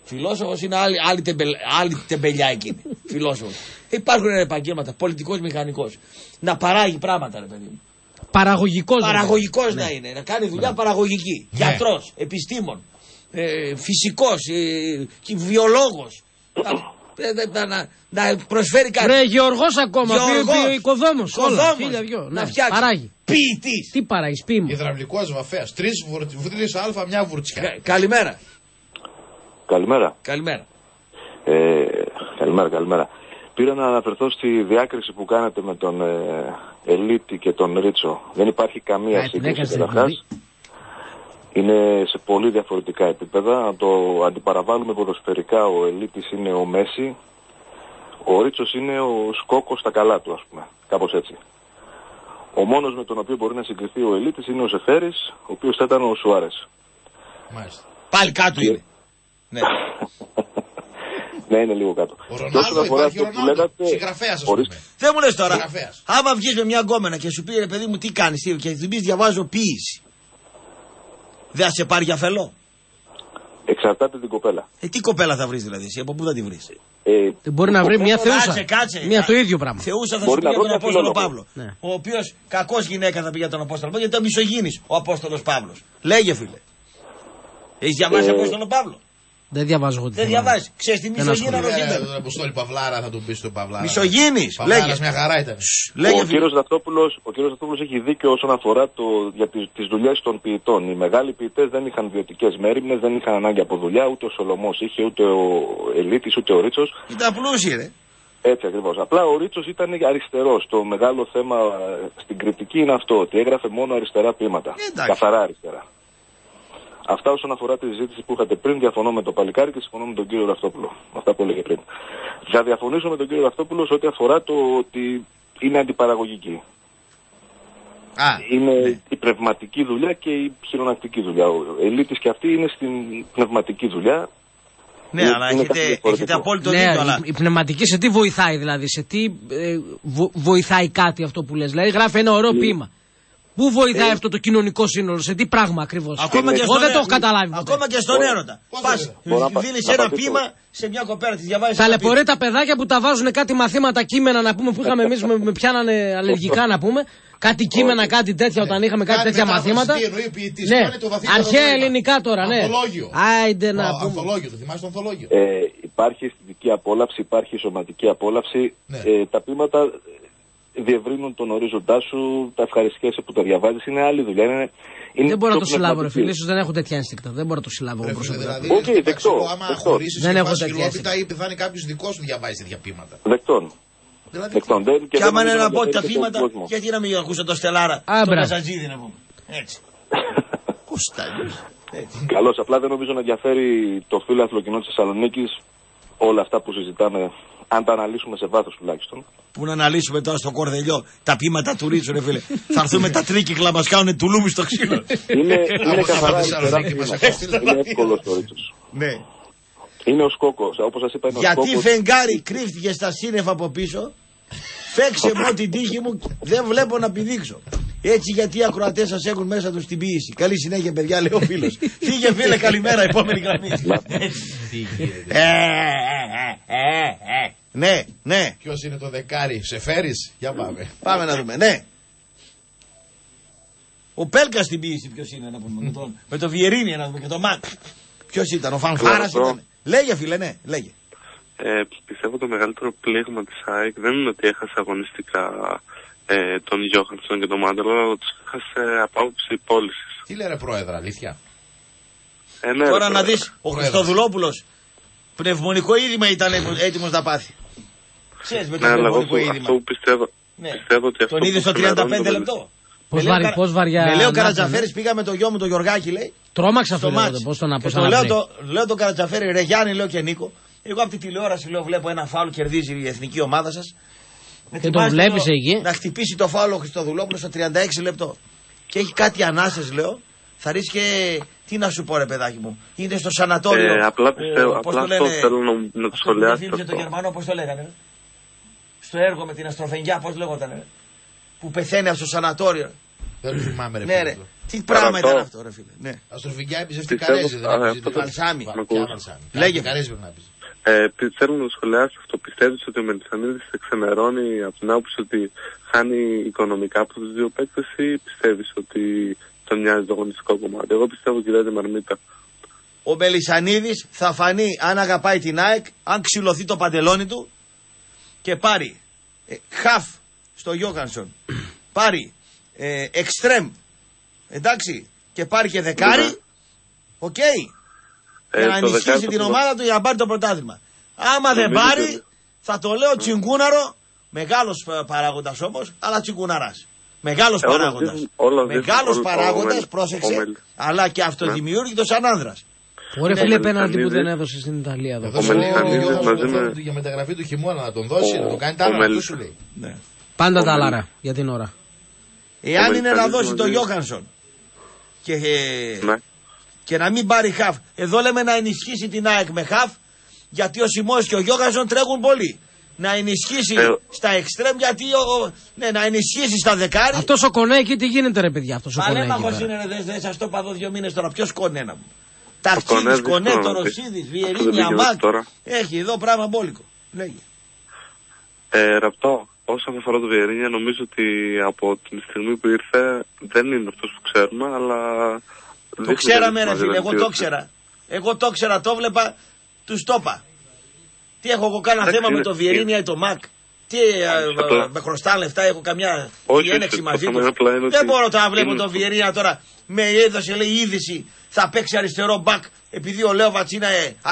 Φιλόσοφος είναι άλλη, άλλη, τεμπελ, άλλη τεμπελιά εκείνη. Φιλόσοφος. Υπάρχουν επαγγέλματα. Πολιτικός, μηχανικός. Να παράγει πράγματα, ρε παιδί μου. Παραγωγικός. Παραγωγικός ναι. να είναι. Να κάνει δουλειά ναι. παραγωγική. Ναι. Γιατρός, επιστήμον, ε, φυσικός, ε, βιολόγος. να, να, να προσφέρει κάτι. Ρε Γεωργός ακόμα. Γεωργός. Οικοδόμος. Όλα. Χίλια δυο. Να ναι. φτιάξει. Παράγει. Ποιητής. Τι παράγει, ποίμου. Υδραυλικός βαφέας. Τρεις βουρτιλίες αλφα, μια βουρτσιά. Κα, καλημέρα. Καλημέρα. Καλημέρα. Ε, καλημέρα, καλημέρα. Πήρα να αναφερθώ στη διάκριση που κάνετε με τον ε, Ελίτη και τον Ρίτσο. Δεν υπάρχει καμία Α, σύγκριση καταρχάς. Είναι σε πολύ διαφορετικά επίπεδα. Να το αντιπαραβάλλουμε ποδοσφαιρικά, ο Ελίτης είναι ο Μέση, ο Ρίτσος είναι ο Σκόκος στα καλά του, ας πούμε. Κάπως έτσι. Ο μόνος με τον οποίο μπορεί να συγκριθεί ο Ελίτης είναι ο Σεφέρης, ο οποίος θα ήταν ο Σουάρες. Μάλιστα. Πάλι κάτω είναι. Ναι. Ναι, είναι λίγο κάτω. Ο Ρονάλντο υπάρχει ο Ρονάλντο, συγγραφέας ας πούμε. Δεν μου λες τώρα, Συγγραφέας. άμα βγεις με μια γκόμενα και σου πει ρε παιδί μου τι κάνεις και την πεις διαβάζω ποίηση, δεν θα σε πάρει για φελό. Εξαρτάται την κοπέλα. Ε, τι κοπέλα θα βρεις δηλαδή, εσύ, από πού θα τη βρεις. Ε, δεν μπορεί να βρει μια θεούσα. Κάτσε, κάτσε. Μια το ίδιο πράγμα. Θεούσα θα σου πει για τον Απόστολο Παύλο. Ναι. Ο οποίος κακός γυναίκα θα πει για τον Απόστολο Παύλο, γιατί ήταν μισογίνης ο Απόστολος Παύλος. Λέγε φίλε. Έχεις διαβάσει ε... Απόστολο Παύλο. Δεν διαβάζω εγώ. Δεν διαβάζει. Ξέρεις τι μισογύνα ρογίντα. Τον Αποστόλη Παυλάρα θα τον πει στον Παυλάρα. Μισογίνης. Παυλάρας μια χαρά ήταν. Ο κύριος Δαυτόπουλος, ο κύριος Δαυτόπουλος έχει δίκιο όσον αφορά το, για τις, τις δουλειές των ποιητών. Οι μεγάλοι ποιητές δεν είχαν βιωτικές μέριμνες, δεν είχαν ανάγκη από δουλειά, ούτε ο Σολομός είχε, ούτε ο Ελίτης, ούτε ο Ρίτσος. Ήταν πλούσιοι, ρε. Έτσι ακριβώς. Απλά ο Ρίτσος ήταν αριστερός. Το μεγάλο θέμα στην κριτική είναι αυτό, ότι έγραφε μόνο αριστερά ποίηματα. Εντάξει. Καθαρά αριστερά. Αυτά όσον αφορά τη συζήτηση που είχατε πριν, διαφωνώ με το παλικάρι και συμφωνώ με τον κύριο Δαυτόπουλο. Αυτά που έλεγε πριν. Θα διαφωνήσω με τον κύριο Δαυτόπουλο σε ό,τι αφορά το ότι είναι αντιπαραγωγική. Α, είναι ναι. η πνευματική δουλειά και η χειρονακτική δουλειά. Ο Ελίτης και αυτή είναι στην πνευματική δουλειά. Ναι, είναι, αλλά είναι έχετε, έχετε απόλυτο ναι, δίκιο. Αλλά... Η πνευματική σε τι βοηθάει δηλαδή, σε τι ε, βο, βοηθάει κάτι αυτό που λες. Δηλαδή γράφει ένα ωραίο ποίημα. Πού βοηθάει ε, αυτό το κοινωνικό σύνολο, σε τι πράγμα ακριβώς. Ακόμα και εγώ δεν το έχω καταλάβει. Ακόμα και στον έρωτα. Πας, δίνεις ένα ποίημα σε μια κοπέρα, τη διαβάζεις. Ταλαιπωρεί τα παιδάκια που τα βάζουν κάτι μαθήματα κείμενα να πούμε που είχαμε εμείς με, με πιάνανε αλλεργικά να πούμε. Κάτι κείμενα, κάτι τέτοια όταν είχαμε κάτι τέτοια μαθήματα. Ναι, αρχαία ελληνικά τώρα, ναι. Άιντε να πούμε. Ανθολόγιο, το θυμάσαι το ανθολόγιο. Υπάρχει αισθητική απόλαυση, υπάρχει σωματική απόλαυση. Τα ποίηματα διευρύνουν τον ορίζοντά σου, τα ευχαριστιέσαι που τα διαβάζεις, είναι άλλη δουλειά. Είναι, είναι δεν μπορώ να το συλλάβω, ρε φίλε, ίσως δεν έχω τέτοια ένστικτα. Δεν μπορώ να το συλλάβω εγώ προσωπικά. Δηλαδή, okay, δεκτό. Άμα χωρίσεις δεν έχω τέτοια ένστικτα ή θα είναι κάποιος δικός σου διαβάζει τέτοια ποίηματα. Δεκτών. Δηλαδή, δεκτών. Δεν, και και άμα είναι να πω τα ποίηματα, γιατί να μην ακούσω το Στελάρα, το Καζατζίδη να πούμε. Έτσι. Πώς τα Καλώς, απλά δεν νομίζω να ενδιαφέρει το φίλαθλο κοινό της Θεσσαλονίκης όλα αυτά που συζητάμε. Αν τα αναλύσουμε σε βάθος τουλάχιστον. Πού να αναλύσουμε τώρα στο Κορδελιό τα ποίηματα του Ρίτσου, ρε φίλε. Θα έρθουμε τα τρίκυκλα, μας κάνουν τουλούμι στο ξύλο. Είναι, είναι καθαρά είναι εύκολο το Ρίτσος. Ναι. Είναι ο Σκόκος, όπως σας είπα είναι γιατί ο Σκόκος. Γιατί φεγγάρι κρύφτηκε στα σύννεφα από πίσω. Φέξε μου την τύχη μου, δεν βλέπω να πηδήξω. Έτσι γιατί οι ακροατές σας έχουν μέσα τους την ποιήση. Καλή συνέχεια παιδιά, λέει ο φίλος. Φύγε φίλε, καλημέρα, επόμενη γραμμή. Ναι, ναι. Ποιος είναι το δεκάρι, Σεφέρης, για πάμε. Πάμε να δούμε, ναι. Ο Πέλκας στην ποιήση ποιος είναι, να πούμε, με τον, με το Βιερίνη να δούμε και το Μάκ. Ποιος ήταν, ο Φανφάρας ήταν. Λέγε φίλε, ναι, λέγε. Ε, πιστεύω το μεγαλύτερο πλήγμα της ΑΕΚ δεν είναι ότι έχασε αγωνιστικά ε, τον Γιώχανσον και τον Μάντελο, αλλά ότι έχασε από άποψη πώλησης. Τι λέει ρε πρόεδρα, αλήθεια. Ε, ναι, τώρα ρε, να δεις, ο Χριστοδουλόπουλος πνευμονικό είδημα ήταν έτοιμος να πάθει. Ξέρεις με το ναι, πνευμονικό αυτό, είδημα. Αυτό που πιστεύω, ναι. πιστεύω ότι αυτό τον είδε στο τριάντα πέντε λεπτό. Πώς βαριά, πώς βαριά. Με λέω Καρατζαφέρης, πήγα με το γιο μου το Γιωργάκη, λέει. Τρόμαξα αυτό, πώς το να πω. Λέω τον Καρατζαφέρη, ρε Γιάννη, λέω και Νίκο. Εγώ από τη τηλεόραση λέω, βλέπω ένα φάουλ, κερδίζει η εθνική ομάδα σας. Και το βλέπεις εκεί. Να χτυπήσει το φάουλ ο Χριστοδουλόπουλος στο τριάντα έξι λεπτό. Και έχει κάτι ανάσες, λέω. Θα ρίξει και. Τι να σου πω, ρε παιδάκι μου. Είναι στο σανατόριο. Ε, απλά πιστεύω, ο, απλά αυτό θέλω να, να το σχολιάσω. Αυτό το Γερμανό, πώς το λέγανε. Στο έργο με την αστροφενιά, πώς λέγονταν. Που πεθαίνει από το σανατόριο. Δεν το θυμάμαι, ρε ναι, ρε. Τι πράγμα ήταν αυτό, ρε φίλε. Ναι. Αστροφυγιά έπιζε στην Καρέζη, δεν έπιζε. Βαλσάμι. Λέγε. Καρέζη πρέπει να έπιζε. Ε, θέλω να σχολιάσω αυτό. Πιστεύεις ότι ο Μελισσανίδης θα ξενερώνει από την άποψη ότι χάνει οικονομικά από τους δύο παίκτες ή πιστεύεις ότι τον νοιάζει το αγωνιστικό κομμάτι? Εγώ πιστεύω κυρία Μαρμίτα. Ο Μελισσανίδης θα φανεί αν αγαπάει την ΑΕΚ, αν ξυλωθεί το παντελόνι του και πάρει ε, χαφ στο Γιόχανσον, πάρει ε, εξτρέμ, εντάξει, και πάρει και δεκάρι, οκ. Okay. Ε, για να ενισχύσει την ομάδα του για να πάρει το πρωτάθλημα. Άμα δεν πάρει, και... θα το λέω τσιγκούναρο, μεγάλος παράγοντας όμως, αλλά τσιγκουναράς. Μεγάλος ε, παράγοντας. Μεγάλος παράγοντας, πρόσεξε, όλο, αλλά και αυτοδημιούργητος σαν άνδρας. Ωραία, φίλε, πέναλτι που δεν έδωσε στην Ιταλία. Ο Μελισσανίδης μαζί με... για μεταγραφή του χειμώνα να τον δώσει, να το κάνει τα άλλα, σου λέει. Πάντα τα λάρα για την ώρα. Εάν είναι να δώσει τον Γιόχανσον και... και να μην πάρει χαφ. Εδώ λέμε να ενισχύσει την ΑΕΚ με χαφ, γιατί ο Σιμός και ο Γιόχανσον τρέχουν πολύ. Να ενισχύσει ε, στα εξτρέμ, γιατί ο, ναι, να ενισχύσει στα δεκάρι. Αυτός ο Κονέ εκεί τι γίνεται, ρε παιδιά, αυτός ο Κονέ. Παλέμαχος είναι, ρε, δεν σας το είπα εδώ δύο μήνες τώρα. Ποιος Κονέ να μου. Ταρτσίδης, Κονέ, το Ρωσίδης, Βιερίνη, Αμάκ. Έχει εδώ πράγμα μπόλικο. Λέγε. Ε, ραπτό. Όσον αφορά το Βιερίνια, νομίζω ότι από την στιγμή που ήρθε δεν είναι αυτός που ξέρουμε, αλλά. Το ξέραμε, ρε φίλε, εγώ το ήξερα. Εγώ το ήξερα, το βλέπα, του το είπα. Τι έχω εγώ κάνα θέμα με το Βιερίνια ή το Μακ? Τι με χρωστάνε λεφτά, έχω καμιά διένεξη μαζί του? Δεν μπορώ να βλέπω το Βιερίνια τώρα. Με έδωσε, λέει, είδηση, θα παίξει αριστερό μπακ επειδή ο Λέοβατς είναι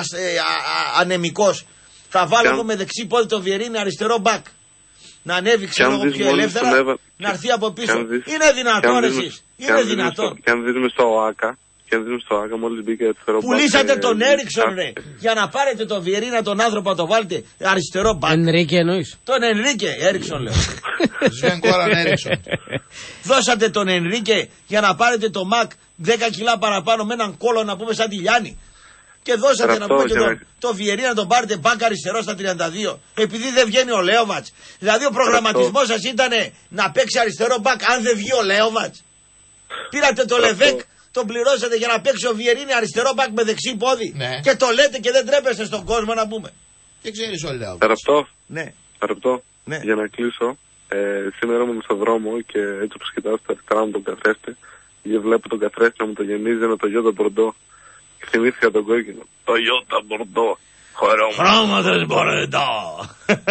ανεμικός. Θα βάλω εγώ με δεξί πόδι το Βιερίνια αριστερό μπακ. Να ανέβει, ξέρω εγώ, πιο ελεύθερα, να έρθει από πίσω. Είναι δυνατόν, εσείς? Είναι δυνατόν? Και αν δείτε στο ΟΑΚΑ, και αν δείτε στο ΟΑΚΑ, μόλις μπήκε αριστερό μπακ. Πουλήσατε τον Έριξον, ρε, για να πάρετε τον Βιερίνια, τον άνθρωπο, να το βάλετε αριστερό μπακ. Ενρίκε εννοείς? Τον Ενρίκε, Έριξον λέω. Σβέν Κόραν Έριξον. Δώσατε τον Ενρίκε για να πάρετε το Μακ δέκα κιλά παραπάνω με έναν κόλο, να πούμε, σαν τη Λιάννη. Και δώσατε να πούμε και το, το Βιερίνια να τον πάρετε μπακ αριστερό στα τριάντα δύο. Επειδή δεν βγαίνει ο Λέοβατς. Δηλαδή ο προγραμματισμός σας ήταν να παίξει αριστερό μπακ αν δεν βγει ο Λέοβατς. Πήρατε το Λεβέκ, τον πληρώσατε για να παίξει ο Βιερίνια αριστερό μπακ με δεξί πόδι. Ναι. Και το λέτε και δεν τρέπεστε στον κόσμο να πούμε. Τι ξέρεις ο Λέοβατς? Περαπτώ. Ναι. Περαπτώ. Ναι. Για να κλείσω. Ε, σήμερα ήμουν στον δρόμο και έτσι όπως κοιτάω στα αριστερά μου τον καθρέφτη και βλέπω τον καθρέφτη να μου το γεμίζει ένα Toyota Bordeaux. Και θυμήθηκα τον κόκκινο. Toyota Bordeaux. Χρώματος Bordeaux.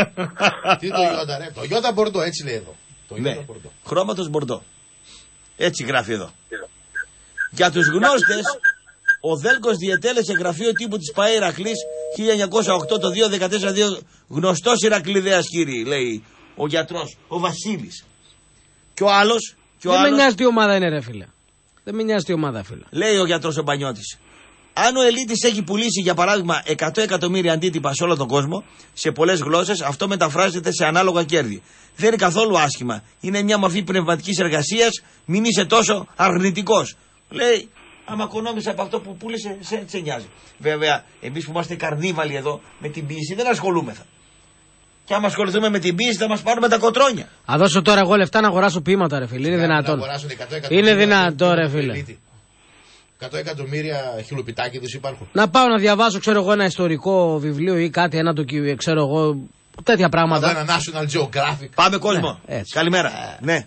Τι Toyota, ρε? Toyota Bordeaux, έτσι λέει εδώ. Ναι. Χρώματος Bordeaux. Έτσι γράφει εδώ. Για τους γνώστες, ο Δέλκος διετέλεσε γραφείο τύπου της ΠΑΕ Ηρακλής χίλια εννιακόσια οκτώ το δύο δεκατέσσερα δύο. Γνωστός Ηρακλειδέας, κύριε, λέει ο γιατρός, ο Βασίλης. Και ο άλλος. Και ο δεν άλλος, με νοιάζει τι ομάδα είναι, ρε φίλε. Δεν με νοιάζει τι ομάδα, φίλε. Λέει ο γιατρός ο Μπανιώτης. Αν ο Ελίτης έχει πουλήσει για παράδειγμα εκατό εκατομμύρια αντίτυπα σε όλο τον κόσμο, σε πολλές γλώσσες, αυτό μεταφράζεται σε ανάλογα κέρδη. Δεν είναι καθόλου άσχημα. Είναι μια μορφή πνευματικής εργασίας. Μην είσαι τόσο αρνητικός. Λέει, άμα οικονόμησε από αυτό που πούλησε, σε, σε νοιάζει. Βέβαια, εμείς που είμαστε καρνίβαλοι εδώ, με την ποιήση δεν ασχολούμεθα. Και άμα ασχοληθούμε με την ποιήση θα μας πάρουμε τα κοτρόνια. Θα δώσω τώρα εγώ λεφτά να αγοράσω ποίηματα, ρε φίλε. Είναι δυνατόν? Είναι δυνατόν, ρε φίλε. εκατό εκατομμύρια χιλοπιτάκιδες υπάρχουν. Να πάω να διαβάσω, ξέρω εγώ, ένα ιστορικό βιβλίο ή κάτι, ένα το ξέρω εγώ, τέτοια πράγματα. Ένα National Geographic. Πάμε κόσμο. Ναι, καλημέρα. Ναι.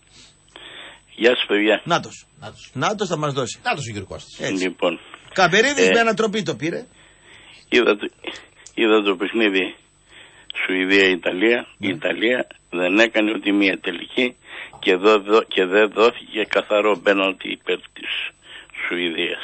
Γεια σου, παιδιά. Νάτος. Νάτος. Νάτος θα μας δώσει. Νάτος ο κύριος Κώστας. Λοιπόν. Καμπερίδης ε, με ανατροπή το πήρε. Είδα, είδα το παιχνίδι Σουηδία-Ιταλία. Ναι. Η Ιταλία δεν έκανε ούτε μία τελική και, εδώ, και δεν δόθηκε καθαρό πέναλτι υπέρ της Σουηδίας.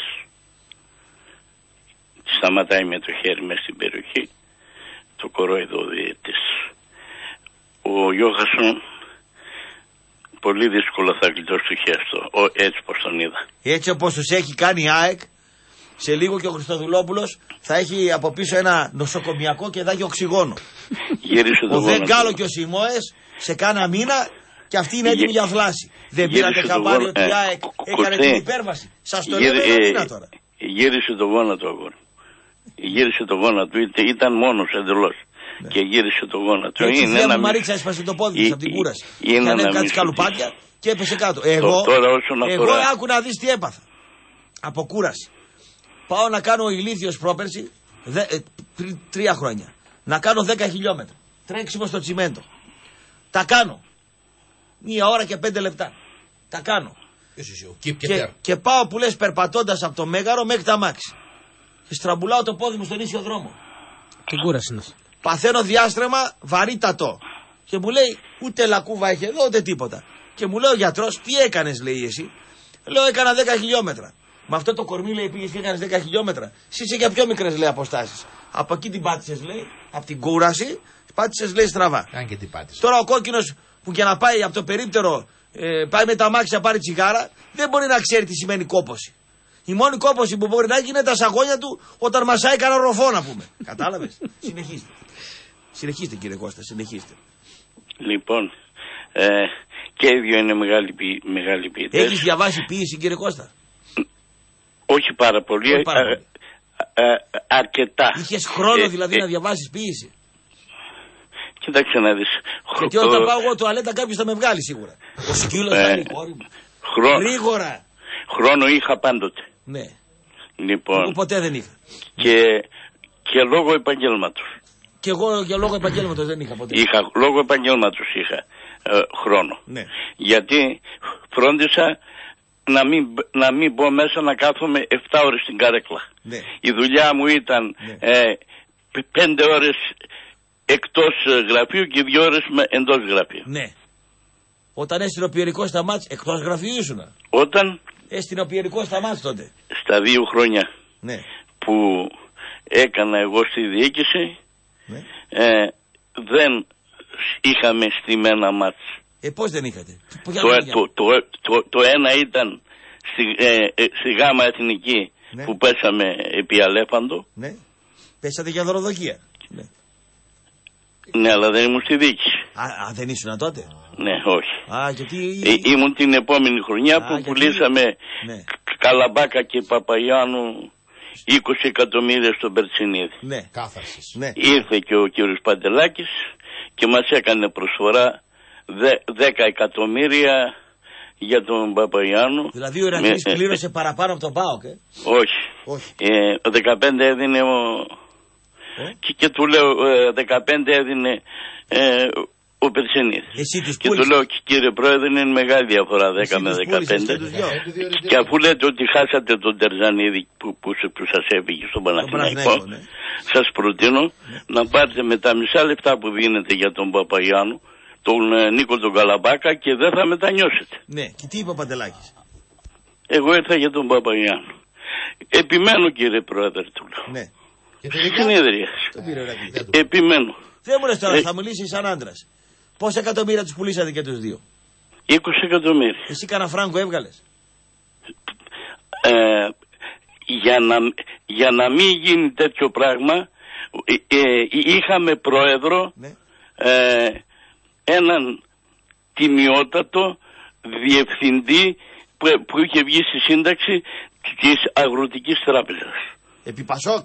Σταματάει με το χέρι μες στην περιοχή, το κορόιδο ο διαιτητής. Ο Γιόχανσον πολύ δύσκολα θα γλιτώσει το χέρι του, έτσι πως τον είδα. Έτσι όπως τους έχει κάνει η ΑΕΚ, σε λίγο και ο Χριστοδουλόπουλος θα έχει από πίσω ένα νοσοκομιακό και θα έχει οξυγόνο. Ο Δεγκάλο και ο Σιμόες σε κάνα μήνα και αυτοί είναι έτοιμοι για θλάση. Δεν πήρατε χαμπάρι ότι η ΑΕΚ έκανε την υπέρβαση? Σας το λέω ένα μήνα τώρα. Γύρισε το γόνατο αγόρι. Γύρισε το γόνατο, ήταν μόνος εντελώς. Και γύρισε το γόνατο. Έτσι η θεία μου Μαρίτσα έσπασε το πόδι της από την κούραση. Και ανέβη κάτι σκαλουπάτια Και έπεσε κάτω. Εγώ, τώρα όσον εγώ αφορά... άκου να δεις τι έπαθα. Από κούραση. Πάω να κάνω ηλίθιος πρόπερση δε, ε, πριν τρία χρόνια. Να κάνω δέκα χιλιόμετρα. Τρέξιμο στο τσιμέντο. Τα κάνω. Μία ώρα και πέντε λεπτά. Τα κάνω. Και, και, και πάω που λες περπατώντας από το Μέγαρο μέχρι τα Μάξι. Και στραμπουλάω το πόδι μου στον ίσιο δρόμο. Την κούραση είναι αυτό. Παθαίνω διάστρεμα βαρύτατο. Και μου λέει ούτε λακκούβα έχει εδώ ούτε τίποτα. Και μου λέει ο γιατρός, τι έκανες, λέει εσύ. Λέω, έκανα δέκα χιλιόμετρα. Με αυτό το κορμί, λέει, πήγες και έκανες δέκα χιλιόμετρα. Εσύ είσαι για πιο μικρές, λέει, αποστάσεις. Από εκεί την πάτησες, λέει, από την κούραση, πάτησες, λέει, στραβά. Αν και την πάτησες. Τώρα ο κόκκινος που για να πάει από το περίπτερο, ε, πάει με τα μάξια να πάρει τσιγάρα, δεν μπορεί να ξέρει τι σημαίνει κόπωση. Η μόνη κόπωση που μπορεί να έχει είναι τα σαγόνια του όταν μασάει κανένα ροφό, να πούμε. Κατάλαβες. Συνεχίστε. Συνεχίστε, κύριε Κώστα, συνεχίστε. Λοιπόν, ε, και οι δύο είναι μεγάλοι, ποι, μεγάλοι ποιητές. Έχεις διαβάσει ποίηση, κύριε Κώστα? Όχι πάρα πολύ, Όχι πάρα α, πολύ. Α, α, αρκετά. Είχες χρόνο ε, δηλαδή ε, να διαβάσεις ποίηση? Κοίταξε να δεις. Γιατί όταν πάω εγώ τουαλέτα κάποιος θα με βγάλει σίγουρα. Ο σκύλος θα είναι, κόρη μου. Χρόνο, γρήγορα. Χρόνο είχα πάντοτε. Ναι. Λοιπόν, εγώ ποτέ δεν είχα. Και, και λόγω επαγγέλματος. Και εγώ για λόγω επαγγέλματος δεν είχα ποτέ. Είχα, λόγω επαγγέλματος είχα ε, χρόνο. Ναι. Γιατί φρόντισα να μην, να μην μπω μέσα να κάθομαι επτά ώρες στην καρέκλα. Ναι. Η δουλειά μου ήταν ναι. ε, πέντε ώρες εκτός γραφείου και δύο ώρες εντός γραφείου. Ναι. Όταν έστεινε ο πιερικός στα μάτς, εκτός γραφείου ήσουνα. Όταν έστεινε ο πιερικός στα μάτς τότε. Στα δύο χρόνια ναι. που έκανα εγώ στη διοίκηση, ναι. ε, δεν είχαμε στημένα μάτς. Ε, πώς δεν είχατε? Το, το, το, το, το ένα ήταν στη, ε, ε, στη Γάμα Εθνική, ναι. που πέσαμε επί Αλέφαντο. Ναι. Πέσατε για δωροδοκία. Ναι. Ναι, αλλά δεν ήμουν στη διοίκηση. Α, α δεν ήσουν τότε? Ναι, όχι. Α, γιατί... ε, ήμουν την επόμενη χρονιά α, που γιατί... πουλήσαμε ναι. Καλαμπάκα και Παπαγιάννου είκοσι εκατομμύρια στον Περτσινίδη. Ναι. Κάθαρσης. Ναι. Ήρθε και ο κύριος Παντελάκης και μας έκανε προσφορά δέκα εκατομμύρια για τον Παπαγιάννου. Δηλαδή ο Ηρακλής με... πλήρωσε παραπάνω από τον ΠΑΟΚ, ε? Όχι. Όχι. Ε, ο δεκαπέντε έδινε ο... Ε? Και, και του λέω ε, δεκαπέντε έδινε ε, ο Περσινίδης. Εσύ τους και πούλησες. του λέω κύριε πρόεδρε είναι μεγάλη διαφορά δέκα με δεκαπέντε. Και, και αφού λέτε ότι χάσατε τον Τερζανίδη που, που, που σας έφυγε στον Παναθηναϊκό, ναι. σας προτείνω ναι. να πάρετε με τα μισά λεπτά που δίνετε για τον Παπαγιάννου τον ε, Νίκο τον Καλαμπάκα και δεν θα μετανιώσετε. Ναι, και τι είπε ο Παντελάκης? Εγώ ήρθα για τον Παπαγιάννου. Επιμένω κύριε πρόεδρε του λέω. Ναι. Συνέδρια. Επιμένω. Δεν μου λες τώρα, ε... θα μιλήσεις σαν άντρας. Πόσα εκατομμύρια τους πουλήσατε και τους δύο? είκοσι εκατομμύρια. Εσύ κάνα φράγκο έβγαλες? Ε, για, να, για να μην γίνει τέτοιο πράγμα ε, ε, είχαμε πρόεδρο ναι. ε, έναν τιμιότατο διευθυντή που, που είχε βγει στη σύνταξη της Αγροτικής Τράπεζας. Επί Πασόκ?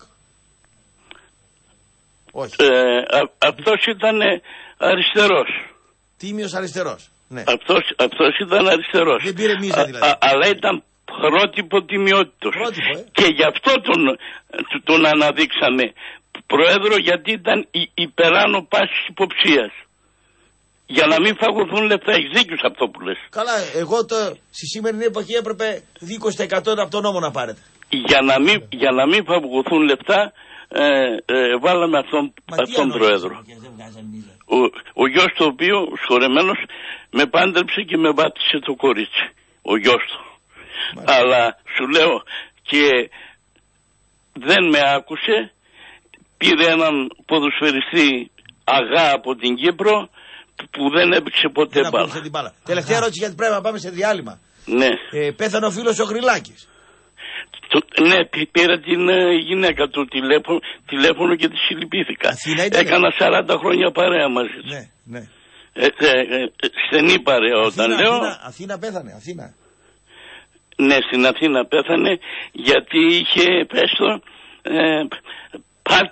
Όχι. Ε, α, αυτός ήταν αριστερός. Τίμιος αριστερός. Ναι. Αυτός, αυτός ήταν αριστερός. Δεν πήρε μίζα δηλαδή. Α, α, αλλά ήταν πρότυπο τιμιότητος. Πρότυπο, ε. Και γι' αυτό τον, τον αναδείξαμε πρόεδρο, γιατί ήταν υπεράνω πάσης υποψίας. Για να μην φαγωθούν λεφτά. Έχεις δίκιο σε αυτό που λες. Καλά, εγώ το, στη σημερινή εποχή έπρεπε είκοσι τοις εκατό από τον νόμο να πάρετε. Για να μην, για να μην φαγωθούν λεφτά ε, ε, βάλαμε αυτόν, αυτόν πρόεδρο. Ο, ο γιος του οποίου σχορεμένος με πάντρεψε και με βάτησε το κορίτσι. Ο γιος του. Μάλιστα. Αλλά σου λέω και δεν με άκουσε. Πήρε έναν ποδοσφαιριστή αγά από την Κύπρο που δεν έπαιξε ποτέ δεν μπάλα. Την μπάλα. Τελευταία ερώτηση γιατί πρέπει να πάμε σε διάλειμμα. Ναι. Ε, πέθανε ο φίλος ο Γρυλάκης. Το, ναι, πήρα την ε, γυναίκα του τηλέφωνο, τηλέφωνο και τη συλληπήθηκα. Έκανα σαράντα χρόνια παρέα μαζί του. Ναι, ναι. Ε, ε, ε, στενή παρέα όταν Αθήνα, λέω. Αθήνα, Αθήνα πέθανε, Αθήνα. Ναι, στην Αθήνα πέθανε γιατί είχε πέστο ε,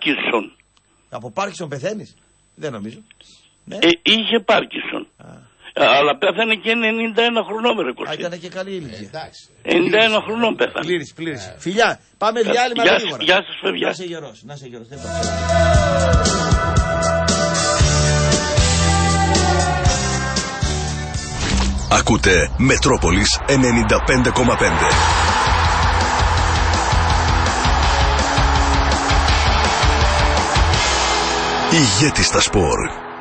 Πάρκινσον. Από Πάρκινσον πεθαίνεις? Δεν νομίζω. Ναι. Ε, είχε Πάρκινσον. Αλλά πέθανε και ενενήντα ένα χρονών, ρε Κωστή. Ήταν και καλή ηλικία. ενενήντα ένα χρονών πέθανε. Πλήρης, πλήρης. Φιλιά, πάμε διάλειμμα γρήγορα. Γεια σας, παιδιά. Να είσαι γερός, να είσαι γερός. Δεν πάω. Ακούτε Μετρόπολης ενενήντα πέντε κόμμα πέντε. Ηγέτης στα σπορ.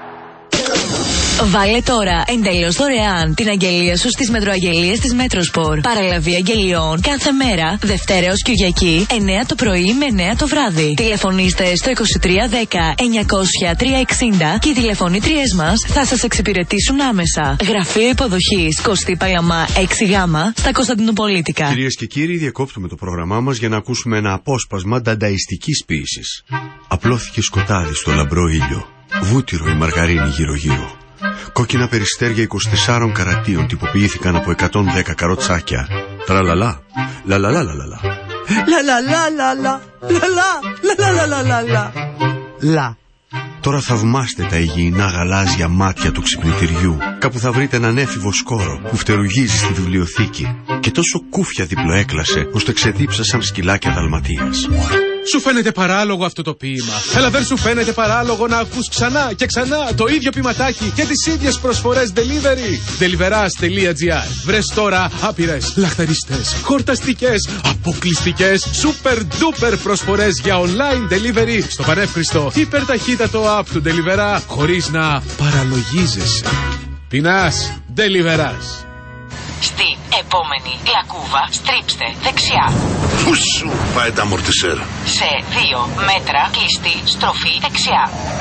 Βάλε τώρα εντελώς δωρεάν την αγγελία σου στις μετροαγγελίες της Μέτροσπορ. Παραλαβή αγγελιών κάθε μέρα, Δευτέρα έως Κυριακή, εννιά το πρωί με εννιά το βράδυ. Τηλεφωνήστε στο είκοσι τρία δέκα εννιακόσια τριακόσια εξήντα και οι τηλεφωνήτριές μας θα σας εξυπηρετήσουν άμεσα. Γραφείο υποδοχής Κωστή Παλαμά έξι γ στα Κωνσταντινοπολίτικα. Κυρίες και κύριοι, διακόπτουμε το πρόγραμμά μας για να ακούσουμε ένα απόσπασμα ντανταϊστικής ποίησης. Απλώθηκε σκοτάδι στο λαμπρό ήλιο. Βούτυρο η μαργαρίνη γύρω-γύρω. Κόκκινα περιστέρια είκοσι τεσσάρων καρατίων τυποποιήθηκαν από εκατόν δέκα καροτσάκια. Τραλαλά, λαλαλαλαλαλα. Λαλαλαλαλα, λαλαλαλαλαλα. Λα. Τώρα θαυμάστε τα υγιεινά γαλάζια μάτια του ξυπνητηριού. Κάπου θα βρείτε έναν έφηβο σκόρο που φτερουγίζει στη βιβλιοθήκη. Και τόσο κούφια διπλοέκλασε ώστε ξεδίψασαν σκυλάκια Δαλματίας. Σου φαίνεται παράλογο αυτό το ποίημα. Αλλά δεν σου φαίνεται παράλογο να ακούς ξανά και ξανά το ίδιο ποιηματάκι και τις ίδιες προσφορές delivery. Deliveras.gr. Βρες τώρα άπειρες, λαχταριστές, χορταστικές, αποκλειστικές, super duper προσφορές για online delivery στο πανεύχριστο υπερταχύτατο app του Deliverá χωρίς να παραλογίζεσαι. Πεινάς, Deliverás. Στην επόμενη λακκούβα στρίψτε δεξιά. Πού σου πάει τα αμορτισέρ? Σε δύο μέτρα κλειστή στροφή δεξιά.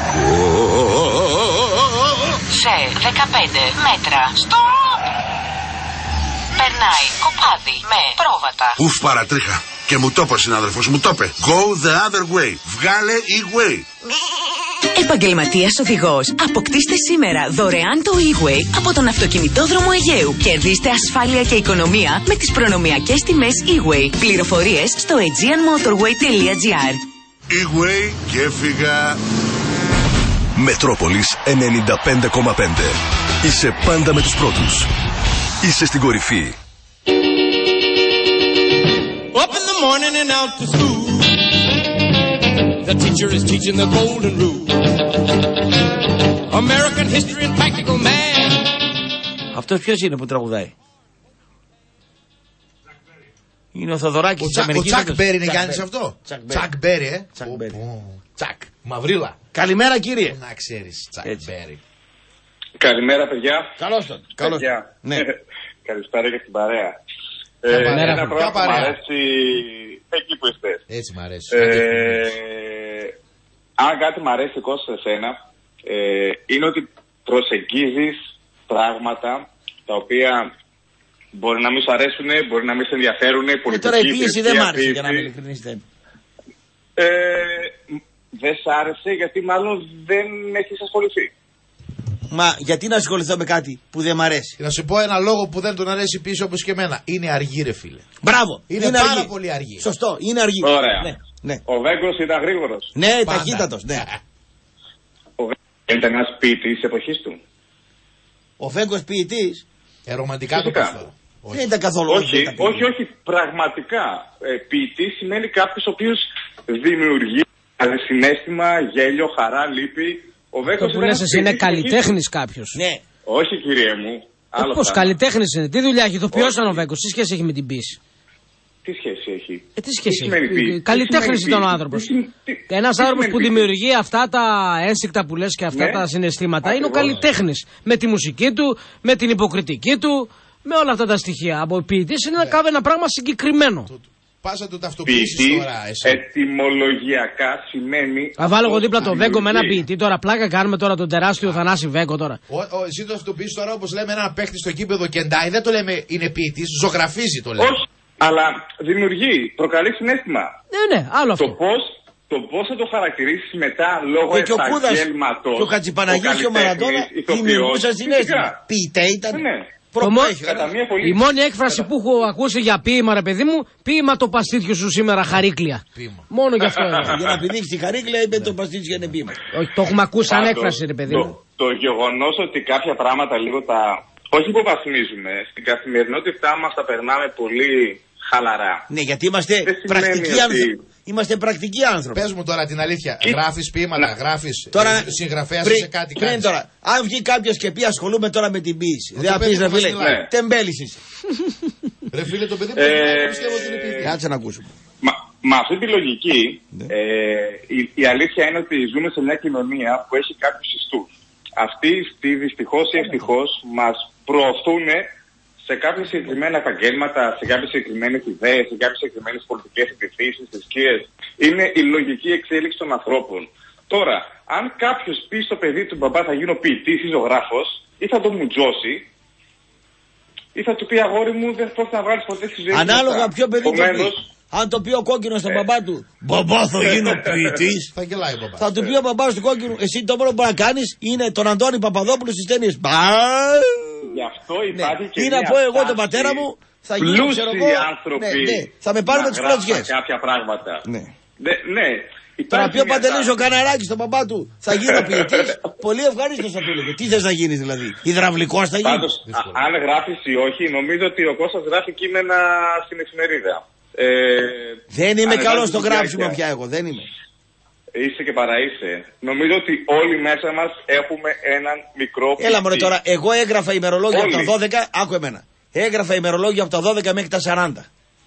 Σε δεκαπέντε μέτρα στοπ. Περνάει κοπάδι με πρόβατα. Ουφ, παρατρίχα. Και μου το είπε ο συνάδελφος, μου το είπε. Go the other way. Βγάλε e-way. Επαγγελματίας οδηγός. Αποκτήστε σήμερα δωρεάν το e-way από τον αυτοκινητόδρομο Αιγαίου. Κερδίστε ασφάλεια και οικονομία με τις προνομιακές τιμές e-way. Πληροφορίες στο aegean motorway τελεία gr. E-way και έφυγα. Μετρόπολης ενενήντα πέντε κόμμα πέντε. Είσαι πάντα με τους πρώτους. Είσαι στην κορυφή. Up in the morning and out to school. The teacher is teaching the golden rule. American history and practical math. Αυτός ποιος είναι που τραγουδάει? Είναι ο Θοδωράκης της Αμερικής. Ο Τσακ Μπέρι είναι Γιάννης αυτό. Τσακ Μπέρι, ε. Τσακ. Μαυρίλα. Καλημέρα κύριε. Να ξέρεις, Τσακ Μπέρι. Καλημέρα παιδιά. Καλώς τον. Καλώς. Ναι. Καλησπέρα και στην παρέα. Ε, Καλημέρα, ένα πράγμα που μου αρέσει εκεί που είστε. Έτσι μ' αρέσει. Ε, αν κάτι μ' αρέσει Κώστα σε σένα, ε, είναι ότι προσεγγίζεις πράγματα τα οποία μπορεί να μην σου αρέσουν, μπορεί να μην σε ενδιαφέρουν. Ε, τώρα η πίεση δεν μ' άρεσε, για να είμαι ειλικρινής. Ε, δεν σ' άρεσε γιατί μάλλον δεν έχεις ασχοληθεί. Μα γιατί να ασχοληθώ με κάτι που δεν μ' αρέσει? Να σου πω ένα λόγο που δεν τον αρέσει πίσω όπως και εμένα. Είναι αργή, ρε φίλε. Μπράβο. Είναι, είναι πάρα αργή. πολύ αργή. Σωστό, είναι αργή. Ωραία. Ναι, ναι. Ο Βέγκος ήταν γρήγορος. Ναι, ταχύτατος. Ναι. Ο Βέγκος ήταν ένας ποιητής της εποχής του. Ο Βέγκος ποιητής. Ε, ρομαντικά το πέφτω. Δεν ήταν καθόλου. Όχι, όχι, όχι, όχι, πραγματικά. Ε, ποιητής σημαίνει κάποιος ο οποίος δημιουργεί συναίσθημα, γέλιο, χαρά, λύπη. Αυτό που λες εσύ είναι καλλιτέχνης κάποιος. Ναι. Όχι κύριε μου. Ε, πώς καλλιτέχνης είναι, τι δουλειά έχει, ηθοποιός ήταν ο Βέγκος, τι σχέση έχει με την ποίηση? Τι σχέση έχει? Ε, τι σχέση έχει? Καλλιτέχνης ήταν ο άνθρωπος. Ένας άνθρωπος που δημιουργεί αυτά τα ένσικτα που λες και αυτά ναι. τα συναισθήματα είναι ο καλλιτέχνης. Με τη μουσική του, με την υποκριτική του, με όλα αυτά τα στοιχεία. Από ποιητής είναι να κάνει ένα πράγμα συγκεκριμένο. Πάσα το ταυτοποιήσεις τώρα εσύ. Ετυμολογιακά σημαίνει... Θα βάλω εγώ δίπλα το Βέγκο με ένα ποιητή τώρα. Πλάκα κάνουμε τώρα τον τεράστιο Θανάση Βέγκο τώρα. Ο, ο, εσύ το ταυτοποιήσεις τώρα όπως λέμε έναν παίχτη στο κήπεδο κεντάει. Δεν το λέμε είναι ποιητής, ζωγραφίζει το λέμε. Όχι, αλλά δημιουργεί, προκαλεί συναίσθημα. Ναι, ναι, άλλο αυτό. Το πώς, το πώς θα το χαρακτηρίσεις μετά λόγω επαγγέλματος. Και ο Χατζηπαναγής και ο Μαραντώνα δημιουργούσαν συναίσθημα. Ποιητέ ήταν. Ναι. Μο... Η μόνη έκφραση που έχω ακούσει για ποίημα, ρε παιδί μου, ποίημα το παστίτσιο σου σήμερα, χαρίκλια. Ποίημα. Μόνο γι' αυτό. Για να πηδήξει τη χαρίκλια, είπε το παστίτσιο είναι ποίημα. Όχι, το έχουμε ακούσει σαν έκφραση, ρε παιδί μου. το γεγονός ότι κάποια πράγματα λίγο τα... όχι υποβαθμίζουμε, στην καθημερινότητά μας τα περνάμε πολύ χαλαρά. Ναι, γιατί είμαστε πρακτικοί ότι... άνθρωποι. Είμαστε πρακτικοί άνθρωποι. Πες μου τώρα την αλήθεια. Και... Γράφεις ποίηματα, να... γράφεις τώρα, ε, συγγραφέας πριν, σε κάτι πριν κάνεις. Τώρα, αν βγει κάποιος και πει ασχολούμαι τώρα με την ποίηση. Δεν θα πεις ρε φίλε, τεμπέλησης. Ρε φίλε, το παιδί που πιστεύω ότι είναι ποιητή. Κάτσε να ακούσουμε. Με αυτή τη λογική, ε, η, η αλήθεια είναι ότι ζούμε σε μια κοινωνία που έχει κάποιους ιστούς. Αυτοί οι ιστοί δυστυχώς ή ευτυχώς μας προωθούν σε κάποια συγκεκριμένα επαγγέλματα, σε κάποιες συγκεκριμένες ιδέες, σε κάποιες συγκεκριμένες πολιτικές επιθέσεις, θρησκείες. Είναι η λογική εξέλιξη των ανθρώπων. Τώρα, αν κάποιος πει στο παιδί του μπαμπά θα γίνω ποιητής ή ζωγράφος, ή θα το μουτζώσει, ή θα του πει αγόρι μου δεν πρόκειται να βγάλεις ποτέ στη ζωή. Ανάλογα ποιο παιδί το πει. Αν το πει ο κόκκινος στον ε. μπαμπά του, μπαμπά θα γίνω ποιητής, θα γελάει ο μπαμπάς. Θα του πει ο μπαμπάς του κόκκινου, εσύ το μόνο που μπορεί να κάνεις είναι τον Αντώνη Παπαδόπουλο στις ταινίες. Γι' αυτό υπάρχει ναι. και ή να πω εγώ τον πατέρα μου, θα γίνω ξέρω εγώ. άνθρωποι ναι, ναι, θα με πάρουν με τις κλωτσιές. Κάποια πράγματα. Ναι. Ναι, ναι. Τώρα πει ο Παντελής ο Καναράκης στον μπαμπά του, θα γίνω ποιητής. Πολύ ευχαρίστως θα του έλεγε. Τι θες να γίνεις δηλαδή, υδραυλικός θα γίνεις. Πάντως, αν γράφεις ή όχι, νομίζω ότι ο Κώστας γράφει κείμενα στην εφημερίδα. Ε, δεν είμαι καλός στο γράψιμο πια εγώ, δεν είμαι. Είσαι και παραείσαι. Νομίζω ότι όλοι μέσα μας έχουμε έναν μικρό ποιητή. Έλα μωρέ τώρα, εγώ έγραφα ημερολόγια όλοι. Από τα δώδεκα, άκου εμένα. Έγραφα ημερολόγια από τα δώδεκα μέχρι τα σαράντα.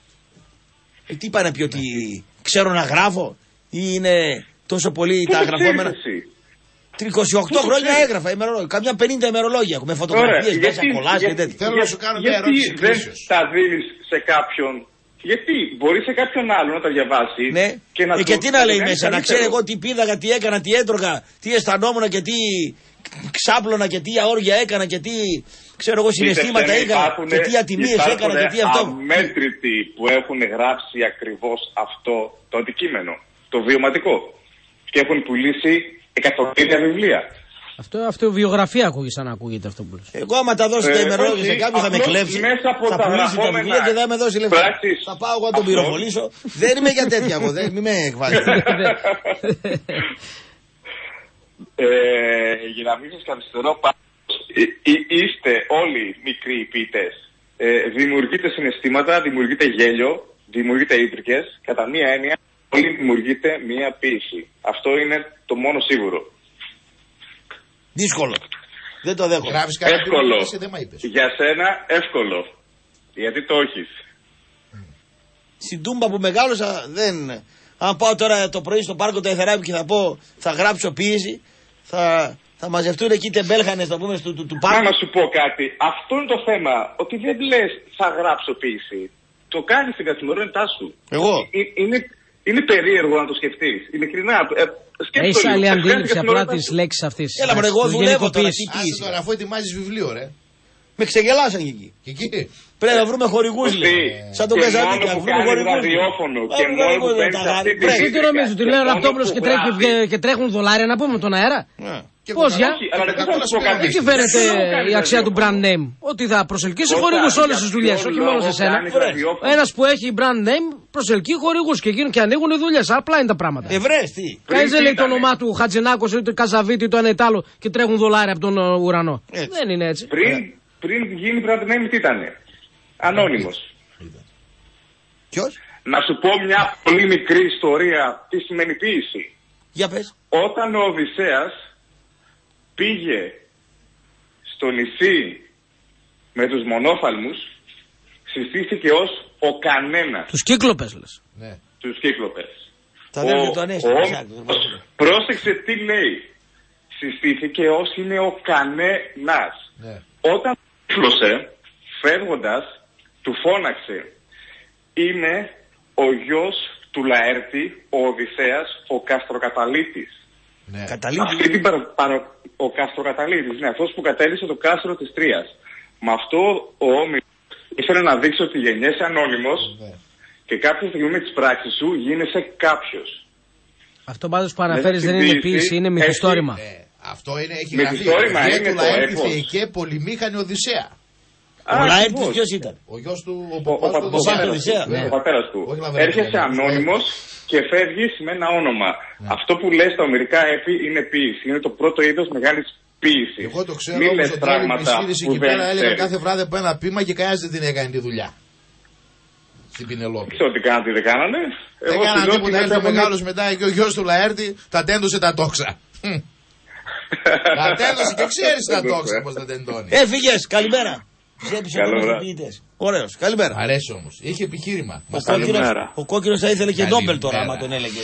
Ε, τι πάει να πει ότι ξέρω να γράφω ή είναι τόσο πολύ Πού τα γραφόμενα. είκοσι οκτώ χρόνια ξέρεις. Έγραφα ημερολόγια, καμιά πενήντα ημερολόγια με φωτογραφίες μέσα, κολλάζ και τέτοια. Θέλω να σου κάνω μια ερώτηση. Γιατί δεν τα δίνεις σε κάποιον. Γιατί μπορεί σε κάποιον άλλο να τα διαβάσει. Ναι. Και, να ε, το, και τι να λέει μέσα, καλύτερο. να ξέρει εγώ τι πήδαγα, τι έκανα, τι έτρωγα, τι αισθανόμουν και τι ξάπλωνα και τι αόρια έκανα και τι ξέρω εγώ συναισθήματα είχα και τι ατιμίες έκανα και τι αυτό. Αμέτρητοι που έχουν γράψει ακριβώς αυτό το αντικείμενο, το βιωματικό. Και έχουν πουλήσει εκατομμύρια βιβλία. Αυτό, αυτό βιογραφία ακούγει σαν να ακούγεται αυτό που λες. Εγώ άμα τα δώσει τα ημερολόγια σε κάποιον θα με κλέψει, θα πουλήσει τα βιβλία και θα με δώσει λεφτά. Θα πάω εγώ να τον πυροβολήσω. Δεν είμαι για τέτοια εγώ, δεν με εκβάζει. Για να μην σας καθυστερώ, είστε όλοι μικροί ποιητές. Δημιουργείτε συναισθήματα, δημιουργείτε γέλιο, δημιουργείτε ήτρικες. Κατά μία έννοια, όλοι δημιουργείτε μία ποίηση. Αυτό είναι το μόνο σίγουρο. Δύσκολο. Δεν το δέχομαι. Γράφεις κάτι εύκολο. Εσύ, δεν για σένα εύκολο. Γιατί το έχεις. Στην Τούμπα που μεγάλωσα δεν... Αν πάω τώρα το πρωί στο πάρκο του Εθεράπη και θα πω θα γράψω ποίηση, θα, θα μαζευτούν εκεί τεμπέλχανες να πούμε του, του, του πάρκου. Να σου πω κάτι. Αυτό είναι το θέμα. Ότι δεν λες θα γράψω ποίηση. Το κάνεις στην καθημερινότητά σου. Εγώ. Ε, είναι, είναι περίεργο να το σκεφτείς. Ειλικρινά. Ε, Έχει άλλη αντίληψη απλά τη λέξη αυτή. Έλα μωρέ, εγώ δουλεύω τώρα. Τι ποίηση. Τώρα αφού ετοιμάζεις βιβλίο, ρε. Με ξεγελάσαν εκεί. Και εκεί. Πρέπει να βρούμε χορηγούς, λέει. Σαν τον Καζανίκη, να βρούμε χορηγούς. Εσύ τι νομίζεις, ότι λέει ο Ραπτόπουλος και τρέχουν δολάρια να πούμε τον αέρα. Πώς για. Έτσι φαίνεται η αξία του brand name. Ότι θα προσελκύσει χορηγούς σε όλες τις δουλειές, όχι μόνο σε σένα. Ένας που έχει brand name προσελκύει χορηγούς και γίνουν και ανοίγουν οι δουλειές. Απλά είναι τα πράγματα. Ευρές τι. Κανείς δεν λέει το όνομά του Χατζηνάκος ή του Καζαβίτη ή το ένα ή το άλλο και τρέχουν δολάρια από τον ουρανό. Δεν είναι έτσι. Πριν γίνει brand name τι ήτανε. Ανώνυμος. Ποιος? Να σου πω μια πολύ μικρή ιστορία τι σημαίνει ποίηση. Για πες. Όταν ο Οδυσσέας πήγε στο νησί με τους μονόφαλμους, συστήθηκε ως ο κανένας. Τους κύκλοπες λες. Ναι. Τους κύκλοπες. Τα ο, το ανέσαι, ο, πρόσεξε τι λέει. Συστήθηκε ως είναι ο κανένας. Ναι. Όταν κύκλωσε, φεύγοντας, του φώναξε είναι ο γιος του Λαέρτη, ο Οδυσσέας, ο Καστροκαταλήτης. Ναι. Αυτή την παρα, παρα, ο Καστροκαταλήτης, ναι, αυτός που κατέληξε το κάστρο της Τρίας. Με αυτό ο Όμιλος ήθελε να δείξει ότι γεννιέσαι ανώνυμος ναι. και κάποια στιγμή με τις πράξεις σου γίνεσαι κάποιος. Αυτό πάντως που αναφέρεις δεν είναι ποίηση, είναι μυθιστόρημα. Ε, αυτό είναι, έχει γραφεί. Μυθιστόρημα είναι το Λαέρτη Θεϊκέ πολυμήχανη Οδυσσέα. Ο Λαέρτης ποιος ήταν? Ο γιος του, ο πατέρας του. Έρχεσαι ανώνυμος και φεύγεις με ένα όνομα. Αυτό που λες στα ομηρικά έπι είναι ποίηση. Είναι το πρώτο είδος μεγάλης ποίηση. Εγώ το ξέρω Μην όμως λες ότι όλοι οι πράγματα μισθίδες που εκεί δεν πέρα έλεγαν ξέρεις. κάθε βράδυ από ένα πείμα και κανένας δεν την έκανε τη δουλειά. Στην Πινελόπη. Ξέρω τι κάνατε, δεν κάνανε. Δεν Εγώ κάνανε σου λέω τίποτα, ότι ήρθε ο δεν μεγάλος μετά και ο γιος του Λαέρτη τα τέντωσε τα τόξα. Μμ. Τα τέντωσε και ξέρεις τα τόξα πως τα τεντώνει. Έφυγες, καλημέρα. Ζέπησε Καλό πολλούς βράδυ. ποιητές. Ωραίος, καλημέρα. Αρέσει όμως, είχε επιχείρημα. Ο κόκκινος, ο κόκκινος θα ήθελε και Νόμπελ τώρα, άμα τον έλεγε.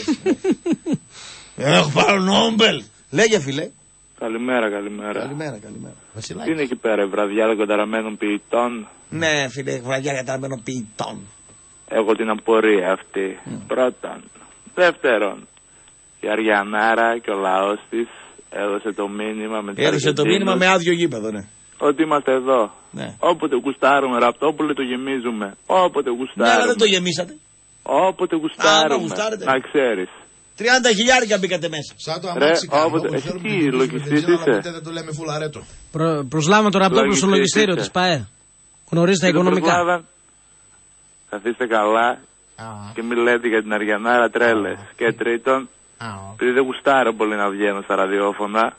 Έχω πάρω Νόμπελ. Λέγε φίλε. Καλημέρα, καλημέρα. Καλημέρα, καλημέρα. Τι είναι εκεί πέρα, η βραδιά κονταραμένων ποιητών. Ναι, φίλε, βραδιά καταραμένων ποιητών. Έχω την απορία αυτή. Mm. Πρώτον. Δεύτερον, η Αριανάρα και ο λαός της έδωσε το μήνυμα με τις Έδωσε το μήνυμα με άδειο γήπεδο, ναι. Ότι είμαστε εδώ. Ναι. Όποτε γουστάρουμε, Ραπτόπουλο, το γεμίζουμε. Όποτε γουστάρουμε. Ναι, αλλά δεν το γεμίσατε. Όποτε γουστάρουμε. Άμα γουστάρετε. Να ξέρεις. τριάντα χιλιάρικα μπήκατε μέσα. Σαν το αμάξι όποτε. Εσύ τι λογιστής είσαι. Δεν το λέμε φουλαρέτο. Προ, προσλάβουμε τον Ραπτόπουλο στο λογιστήριο της ΠΑΕ. Γνωρίζει τα οικονομικά. Καθίστε καλά και μην λέτε για την Αριανάρα τρέλες. Και τρίτον, επειδή δεν γουστάρω πολύ να βγαίνω στα ραδιόφωνα,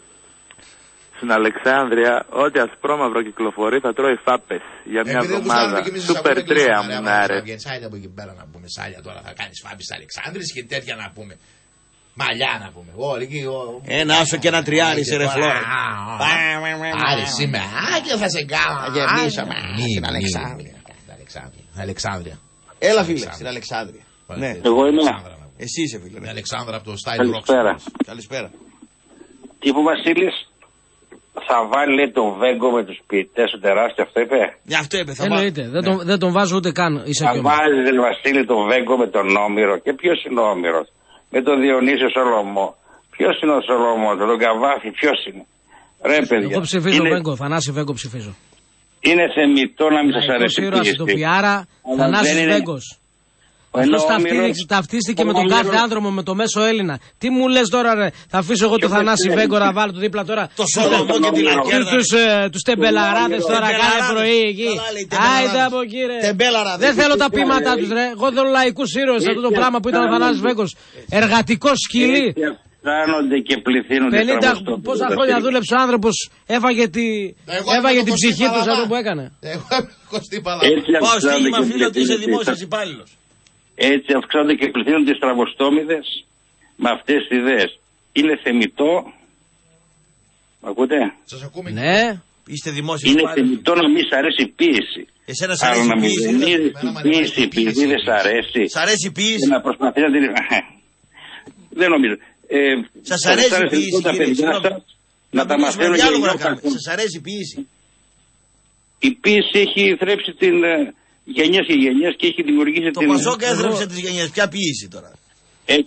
στην Αλεξάνδρεια, ό,τι ασπρόμαυρο κυκλοφορεί θα τρώει φάπες για μια εβδομάδα. Σούπερ τρία μου να άρεσε. Βγαίνεις άιντε από εκεί πέρα να πούμε σάλια τώρα, θα κάνεις φάπες στα Αλεξάνδρειες και τέτοια να πούμε. Μαλλιά να πούμε. Όλοι εκεί. Ένα άσο και ένα τριάρι σε ρε φλόρα. Άρη σήμερα. Α, και θα σε κάνω. Γεμίσαμε. Στην Αλεξάνδρεια. Αλεξάνδρεια. Έλα φίλε, στην Αλεξάνδρεια. Ναι. Εγώ είμαι. Εσύ είσαι φίλε. Την Αλεξάνδρα από το Style Rocks. Καλησπέρα. Καλησπέρα. Τι είπε ο Βασίλης, θα βάλει λέει, το Βέγκο με τους ποιητές του τεράστιο, αυτό είπε. Για αυτό είπε, θα βάλει. Εννοείται, δεν, τον, δεν τον βάζω ούτε καν. Θα βάζει λέει, Βασίλη το Βέγκο με τον Όμηρο. Και ποιος είναι ο Όμηρος? Με τον Διονύσιο Σολομό. Ποιος είναι ο Σολομό, τον Καβάφη, ποιος είναι? Ρε παιδιά. Εγώ ψηφίζω είναι... Βέγκο, Θανάση Βέγκο ψηφίζω. Είναι θεμιτό να μην σας αρέσει η πίεση. Το Πιάρα, Θανάσης Βέγκος. Αυτός ταυτίστηκε, ταυτίστηκε με τον κάθε άνθρωπο, με το μέσο Έλληνα. Τι μου λες τώρα ρε, θα αφήσω εγώ το Θανάση Βέγκο να βάλω το δίπλα τώρα. Το Σολομό και την Λακέρδα. Τους τεμπελαράδες τώρα κάθε πρωί εκεί. Άιντε από εκεί ρε. Δεν θέλω τα πείματά τους ρε. Εγώ θέλω λαϊκούς ήρωες, αυτό το πράγμα που ήταν ο Θανάσης Βέγκος. Εργατικό σκυλί. Αισθάνονται και πληθύνονται. πενήντα πόσα χρόνια δούλεψε ο άνθρωπος, έφαγε, τη, έφαγε την ψυχή του σε αυτό που έκανε. Εγώ είμαι Κωστή Παλαβά. Πάω στίγμα φίλε ότι είσαι δημόσιος υπάλληλος. Έτσι αυξάνονται και πληθύνονται οι στραβοστόμιδες με αυτές τις ιδέες. Είναι θεμιτό. Ακούτε? Σας ακούμε. Ναι. Είστε δημόσιος Είναι υπάλληλος. θεμιτό να μην σ' αρέσει η ποίηση. Εσένα σ' αρέσει η ποίηση. Αλλά να μην η ποίηση επειδή δεν σ' αρέσει. Σ' αρέσει η ποίηση. Να προσπαθεί να την... Δεν νομίζω. Ε, σας αρέσει η ποίηση τα κύριε, παιδιά σας να τα μαθαίνουν για να σας αρέσει η ποίηση. Η ποίηση έχει θρέψει την γενιές και γενιές και έχει δημιουργήσει το την... Το Πασόκ έθρεψε τις γενιές. Ποια ποίηση τώρα? Έχει,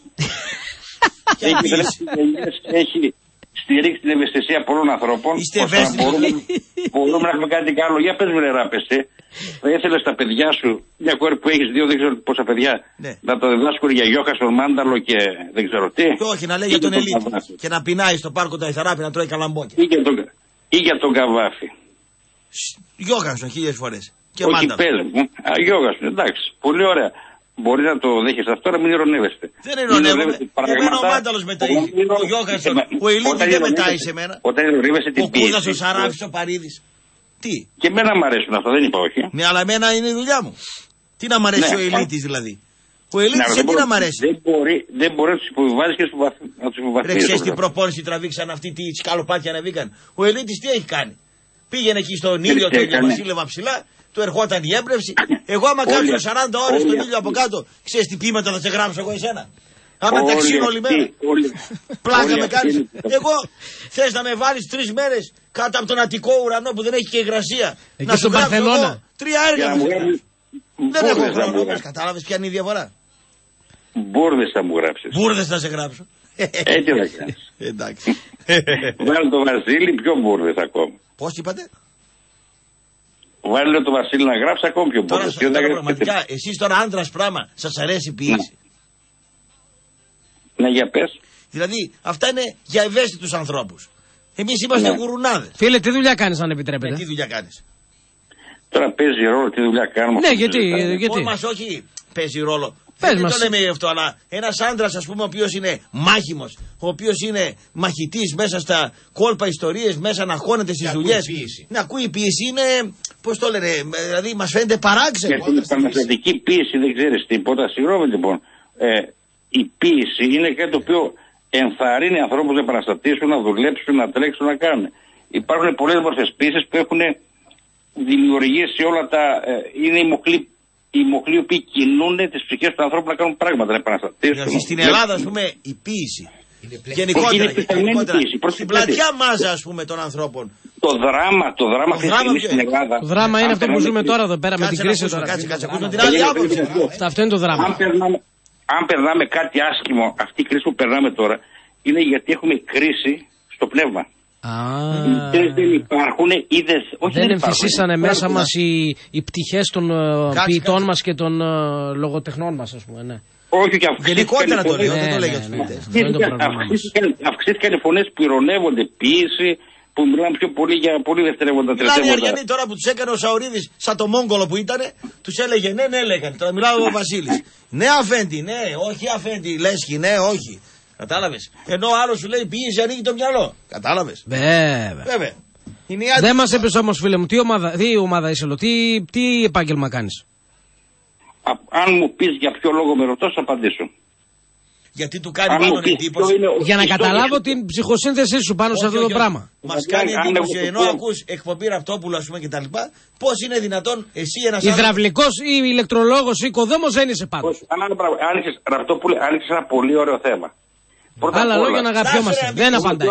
έχει θρέψει τις γενιές και έχει στηρίξει την ευαισθησία πολλών ανθρώπων. Είστε ευαίσθητοι. Μπορούμε, μπορούμε να έχουμε κάτι άλλο. Για πες με ράπεστε. Θα ήθελες τα παιδιά σου, μια κόρη που έχεις δύο, δεν ξέρω πόσα παιδιά, ναι. να το διδάσκουν για γιόχα στον μάνταλο και δεν ξέρω τι. Και όχι, να λέει για τον Ελίτη. Και να πεινάει στο πάρκο τα Ιθαράπη να τρώει καλαμπόκια. Ή για τον, ή για τον Καβάφη. Γιόχα σου χίλιες φορές. Και όχι μάνταλο. πέλε μου. Α, γιόχα σου, εντάξει. Πολύ ωραία. Μπορεί να το δέχεστε αυτό, να μην ειρωνεύεστε. Δεν ειρωνεύομαι. Εμένα ο μάνταλος μετάει. Ο Γιόχα σου. Ο Ελίτη δεν μετάει σε μένα. Όταν ειρωνεύεσαι την πίεση. Ο Κούδας, ο Σαράφης, ο Παρίδης. Τι. Και εμένα μου αρέσουν αυτά, δεν είπα όχι. Ναι, αλλά εμένα είναι η δουλειά μου. Τι να μ' αρέσει ναι, ο Ελίτης δηλαδή. Ο Ελίτης γιατί να μ' αρέσει. Δεν μπορεί, δεν μπορεί να του υποβιβάζει και να του υποβαθμίσει. Ρε ξέρεις τι προπόνηση τραβήξαν αυτοί, τι σκαλοπάτια ανεβήκαν. Ο Ελίτης τι έχει κάνει? Πήγαινε εκεί στον ήλιο, το ίδιο βασίλευα ψηλά, του ερχόταν η έμπνευση. Εγώ άμα κάτσω σαράντα ώρες στον ήλιο από κάτω, ξέρεις τι ποίηματα θα σε γράψω εγώ εσένα? Άμα ταξίνω όλη μέρα. Πλάκα με κάνεις. Εγώ θες να με βάλεις τρεις μέρες κάτω από τον Αττικό ουρανό που δεν έχει και υγρασία. Να σου γράψω εγώ τρία έργα. Δεν έχω χρόνο. Κατάλαβες ποια είναι η διαφορά? Μπούρδες θα μου γράψεις. Μπούρδες θα σε γράψω. Έτσι θα κάνεις. Εντάξει. Βάλε το Βασίλη πιο μπούρδες ακόμα. Πώς είπατε? Βάλε το Βασίλη να γράψει ακόμη πιο μπούρδες. Τώρα πραγματικά εσείς τώρα άντρας πράγμα σας αρέσει η ποιήση? Ναι, για πες. Δηλαδή αυτά είναι για ευαίσθητους ανθρώπους. Εμείς είμαστε ναι. γουρουνάδες. Φίλε, τι δουλειά κάνεις αν επιτρέπετε? Ε, τι δουλειά κάνεις? Τώρα παίζει ρόλο τι δουλειά κάνουμε. Ναι, γιατί, γιατί. Όχι μας όχι παίζει ρόλο. Δεν το λέμε αυτό, αλλά ένας άντρας, ας πούμε, ο οποίος είναι μάχημος, ο οποίος είναι μαχητής μέσα στα κόλπα ιστορίες, μέσα να χώνεται στις δουλειές. Να ακούει πίεση είναι, πώς το λένε, δηλαδή μας φαίνεται παράξενο. Για την επαναστατική πίεση δεν ξέρεις τίποτα. Συγγνώμη λοιπόν. Ε, η πίεση είναι κάτι το οποίο ενθαρρύνει ανθρώπους να επαναστατήσουν, να δουλέψουν, να τρέξουν, να κάνουν. Υπάρχουν πολλές μορφές πίεσης που έχουν δημιουργήσει όλα τα. Ε, είναι οι μοχλοί, οι μοχλοί που κινούν τις ψυχές του ανθρώπου να κάνουν πράγματα, να επαναστατήσουν. Δηλαδή στην Ελλάδα, ας πούμε, η πίεση. Γενικότερα, γενικότερα στην πλατιά μάζα, ας πούμε, των ανθρώπων. Το δράμα, το δράμα αυτή τη στιγμή στην Ελλάδα. Το δράμα είναι αυτό που ζούμε τώρα εδώ πέρα με την κρίση. Κάτσε, κάτσε, ακούσουμε την άλλη άποψη. Αυτό είναι το δράμα. Αν περνάμε κάτι άσχημο, αυτή η κρίση που περνάμε τώρα, είναι γιατί έχουμε κρίση στο πνεύμα. Οι μητέρες δεν υπάρχουν, είδες, όχι δεν εμφυσίσανε μέσα μας οι, οι πτυχές των uh, ποιητών μας και των uh, λογοτεχνών μας, ας πούμε, ναι. Όχι και αυξήθηκαν. Γενικότερα το λέω, δεν το λέω για τους ποιητές. Αυξήθηκαν οι φωνές που ηρωνεύονται, ποίηση, που μιλάνε πιο πολύ για πολύ δευτερεύοντα τριτεύοντα. Δηλαδή οι Αριανοί τώρα που τους έκανε ο Σαουρίδης, σαν το Μόγκολο που ήτανε, τους έλεγε ναι, ναι, λέγανε. Τώρα μιλάω ο Βασίλης. Ναι, αφέντη, ναι, όχι αφέντη, λέσχη, ναι, όχι. Κατάλαβες. Ενώ ο άλλος σου λέει πίεση, ανοίγει το μυαλό. Κατάλαβες. Βέβαια. Βέβαια. Δεν μας έπαιζε όμως, φίλε μου, τι ομάδα, τι ομάδα είσαι, λο, τι, τι επάγγελμα κάνεις. Α, αν μου πεις για ποιο λόγο με ρωτάς, θα απαντήσω. Γιατί του κάνει πάνω εντύπωση. Για να καταλάβω την ψυχοσύνθεσή σου πάνω σε αυτό το πράγμα. Μας κάνει εντύπωση ενώ ακούς εκπομπή Ραπτόπουλου, ας πούμε, και τα λοιπά. Πώς είναι δυνατόν εσύ ένας υδραυλικός ή ηλεκτρολόγος ή οικοδόμος δεν είσαι πάνω. Άνοιξες, Ραπτόπουλε, άνοιξες ένα πολύ ωραίο θέμα. Άλλα λόγια να αγαπιόμαστε. Δεν απαντάει.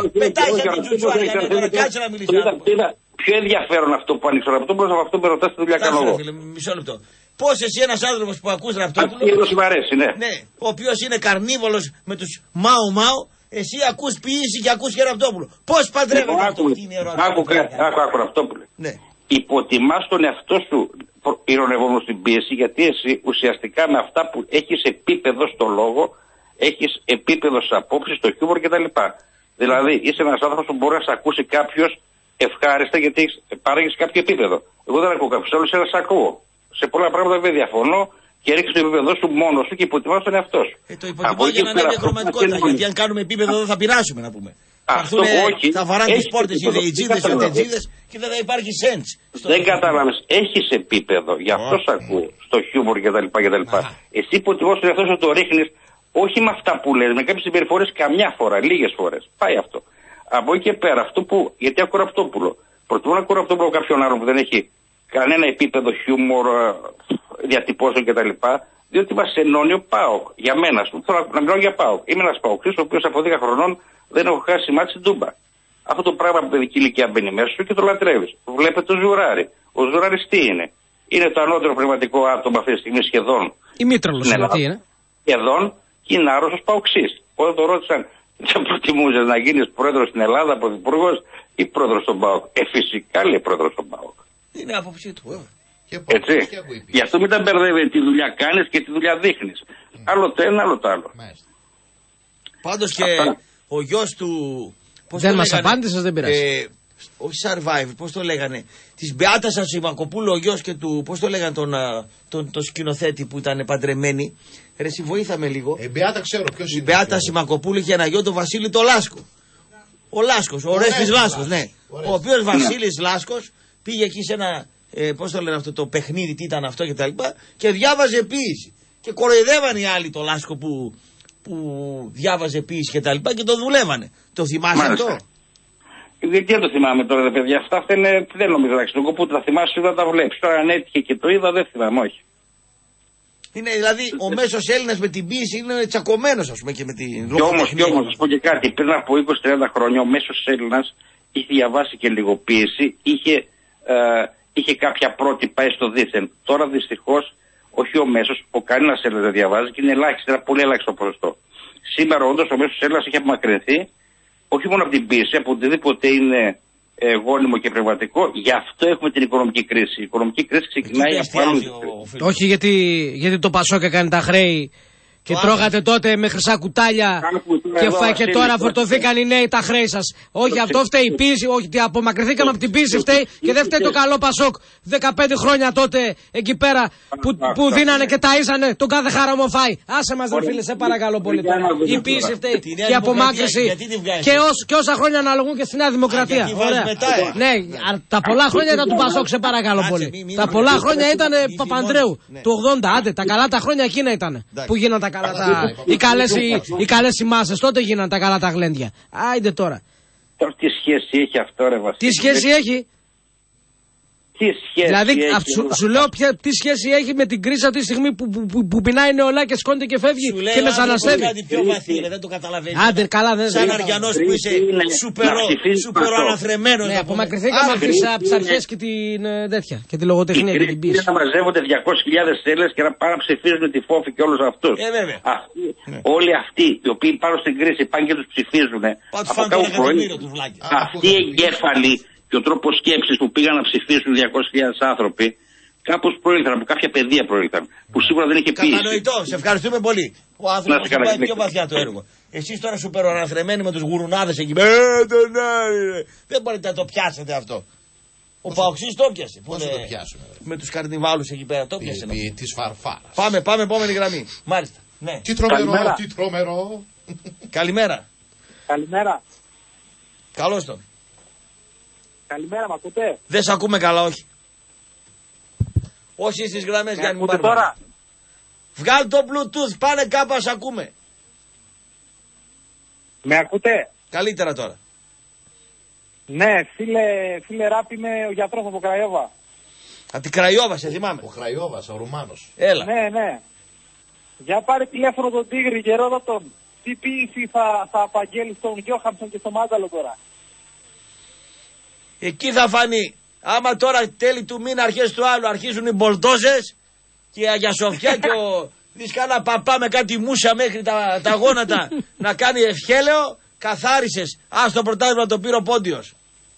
Κάτσε να μιλήσει. Πιο ενδιαφέρον αυτό που άνοιξε ο Ραπτόπουλος από αυτό που με ρωτάς τη δουλειά κάνω εγώ. Μισό λεπτό. Πώς εσύ ένας άνθρωπος που ακούς Ραπτόπουλο, μου αρέσει, ναι. Ναι, ο οποίος είναι καρνίβολος με τους Μάου Μάου, εσύ ακούς ποιήση και ακούς και Ραπτόπουλο. Πώς παντρεύεται αυτό? Άκου, άκου, άκου Ραπτόπουλο. Ναι. Υποτιμάς τον εαυτό σου ηρωνευόμενος στην πίεση, γιατί εσύ ουσιαστικά με αυτά που έχεις επίπεδο στο λόγο, έχεις επίπεδο στις απόψεις, στο χιούμορ κτλ. Δηλαδή είσαι ένας άνθρωπος που μπορεί να σε ακούσει κάποιος ευχάριστα γιατί παράγεις κάποιο επίπεδο. Εγώ δεν ακούω κάποιους άλλους, ένα ακούω. Σε πολλά πράγματα δεν διαφωνώ και ρίχνεις το επίπεδο σου μόνος σου και υποτιμάς τον εαυτό σου. Ε, το υποτιμώ για να ανέβει η χρωματικότητα. Γιατί αν κάνουμε επίπεδο δεν θα πειράσουμε, να πούμε. Αυτό όχι. Θα βαράνε τις πόρτες οι δεϊτζίδες, οι οτετζίδες και δεν θα υπάρχει σέντς. Δεν κατάλαβες. Έχεις επίπεδο. Γι' αυτό σ' ακούω. Στο χιούμορ κτλ. Εσύ υποτιμάς τον εαυτό σου, το ρίχνεις όχι με αυτά που λες, με κάποιες συμπεριφορές καμιά φορά, λίγες φορές. Πάει αυτό. Από εκεί και πέρα, αυτό που. Γιατί ακούω Ραπτόπουλο. Προτιμώ να ακούω Ραπτόπουλο κάποιον άλλον που δεν έχει κανένα επίπεδο χιούμορ, διατυπώσεων κτλ. Διότι μας ενώνει ο ΠΑΟΚ. Για μένα, σου θέλω να μιλάω για ΠΑΟΚ. Είμαι ένας ΠΑΟΚής, ο οποίος από δέκα χρονών δεν έχω χάσει μάτι στην Τούμπα. Αυτό το πράγμα από παιδική ηλικία μπαίνει μέσα σου και το λατρεύεις. Βλέπετε το Ζουράρι. Ο Ζουράρις τι είναι? Είναι το ανώτερο πνευματικό άτομο αυτή τη στιγμή σχεδόν. Η Μήτρολος είναι, τι είναι? Σχεδόν και είναι άρρωστος ΠΑΟΚσής. Όταν το ρώτησαν, θα προτιμούσες να γίνεις πρόεδρος στην Ελλάδα, πρωθυπουργός ή πρόεδρος στον ΠΑΟΚ? Ε, φυσικά λέει πρόεδρος στον ΠΑΟΚ. Είναι άποψή του. Έτσι. Γι' αυτό μην τα μπερδεύει τι δουλειά κάνεις και τι δουλειά δείχνεις. Mm. Άλλο το ένα, άλλο το άλλο. Πάντως και Αυτά. Ο γιος του. Δεν μας απάντησες, δεν πειράζει. Ε, όχι Survivor, πώς το λέγανε. Της Μπεάτας Ασημακοπούλου, ο γιος και του. Πώς το λέγανε τον, τον, τον σκηνοθέτη που ήταν παντρεμένοι. Ρε, εσύ βοήθαμε λίγο. Ε, Μπεάτα ξέρω ποιος είναι. Η Μπεάτα Ασημακοπούλου είχε ένα γιο, τον Βασίλη το Λάσκο. Ο Λάσκος, ο Ρέστης Λάσκος, ναι. Ο οποίος Βασίλης Λάσκος πήγε εκεί σε ένα. Ε, πώς το λένε αυτό το παιχνίδι, τι ήταν αυτό και τα λοιπά, και διάβαζε ποίηση. Και κοροϊδεύαν οι άλλοι το Λάσκο που, που διάβαζε ποίηση και τα λοιπά και το δουλεύανε. Το θυμάσαι αυτό? Γιατί δεν το θυμάμαι τώρα, δε παιδιά. Αυτά είναι, δεν νομίζω να ξέρω. Που τα θυμάσαι δεν τα βλέπεις. Τώρα αν έτυχε και το είδα, δεν θυμάμαι, όχι. Είναι δηλαδή ο μέσος Έλληνας με την ποίηση είναι τσακωμένος, ας πούμε, και με την λογοτεχνία. Κι όμως, κι όμως, θα σου πω και κάτι. Πριν από είκοσι τριάντα χρόνια ο μέσος Έλληνας είχε διαβάσει και λίγο ποίηση, είχε. Ε, είχε κάποια πρότυπα στο δίθεν. Τώρα δυστυχώς όχι ο μέσος, ο κανένας Έλληνας δεν διαβάζει και είναι ελάχιστο, ένα πολύ ελάχιστο ποσοστό. Σήμερα όντως ο μέσος Έλληνας έχει απομακρυνθεί όχι μόνο από την ποίηση, από οτιδήποτε είναι ε, γόνιμο και πνευματικό. Γι' αυτό έχουμε την οικονομική κρίση. Η οικονομική κρίση ξεκινάει από άλλους. Όχι γιατί, γιατί το Πασόκ έκανε τα χρέη Και τρώγατε τότε με χρυσά κουτάλια και, φα... και τώρα φορτωθήκαν οι νέοι τα χρέη σας. Όχι, αυτό φταίει η πίεση, όχι, απομακρυνθήκαμε από την πίεση φταίει και δεν φταίει το καλό Πασόκ. δεκαπέντε χρόνια τότε εκεί πέρα που, που δίνανε και ταΐσανε τον κάθε χαραμοφάι. Άσε μας ρε φίλε, σε παρακαλώ πολύ τώρα. Η πίεση φταίει και η απομάκρυνση και, ως, και όσα χρόνια αναλογούν και στη Νέα Δημοκρατία. Ωραία. Ναι, τα πολλά χρόνια ήταν του Πασόκ, σε παρακαλώ πολύ. Τα πολλά χρόνια ήταν Παπανδρέου του ογδόντα, άντε, τα καλά τα χρόνια εκείνα ήταν που γίνανε τα καλά τα. Οι καλές οι, οι καλές οι μάσες, τότε γίνανε τα καλά τα γλέντια. Άιντε τώρα. Τώρα τι σχέση έχει αυτό ρε Βασίλη? Τι σχέση έχει? Τι σχέση δηλαδή, έχει? αυ, σου, σου λέω ποια, τι σχέση έχει με την κρίση αυτή τη στιγμή που, που, που, που πεινάει νεολαία και σκόνται και φεύγει και μεσαναστεύει. Κάτι πιο βαθύ, δεν το καταλαβαίνει. Άντε, καλά, δεν σαν αριανός που είσαι σούπερο αναθρεμένος. Ναι, απομακρυνθήκαμε από τις αρχές και την τέτοια και τη λογοτεχνία και την πίεση. Να μαζεύονται διακόσιες χιλιάδες Έλληνες και να πάνε να ψηφίζουν τη Φόφη και όλους αυτούς. Όλοι αυτοί οι οποίοι πάνω στην κρίση πάνε και τους ψηφίζουν. Από κάπου πρωί. Αυτοί οι εγκέφαλοι και ο τρόπος σκέψης που πήγαν να ψηφίσουν διακόσιες χιλιάδες άνθρωποι, κάπως προήλθαν, από κάποια παιδεία προήλθαν, που σίγουρα δεν είχε πίεση. Κατανοητό, σε ευχαριστούμε πολύ. Ο άνθρωπος πάει πιο βαθιά το έργο. Εσείς τώρα σου περοναθρεμένοι με τους γουρουνάδες εκεί πέρα, δεν μπορείτε να το πιάσετε αυτό. Ο Παοξής το πιάσε. Πώς θα το πιάσουμε? Με τους καρνιβάλους εκεί πέρα το πιάσε. Της φαρφάρας. Πάμε, πάμε, επόμενη γραμμή. Μάλιστα. Ναι. Τι τρομερό, τι τρομερό. Καλημέρα. Καλημέρα. Καλώς τον. Καλημέρα, μ' ακούτε? Δεν σ' ακούμε καλά, όχι. Όσοι στις γραμμές για να μην πάρουμε. Τώρα. Βγάλ το Bluetooth, πάνε κάπου, ας ακούμε. Με ακούτε? Καλύτερα τώρα. Ναι, φίλε, φίλε Ράπ, είμαι ο γιατρός από Κραϊόβα. Από την Κραϊόβα, σε θυμάμαι. Ο Κραϊόβας, ο Ρουμάνος. Έλα. Ναι, ναι. Για πάρε τηλέφωνο τον Τίγρη και ρώτα τον. Τι ποιήση θα, θα απαγγέλει στον Γιώχαμσον και στο Μάνταλο τώρα? Εκεί θα φανεί. Άμα τώρα τέλη του μήνα, αρχές του άλλου αρχίζουν οι μπολτόζες και η Αγία Σοφιά και ο δεις κάνα παπά με κάτι μούσα μέχρι τα, τα γόνατα να κάνει ευχέλαιο, καθάρισες. Ας το πρωτάθλημα το πήρε ο Πόντιος.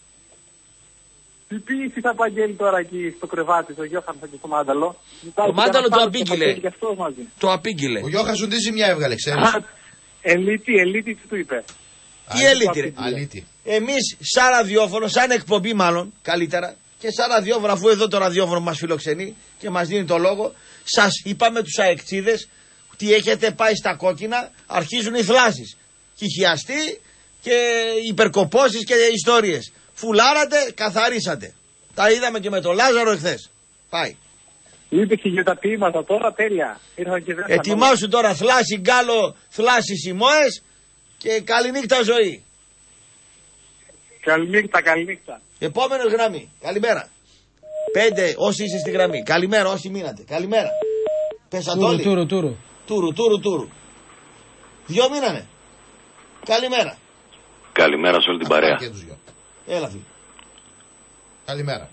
Τι ποιήση θα απαγγέλει τώρα εκεί στο κρεβάτι, στο Γιώχαμσον και στο Μάνταλο? Το Μάνταλο το απήγγειλε. Το απήγγειλε. Ο Γιώχαμσον τι ζημιά έβγαλε, ξέρεις? Ελίτη, ελίτη, τι του είπε? Τι ελίτη, ρε. Εμείς σαν ραδιόφωνο, σαν εκπομπή μάλλον, καλύτερα, και σαν ραδιόφωνο, αφού εδώ το ραδιόφωνο μας φιλοξενεί και μας δίνει το λόγο, σας είπαμε τους αεξίδες ότι έχετε πάει στα κόκκινα, αρχίζουν οι θλάσεις. Και χιαστοί και υπερκοπώσεις και ιστορίες. Φουλάρατε, καθαρίσατε. Τα είδαμε και με τον Λάζαρο εχθές. Πάει. Είπε και για τα ποίηματα τώρα, τέλεια. Ετοιμάσου τώρα θλάση γκάλο, θλάση σημόες και καληνύχτα ζωή. Καληνύχτα, καληνύχτα. Επόμενος γραμμή. Καλημέρα. Πέντε όσοι είστε στη γραμμή. Καλημέρα όσοι μείνατε. Καλημέρα. Πέσατε όλοι. Τούρου, τούρου. Τούρου, τούρου, τούρου. Δυο μείνανε. Καλημέρα. Καλημέρα σε όλη την παρέα. Έλα φίλε. Καλημέρα.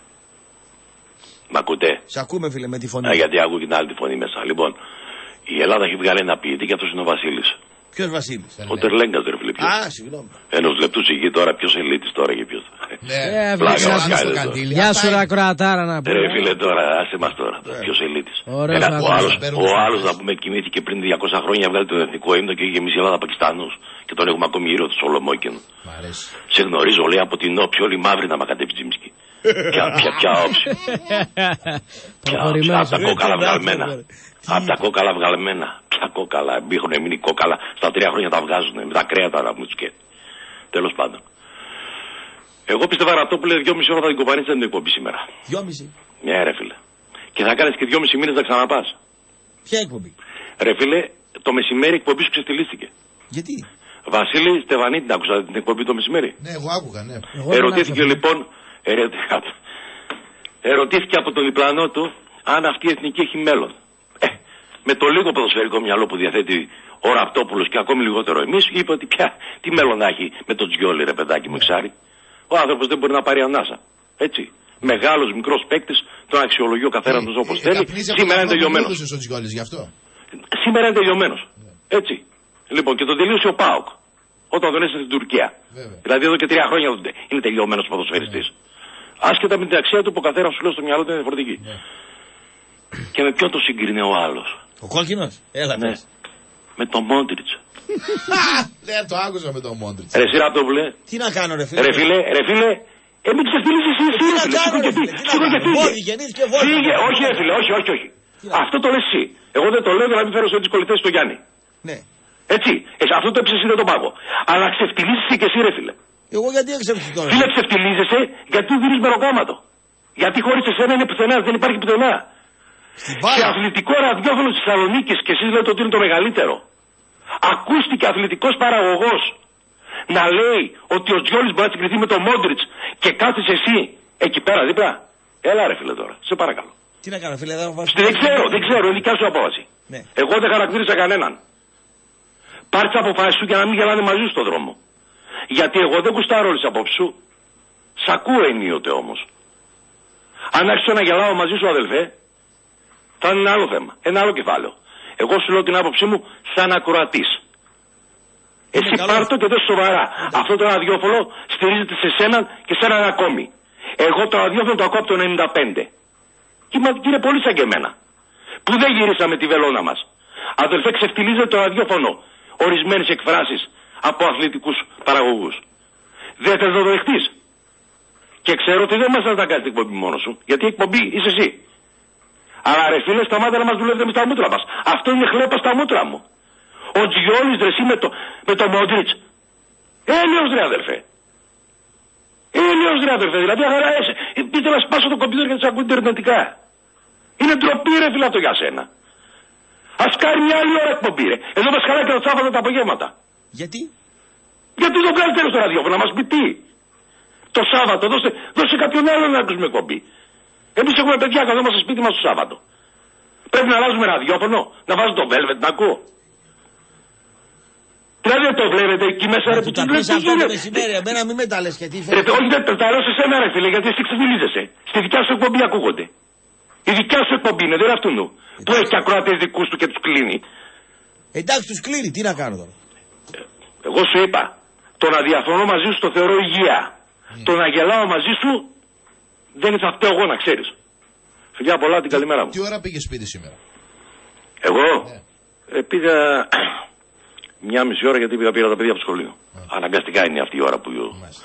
Μ' ακούτε? Σ' ακούμε φίλε με τη φωνή. Α, γιατί άκου και την άλλη τη φωνή μέσα. Λοιπόν, η Ελλάδα έχει βγάλει ένα ποιητή και αυτός είναι ο Βασίλης. Ποιος Βασίλης? Ο Τερλέγκας, ρε φίλε. Α, συγγνώμη. Ενός λεπτού συγγεί τώρα, ποιος ελίτης τώρα και ποιος. Ναι, γεια σου ρε ακροατάρα να πούμε. Ρε φίλε τώρα, άσε μας τώρα, ποιος ελίτης. Ο άλλος να πούμε κοιμήθηκε πριν διακόσια χρόνια, βγάλει τον εθνικό ύμνο και είχε γεμίσει η Ελλάδα Πακιστάνους και τον έχουμε ακόμη γύρω του Σολομόκεν. Σε γνωρίζω, λέει, από την όψη, όλοι μαύροι να μ' ακατέψει Τζίμσκι. Ποια όψη. Απ' τα κόκαλα βγαλμένα. Απ' τα κόκαλα βγαλμένα. Ποια κόκαλα. Έχουν μείνει κόκαλα. Στα τρία χρόνια τα βγάζουν. Με τα κρέατα να μου και. Τέλος πάντων. Εγώ πίστευα Ραπτόπουλε δυόμιση ώρα θα την κοπανίσει την εκπομπή σήμερα. Δυόμιση. Ναι, ρε φίλε. Και θα κάνεις και δυόμιση μήνες να ξαναπάς. Ποια εκπομπή? Ρε φίλε, το μεσημέρι εκπομπή σου ξεστηλίστηκε. Γιατί? Βασίλη Στεβανή, την άκουσα την εκπομπή το μεσημέρι? Ναι, εγώ άκουγα, ναι. Ερωτήθηκε λοιπόν. Ερωτήθηκε από τον διπλανό του αν αυτή η εθνική έχει μέλλον. Ε, με το λίγο ποδοσφαιρικό μυαλό που διαθέτει ο Ραπτόπουλος και ακόμη λιγότερο εμείς, είπε ότι πια τι μέλλον να έχει με τον Τζιόλι, ρε παιδάκι μου, εξάρι. Ο άνθρωπος δεν μπορεί να πάρει ανάσα. Έτσι. Μεγάλος, μικρός παίκτης, τον αξιολογεί ο καθένας τους όπως θέλει. Σήμερα είναι τελειωμένος. Σήμερα είναι τελειωμένος. Έτσι. Λοιπόν, και τον τελείωσε ο ΠΑΟΚ. Όταν τον έστειλε στην Τουρκία. Βέβαια. Δηλαδή εδώ και τρία χρόνια είναι τελειωμένος ποδοσφαιριστής. Άσχετα με την αξία του που ο καθένας σου λέει στο μυαλό του είναι διαφορετική. Και με ποιον το συγκρίνει ο άλλος? Ο κόκκινος. Έλα, ναι. Με τον Μόντριτς. Ναι, το άκουσα με τον Μόντριτς. Ρε Σιράπτοβλε. Τι να κάνω, ρε φίλε. Ρε φίλε, ρε φίλε. Ε, μην ξεφτυλίζεις εσύ, εσύ. Τι να κάνω, ρε φίλε. Βόδι, γεννήθηκε βόδι. Φύγε, όχι, ρε φίλε, όχι, όχι, όχι. Αυτό το λες εσύ. Εγώ δεν το λέω για να μην φέρω σε τις κολλητές στο Γιάννη. Ναι. Έτσι, εσύ, αυτό το έψες εσύ δεν το πάγω. Αλλά ξεφτυλίζεσαι και εσύ, ρε φίλε. Εγώ γιατί έξεψε τώρα. Φίλε, ξεφτυλίζεσαι γιατί δίνεις μεροκάματο. Γιατί χωρίς εσένα είναι πουθενά, δεν υπάρχει πουθενά. Σε αθλητικό ραδιόφωνο της Θεσσαλονίκης και εσείς λέτε ότι είναι το μεγαλύτερο. Ακούστηκε αθλητικός παραγωγός να λέει ότι ο Τζιόλης μπορεί να συγκριθεί με τον Μόντριτς και κάθεσαι εσύ εκεί πέρα δίπλα. Έλα ρε φίλε τώρα, σε παρακαλώ. Τι να κάνω φίλε, δεν βάζω. Δεν ξέρω, δεν ξέρω, είναι δικιά σου απόφαση. Ναι. Εγώ δεν χαρακτήρισα κανέναν. Πάρε τις αποφάσεις σου για να μην γελάνε μαζί σου στον δρόμο. Γιατί εγώ δεν κουστάρω όλες τις απόψεις σου. Σ' ακούω ενίοτε όμως. Αν άρχισα να γελάω μαζί σου αδελφέ, θα είναι ένα άλλο θέμα, ένα άλλο κεφάλαιο. Εγώ σου λέω την άποψή μου σαν ακροατής. Εσύ πάρ' το και δες σοβαρά. Είναι. Αυτό το ραδιόφωνο στηρίζεται σε σένα και σε έναν ακόμη. Εγώ το ραδιόφωνο το ακούω από το ενενήντα πέντε. Και είναι πολύ σαν και εμένα. Που δεν γυρίσαμε τη βελόνα μας. Αδελφέ, ξεφτιλίζεται το ραδιόφωνο ορισμένες εκφράσεις από αθλητικούς παραγωγούς. Δεν θες να το δεχτείς. Και ξέρω ότι δεν μας θα κάνεις την εκπομπή μόνο σου. Γιατί η εκπομπή είσαι εσύ. Αλλά ρε φίλε, σταμάτα να μας δουλεύετε με τα μούτρα μας. Αυτό είναι χλέπα στα μούτρα μου. Ο Τζιόλης ρε εσύ με το, με το Μόντριτς. Έλεος ρε αδερφέ. Έλεος ρε αδερφέ. Δηλαδή αγαράες, πείτε να σπάσω το κομπιούτερ και να τους ακούω ιντερνετικά. Είναι ντροπή ρε φίλε αυτό για σένα. Ας κάνει μια άλλη ώρα εκπομπή ρε. Εδώ μας χαλάει και το Σάββατο τα απογεύματα. Γιατί? Γιατί δεν κάνει τέλος το ραδιόφωνο, να μας πει τι. Το Σάββατο, δώσε, δώσε κάποιον άλλο να ακούσουμε εκπομπή. Εμείς έχουμε παιδιά καθόμαστε στο σπίτι μας το Σάββατο. Πρέπει να αλλάζουμε ραδιόφωνο, να βάζω το Velvet να ακούω. Δηλαδή το βλέπετε εκεί μέσα ρε που τα πεις αυτό το μεσημέρι, εμένα μην με τα λες γιατί φέρε. Όχι δεν τα λέω σε σένα ρε φίλε γιατί εσύ ξεφυλίζεσαι. Στη δικιά σου εκπομπή ακούγονται. Η δικιά σου εκπομπή είναι, δεν είναι αυτού νου. Που έχει και ακροατές δικούς του και τους κλείνει. Εντάξει τους κλείνει, τι να κάνω τώρα. Εγώ σου είπα, το να διαφωνώ μαζί σου το θεωρώ υγεία. Mm. Το να γελάω μαζί σου δεν είναι αυτό εγώ να ξέρεις. Φιλιά πολλά, την καλημέρα μου. Τι ώρα πήγε σπίτι σήμερα? Εγώ yeah. ε, πήγα μια μισή ώρα γιατί πήγα πήρα τα παιδιά από το σχολείο. Yeah. Αναγκαστικά είναι αυτή η ώρα που,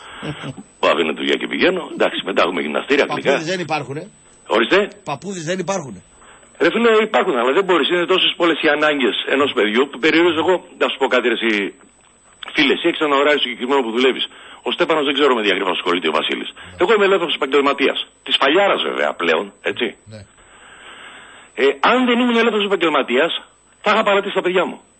που αφήνω δουλειά και πηγαίνω. Εντάξει, μετά έχουμε γυμναστήρια, αγγλικά. Παππούδες δεν υπάρχουνε. Ορίστε. Παππούδες δεν υπάρχουνε. Ρε φίλε υπάρχουν, αλλά δεν μπορείς. Είναι τόσες πολλές οι ανάγκες ενός παιδιού που περιορίζω εγώ. Να σου πω κάτι ρε εσύ. Φίλε, εσύ έχεις ένα ωράριο συγκεκριμένο που δουλεύεις. Ο Στέφανος δεν ξέρω με τι ακριβώς ασχολείται ο Βασίλης. Ναι. Εγώ είμαι ελεύθερος επαγγελματίας. Της Φαλιάρας βέβαια πλέον, έτσι. Ναι. Ε, αν δεν ήμουν ελεύθερος επαγγελματίας, θα είχα παρατήσει τα παιδιά μου.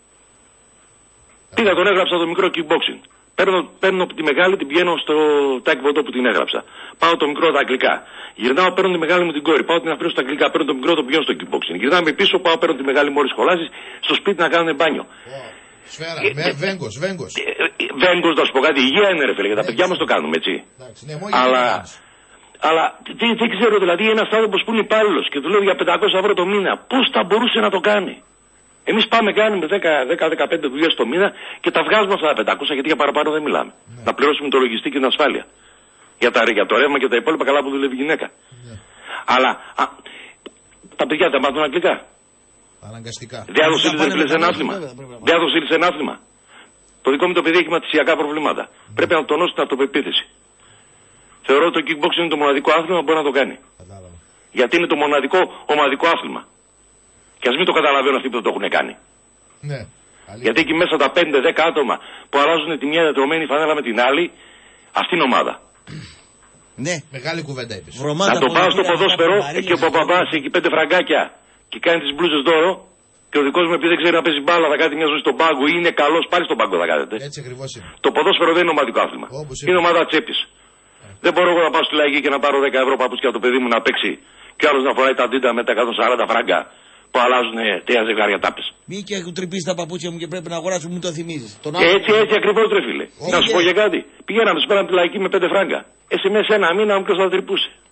Ναι. Πήγα, τον έγραψα το μικρό kickboxing. Παίρνω, παίρνω τη μεγάλη, την πηγαίνω στο τάκι βοτό που την έγραψα. Πάω το μικρό τα αγγλικά. Γυρνάω, παίρνω τη μεγάλη μου την κόρη. Πάω την αφήνω στα αγγλικά. Παίρνω το μικρό, το πηγαίνω στο kickboxing. Γυρνάμε πίσω, πάω, παίρνω τη μεγάλη μόλις σχολάσει στο σπίτι να κάνουν μπάνιο. Wow. Σφαίρα, με βέγκος, βέγκος. Βέγκος, να σου πω κάτι, υγεία είναι ρε φίλε, για τα παιδιά μας το κάνουμε έτσι. Εντάξει, ναι, αλλά αλλά δεν, δεν ξέρω, δηλαδή ένας άνθρωπος που είναι υπάλληλος και του λέω για πεντακόσια ευρώ το μήνα, πώς θα μπορούσε να το κάνει. Εμείς πάμε κάνουμε δέκα με δεκαπέντε δουλειές το μήνα και τα βγάζουμε αυτά τα πεντακόσια γιατί για παραπάνω δεν μιλάμε. Ναι. Να πληρώσουμε το λογιστή και την ασφάλεια. Για, τα, για το ρεύμα και τα υπόλοιπα καλά που δουλεύει η γυναίκα. Ναι. Αλλά α, τα παιδιά τα μάθουν αγγλικά. Αναγκαστικά. Διάδοση της ένα άθλημα. Διάδοση της ένα άθλημα. Το δικό μου το παιδί έχει ματισιακά προβλήματα. Mm. Πρέπει να τονώσει την αυτοπεποίθηση. Θεωρώ ότι το kickboxing είναι το μοναδικό άθλημα που μπορεί να το κάνει. Κατάλαβα. Γιατί είναι το μοναδικό ομαδικό άθλημα. Και ας μην το καταλαβαίνουν αυτοί που το έχουν κάνει. Ναι. Γιατί εκεί μέσα τα πέντε δέκα άτομα που αλλάζουν τη μια διατρωμένη φανέλα με την άλλη, αυτή είναι ομάδα. Ναι, μεγάλη κουβέντα είπες. Να το πάω στο ποδόσφαιρο και ο παπαπάς έχει πέντε φραγκάκια και κάνει τις μπλούζες δώρο. Και ο δικός μου επειδή δεν ξέρει να παίζει μπάλα θα κάνει μια ζωή στον πάγκο ή είναι καλός πάλι στον πάγκο θα κάνετε. Έτσι ακριβώς είναι. Το ποδόσφαιρο δεν είναι ομαδικό άθλημα. Είναι ομάδα τσέπης. Yeah. Δεν μπορώ εγώ να πάω στη Λαϊκή και να πάρω δέκα ευρώ παπούτσια για το παιδί μου να παίξει και άλλος να φοράει τα ντίντα με τα εκατόν σαράντα φράγκα που αλλάζουν τρία ζευγάρια τάπες. Μη και έχουν τρυπήσει τα παπούτσια μου και πρέπει να αγοράσω, μου το θυμίζεις. Έτσι, έτσι ακριβώς ρε φίλε. Να σου πω για κάτι. Πηγαίναμε σπέραν τη Λαϊκή με πέντε φράγκα. Εσύ μέσα ένα μήνα μου ποιος θα τρυπούσε.